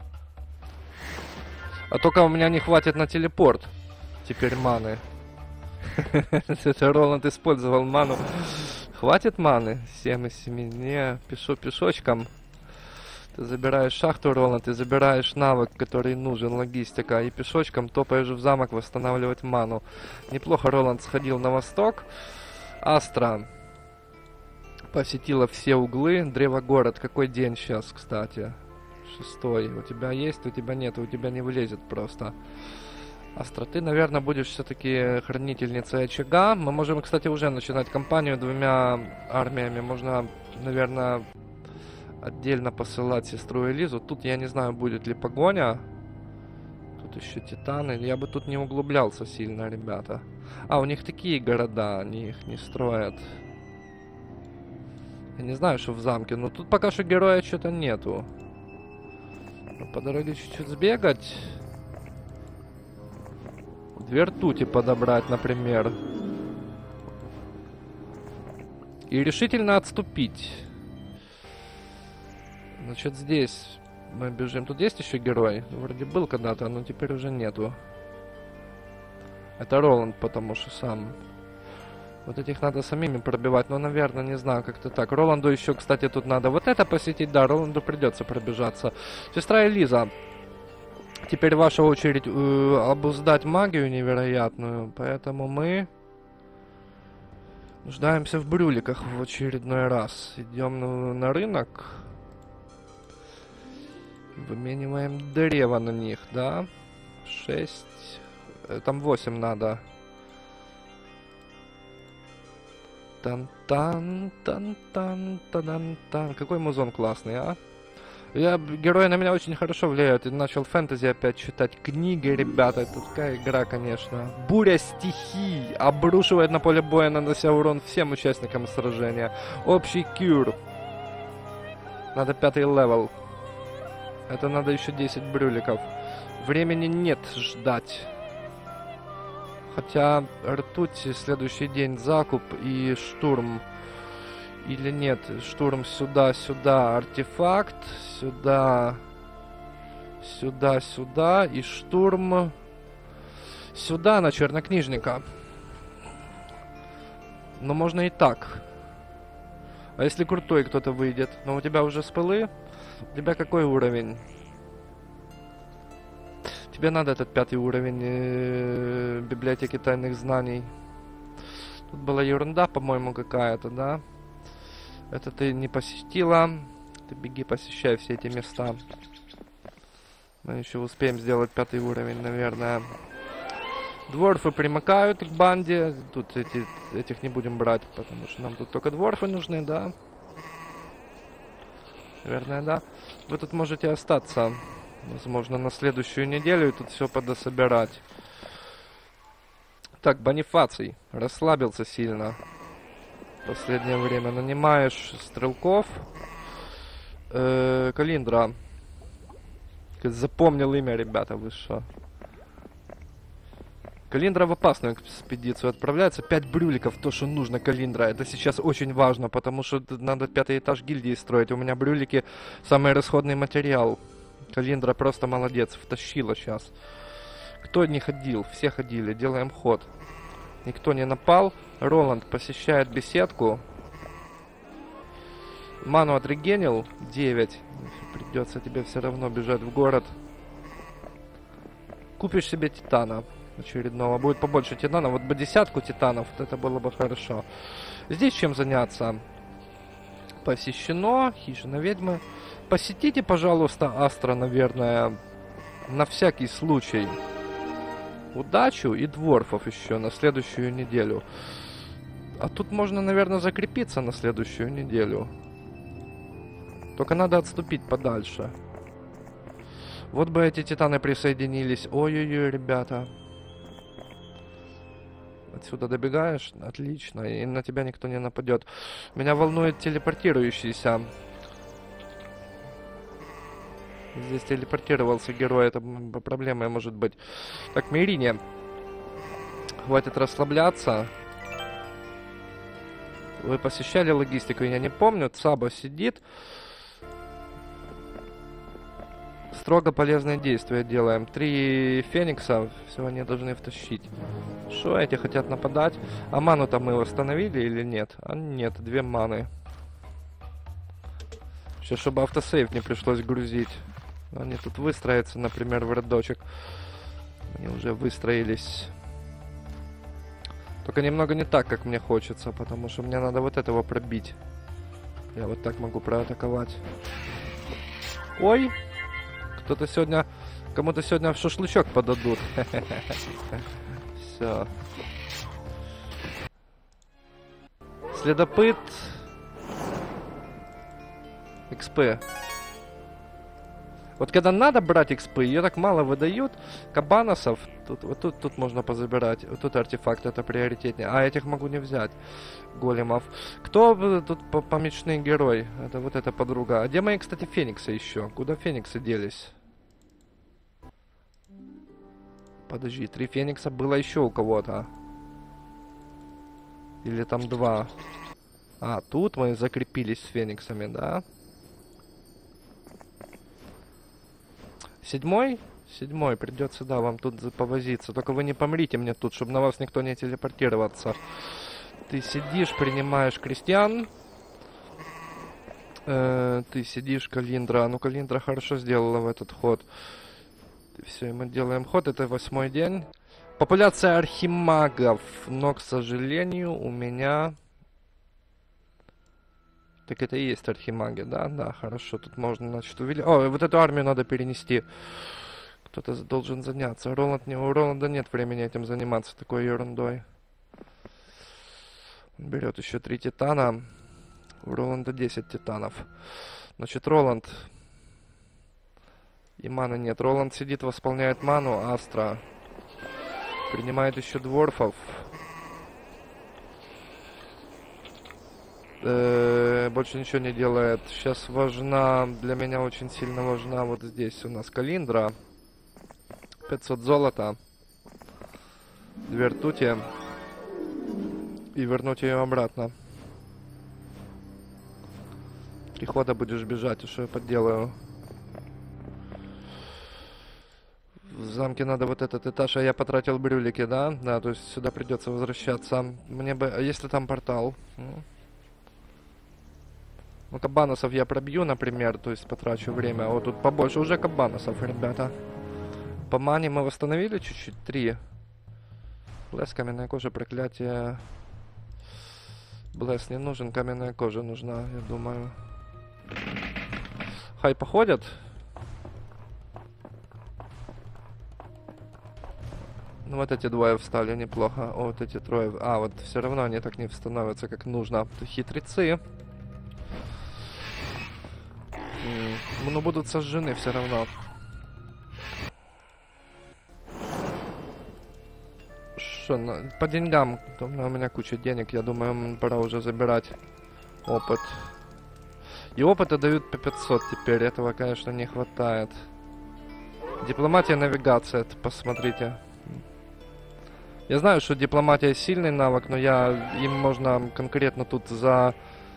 А только у меня не хватит на телепорт. Теперь маны. Это Роланд использовал ману. Хватит маны? семь из семи. Не, пишу пешочком. Ты забираешь шахту, Роланд, ты забираешь навык, который нужен, логистика, и пешочком топаешь в замок восстанавливать ману. Неплохо Роланд сходил на восток. Астра посетила все углы. Древогород. Какой день сейчас, кстати? Шестой. У тебя есть, у тебя нет, у тебя не влезет просто. Астра, ты, наверное, будешь все-таки хранительницей очага. Мы можем, кстати, уже начинать кампанию двумя армиями. Можно, наверное, отдельно посылать сестру Элизу. Тут я не знаю, будет ли погоня. Тут еще титаны. Я бы тут не углублялся сильно, ребята. А, у них такие города, они их не строят. Я не знаю, что в замке, но тут пока что героя что-то нету. Но по дороге чуть-чуть сбегать. Две ртути подобрать, например. И решительно отступить. Значит, здесь мы бежим. Тут есть еще герой? Вроде был когда-то, но теперь уже нету. Это Роланд, потому что сам. Вот этих надо самими пробивать. Но, наверное, не знаю, как-то так. Роланду еще, кстати, тут надо вот это посетить. Да, Роланду придется пробежаться. Сестра Элиза. Теперь ваша очередь э, обуздать магию невероятную. Поэтому мы нуждаемся в брюликах в очередной раз. Идем на, на рынок. Вымениваем древо на них, да? шесть. Там восемь надо. Тан-тан, тан-тан, тан-тан. Какой музон классный, а? Я, герои на меня очень хорошо влияют. Я начал фэнтези опять читать. Книги, ребята. Это такая игра, конечно. Буря стихий. Обрушивает на поле боя, нанося урон всем участникам сражения. Общий кюр. Надо пятый левел. Это надо еще десять брюликов. Времени нет ждать. Хотя ртуть, следующий день закуп и штурм. Или нет, штурм сюда, сюда, артефакт, сюда, сюда, сюда и штурм сюда на чернокнижника. Но можно и так. А если крутой кто-то выйдет? Но у тебя уже спылы? У тебя какой уровень? Тебе надо этот пятый уровень э, библиотеки тайных знаний. Тут была ерунда, по-моему, какая-то, да? Это ты не посетила. Ты беги, посещай все эти места. Мы еще успеем сделать пятый уровень, наверное. Дворфы примыкают к банде. Тут эти, этих не будем брать, потому что нам тут только дворфы нужны, да? Наверное, да. Вы тут можете остаться, возможно, на следующую неделю и тут все подособирать. Так, Бонифаций. Расслабился сильно. В последнее время нанимаешь стрелков. Э-э, Калиндра. Запомнил имя, ребята, вы что? Калиндра в опасную экспедицию отправляется. Пять брюликов, то, что нужно, Калиндра. Это сейчас очень важно, потому что надо пятый этаж гильдии строить. У меня брюлики самый расходный материал. Калиндра просто молодец, втащила сейчас. Кто не ходил? Все ходили. Делаем ход. Никто не напал. Роланд посещает беседку. Ману отрегенил. девять. Придется тебе все равно бежать в город. Купишь себе титана очередного. Будет побольше титана. Вот бы десятку титанов. Вот это было бы хорошо. Здесь чем заняться? Посещено. Хижина ведьмы. Посетите, пожалуйста, Астра, наверное, на всякий случай. Удачу и дворфов еще на следующую неделю. А тут можно, наверное, закрепиться на следующую неделю. Только надо отступить подальше. Вот бы эти титаны присоединились. Ой-ой-ой, ребята. Отсюда добегаешь? Отлично. И на тебя никто не нападет. Меня волнует телепортирующийся. Здесь телепортировался герой. Это проблема может быть. Так, Мирине. Хватит расслабляться. Вы посещали логистику? Я не помню. Цаба сидит. Строго полезные действия делаем. Три феникса. Все они должны втащить. Что эти хотят нападать? А ману-то мы восстановили или нет? А нет, две маны. Сейчас, чтобы автосейв не пришлось грузить. Они тут выстроятся, например, в рядочек. Они уже выстроились. Только немного не так, как мне хочется, потому что мне надо вот этого пробить. Я вот так могу проатаковать. Ой! Кто-то сегодня... Кому-то сегодня в шашлычок подадут. Все. Следопыт. Экспы. Вот когда надо брать экспы, ее так мало выдают. Кабаносов, тут, вот тут, тут можно позабирать. Вот тут артефакт, это приоритетнее. А этих могу не взять. Големов. Кто тут помечный герой? Это вот эта подруга. А где мои, кстати, фениксы еще? Куда фениксы делись? Подожди, три феникса было еще у кого-то. Или там два? А, тут мы закрепились с фениксами, да? Седьмой? Седьмой, придется, да, вам тут повозиться. Только вы не помрите мне тут, чтобы на вас никто не телепортироваться. Ты сидишь, принимаешь крестьян. Э, ты сидишь, Калиндра. Ну, Калиндра хорошо сделала в этот ход. Все, мы делаем ход. Это восьмой день. Популяция архимагов. Но, к сожалению, у меня... Так это и есть архимаги, да? Да, хорошо. Тут можно, значит, увеличить... О, вот эту армию надо перенести. Кто-то должен заняться. Роланд не... У Роланда нет времени этим заниматься такой ерундой. Он берет еще три титана. У Роланда десять титанов. Значит, Роланд... И маны нет. Роланд сидит, восполняет ману. Астра принимает еще дворфов. Э-э, больше ничего не делает. Сейчас важна, для меня очень сильно важна вот здесь у нас Калиндра. пятьсот золота. Две ртути. И вернуть ее обратно. Три хода будешь бежать, и что я поделаю? В замке надо вот этот этаж, а я потратил брюлики, да? Да, то есть сюда придется возвращаться. Мне бы... А если там портал? Ну, кабаносов я пробью, например, то есть потрачу время. А вот тут побольше уже кабаносов, ребята. По мане мы восстановили чуть-чуть. Три. Блэс, каменная кожа, проклятие. Блэс не нужен, каменная кожа нужна, я думаю. Хай походят. Ну вот эти двое встали неплохо. О, вот эти трое. А, вот все равно они так не становятся, как нужно. Хитрецы. но будут сожжены все равно. Что, на, по деньгам, у меня куча денег, я думаю, пора уже забирать опыт. И опыта дают по пятьсот теперь, этого, конечно, не хватает. Дипломатия, навигация, это посмотрите. Я знаю, что дипломатия сильный навык, но я им можно конкретно тут за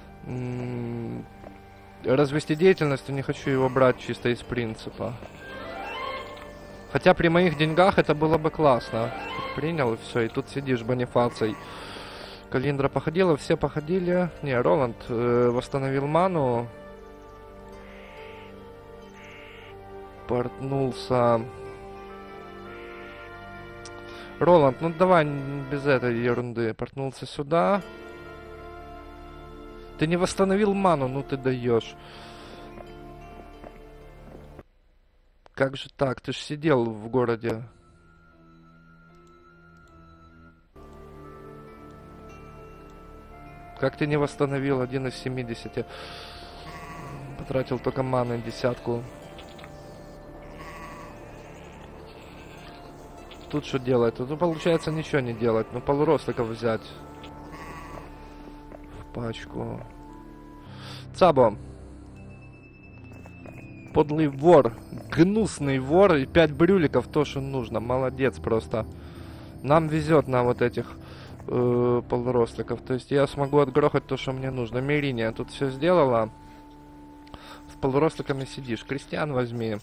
развести деятельность, не хочу его брать чисто из принципа. Хотя при моих деньгах это было бы классно. Принял и все, и тут сидишь Бонифаций. Калиндра походила, все походили. Не, Роланд э, восстановил ману. Портнулся. Роланд, ну давай без этой ерунды. Портнулся сюда. Ты не восстановил ману, ну ты даешь. Как же так? Ты ж сидел в городе. Как ты не восстановил один из семидесяти? Потратил только маны десятку. Тут что делать? Тут получается ничего не делать. Ну полуросликов взять. В пачку. Цабо. Подлый вор. Гнусный вор. И пять брюликов, то, что нужно. Молодец просто. Нам везет на вот этих э, полуросликов. То есть я смогу отгрохать то, что мне нужно. Мериния тут все сделала. С полуросликами сидишь. Крестьян возьми.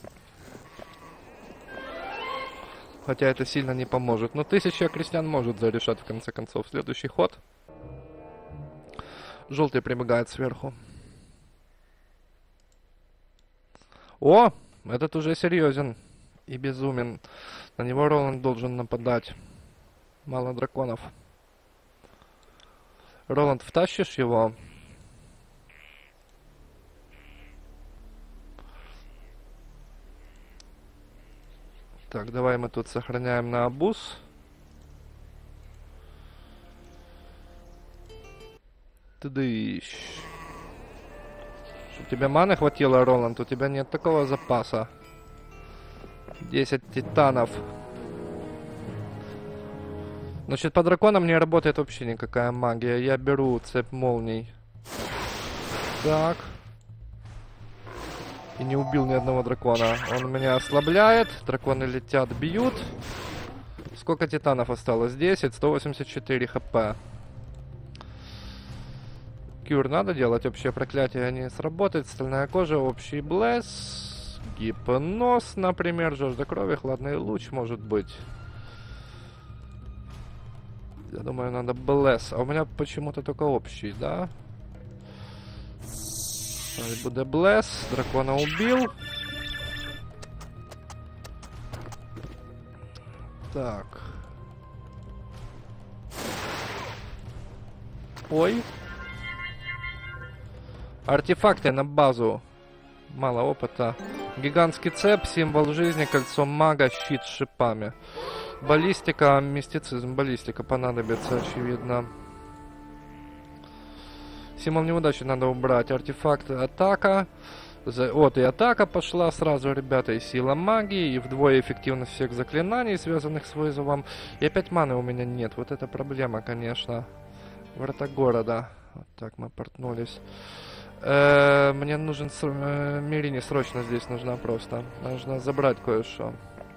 Хотя это сильно не поможет. Но тысяча крестьян может зарешать в конце концов. Следующий ход. Желтый прибегает сверху. О! Этот уже серьезен и безумен. На него Роланд должен нападать. Мало драконов. Роланд, втащишь его? Так, давай мы тут сохраняем на обуз. Ты дыщ. Чтобы тебе маны хватило, Роланд, у тебя нет такого запаса. десять титанов. Значит, по драконам не работает вообще никакая магия. Я беру цепь молний. Так. И не убил ни одного дракона. Он меня ослабляет. Драконы летят, бьют. Сколько титанов осталось? десять, сто восемьдесят четыре хп. Кюр надо делать, общее проклятие не сработает. Стальная кожа, общий блесс. Гипноз, например, жажда крови, хладный луч, может быть. Я думаю, надо блесс. А у меня почему-то только общий, да? Будет блесс. Дракона убил. Так. Ой. Артефакты на базу. Мало опыта. Гигантский цеп, символ жизни, кольцо мага, щит с шипами. Баллистика, мистицизм, баллистика понадобится, очевидно. Символ неудачи надо убрать. Артефакт, атака. Вот и атака пошла сразу, ребята. И сила магии, и вдвое эффективность всех заклинаний, связанных с вызовом. И опять маны у меня нет. Вот это проблема, конечно. Врата города. Вот так мы портнулись. Э-э, мне нужен... Э, Мерине срочно здесь нужна просто. Нужно забрать кое-что.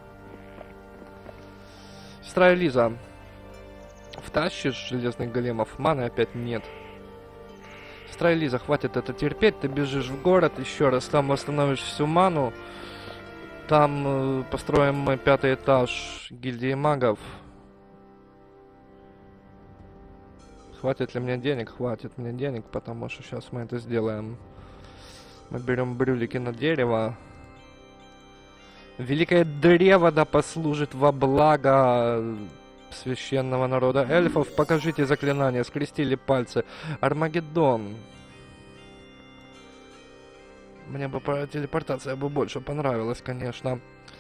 Сестра Элиза. Втащишь железных големов? Маны опять нет. Сестра Элиза, хватит это терпеть. Ты бежишь в город еще раз. Там восстановишь всю ману. Там э, построим мы пятый этаж гильдии магов. Хватит ли мне денег? Хватит мне денег, потому что сейчас мы это сделаем. Мы берем брюлики на дерево. Великое древо да послужит во благо священного народа эльфов. Покажите заклинание. Скрестили пальцы. Армагеддон. Мне бы телепортация бы больше понравилась, конечно.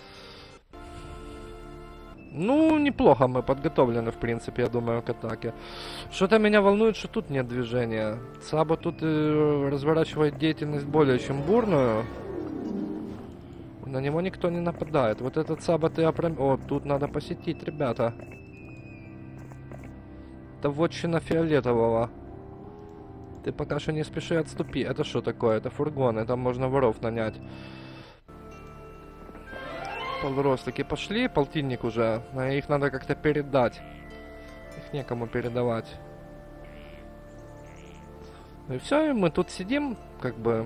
Ну, неплохо мы подготовлены, в принципе, я думаю, к атаке. Что-то меня волнует, что тут нет движения. Цабо тут э, разворачивает деятельность более чем бурную. На него никто не нападает. Вот этот саббат и опром... О, тут надо посетить, ребята. Это вотчина фиолетового. Ты пока что не спеши, отступи. Это что такое? Это фургоны, там можно воров нанять. Полурослики пошли, полтинник уже. Но их надо как-то передать. Их некому передавать. Ну и все, и мы тут сидим, как бы...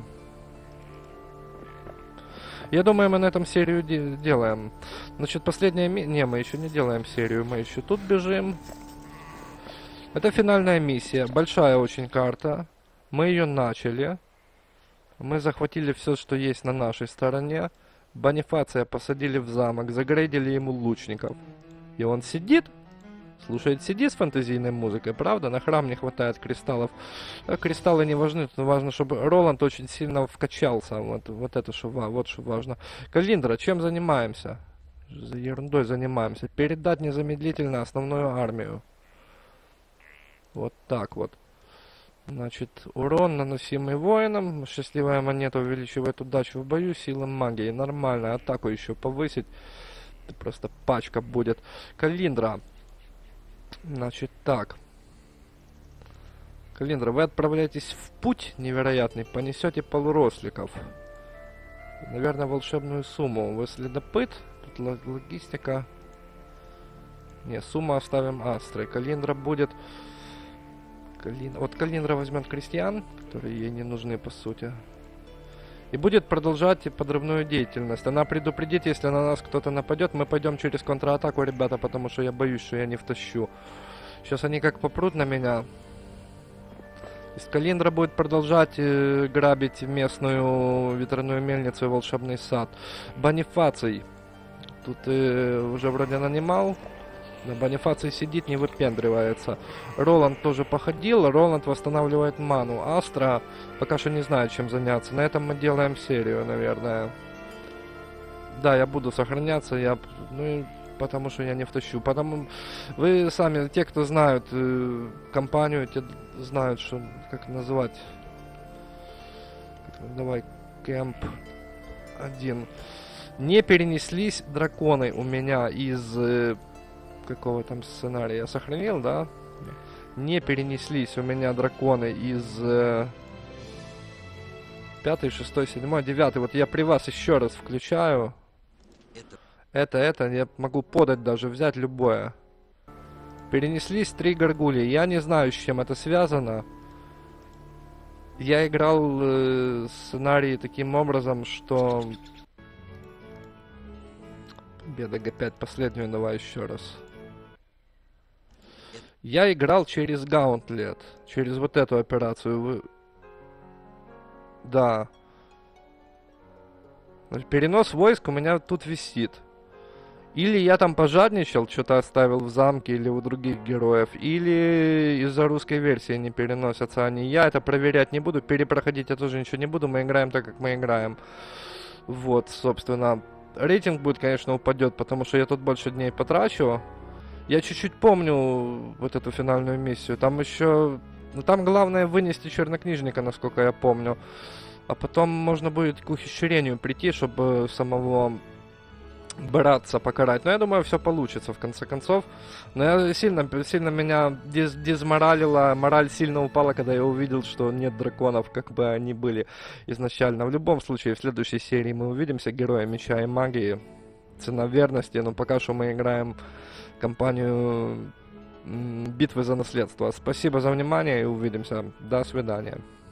Я думаю, мы на этом серию де делаем. Значит, последняя ми... Не, мы еще не делаем серию, мы еще тут бежим. Это финальная миссия, большая очень карта. Мы ее начали. Мы захватили все, что есть на нашей стороне. Бонифация посадили в замок, загрейдили ему лучников. И он сидит, слушает си ди с фэнтезийной музыкой, правда? На храм не хватает кристаллов. А кристаллы не важны, тут важно, чтобы Роланд очень сильно вкачался. Вот, вот это что, вот что важно. Калиндра, чем занимаемся? За ерундой занимаемся. Передать незамедлительно основную армию. Вот так вот. Значит, урон, наносимый воинам. Счастливая монета увеличивает удачу в бою, силы магии. Нормально. Атаку еще повысить. Это просто пачка будет. Калиндра. Значит, так. Калиндра, вы отправляетесь в путь невероятный. Понесете полуросликов. Наверное, волшебную сумму. Вы следопыт. Тут логистика. Не, сумму оставим Астрой. Калиндра будет... Калин... Вот Калиндра возьмет крестьян, которые ей не нужны по сути. И будет продолжать подрывную деятельность. Она предупредит, если на нас кто-то нападет, мы пойдем через контратаку, ребята, потому что я боюсь, что я не втащу. Сейчас они как попрут на меня. И Калиндра будет продолжать э, грабить местную ветряную мельницу и волшебный сад. Бонифаций. Тут э, уже вроде нанимал. На Бонифаций сидит, не выпендривается. Роланд тоже походил. Роланд восстанавливает ману. Астра пока что не знает, чем заняться. На этом мы делаем серию, наверное. Да, я буду сохраняться. Я, ну, потому что я не втащу. Потому вы сами, те, кто знают э, компанию, те знают, что как называть. Давай, кемп один. Не перенеслись драконы у меня из... Э, какого там сценария я сохранил, да? Не перенеслись у меня драконы из э, пятый, шестой, седьмой, девятый. Вот я при вас еще раз включаю. Это, это, это я могу подать даже, взять любое. Перенеслись три горгульи. Я не знаю, с чем это связано. Я играл э, сценарий таким образом, что... Беда Г пять, последнюю давай еще раз. Я играл через Gauntlet, через вот эту операцию. Вы... Да. Перенос войск у меня тут висит. Или я там пожадничал, что-то оставил в замке или у других героев, или из-за русской версии не переносятся они. Я это проверять не буду, перепроходить я тоже ничего не буду, мы играем так, как мы играем. Вот, собственно. Рейтинг будет, конечно, упадет, потому что я тут больше дней потрачу. Я чуть-чуть помню вот эту финальную миссию. Там еще... Ну, там главное вынести чернокнижника, насколько я помню. А потом можно будет к ухищрению прийти, чтобы самого братца покарать. Но я думаю, все получится, в конце концов. Но я сильно, сильно меня диз дизморалило. Мораль сильно упала, когда я увидел, что нет драконов, как бы они были изначально. В любом случае, в следующей серии мы увидимся. Героя меча и магии. Цена верности. Но пока что мы играем кампанию битвы за наследство. Спасибо за внимание и увидимся. До свидания.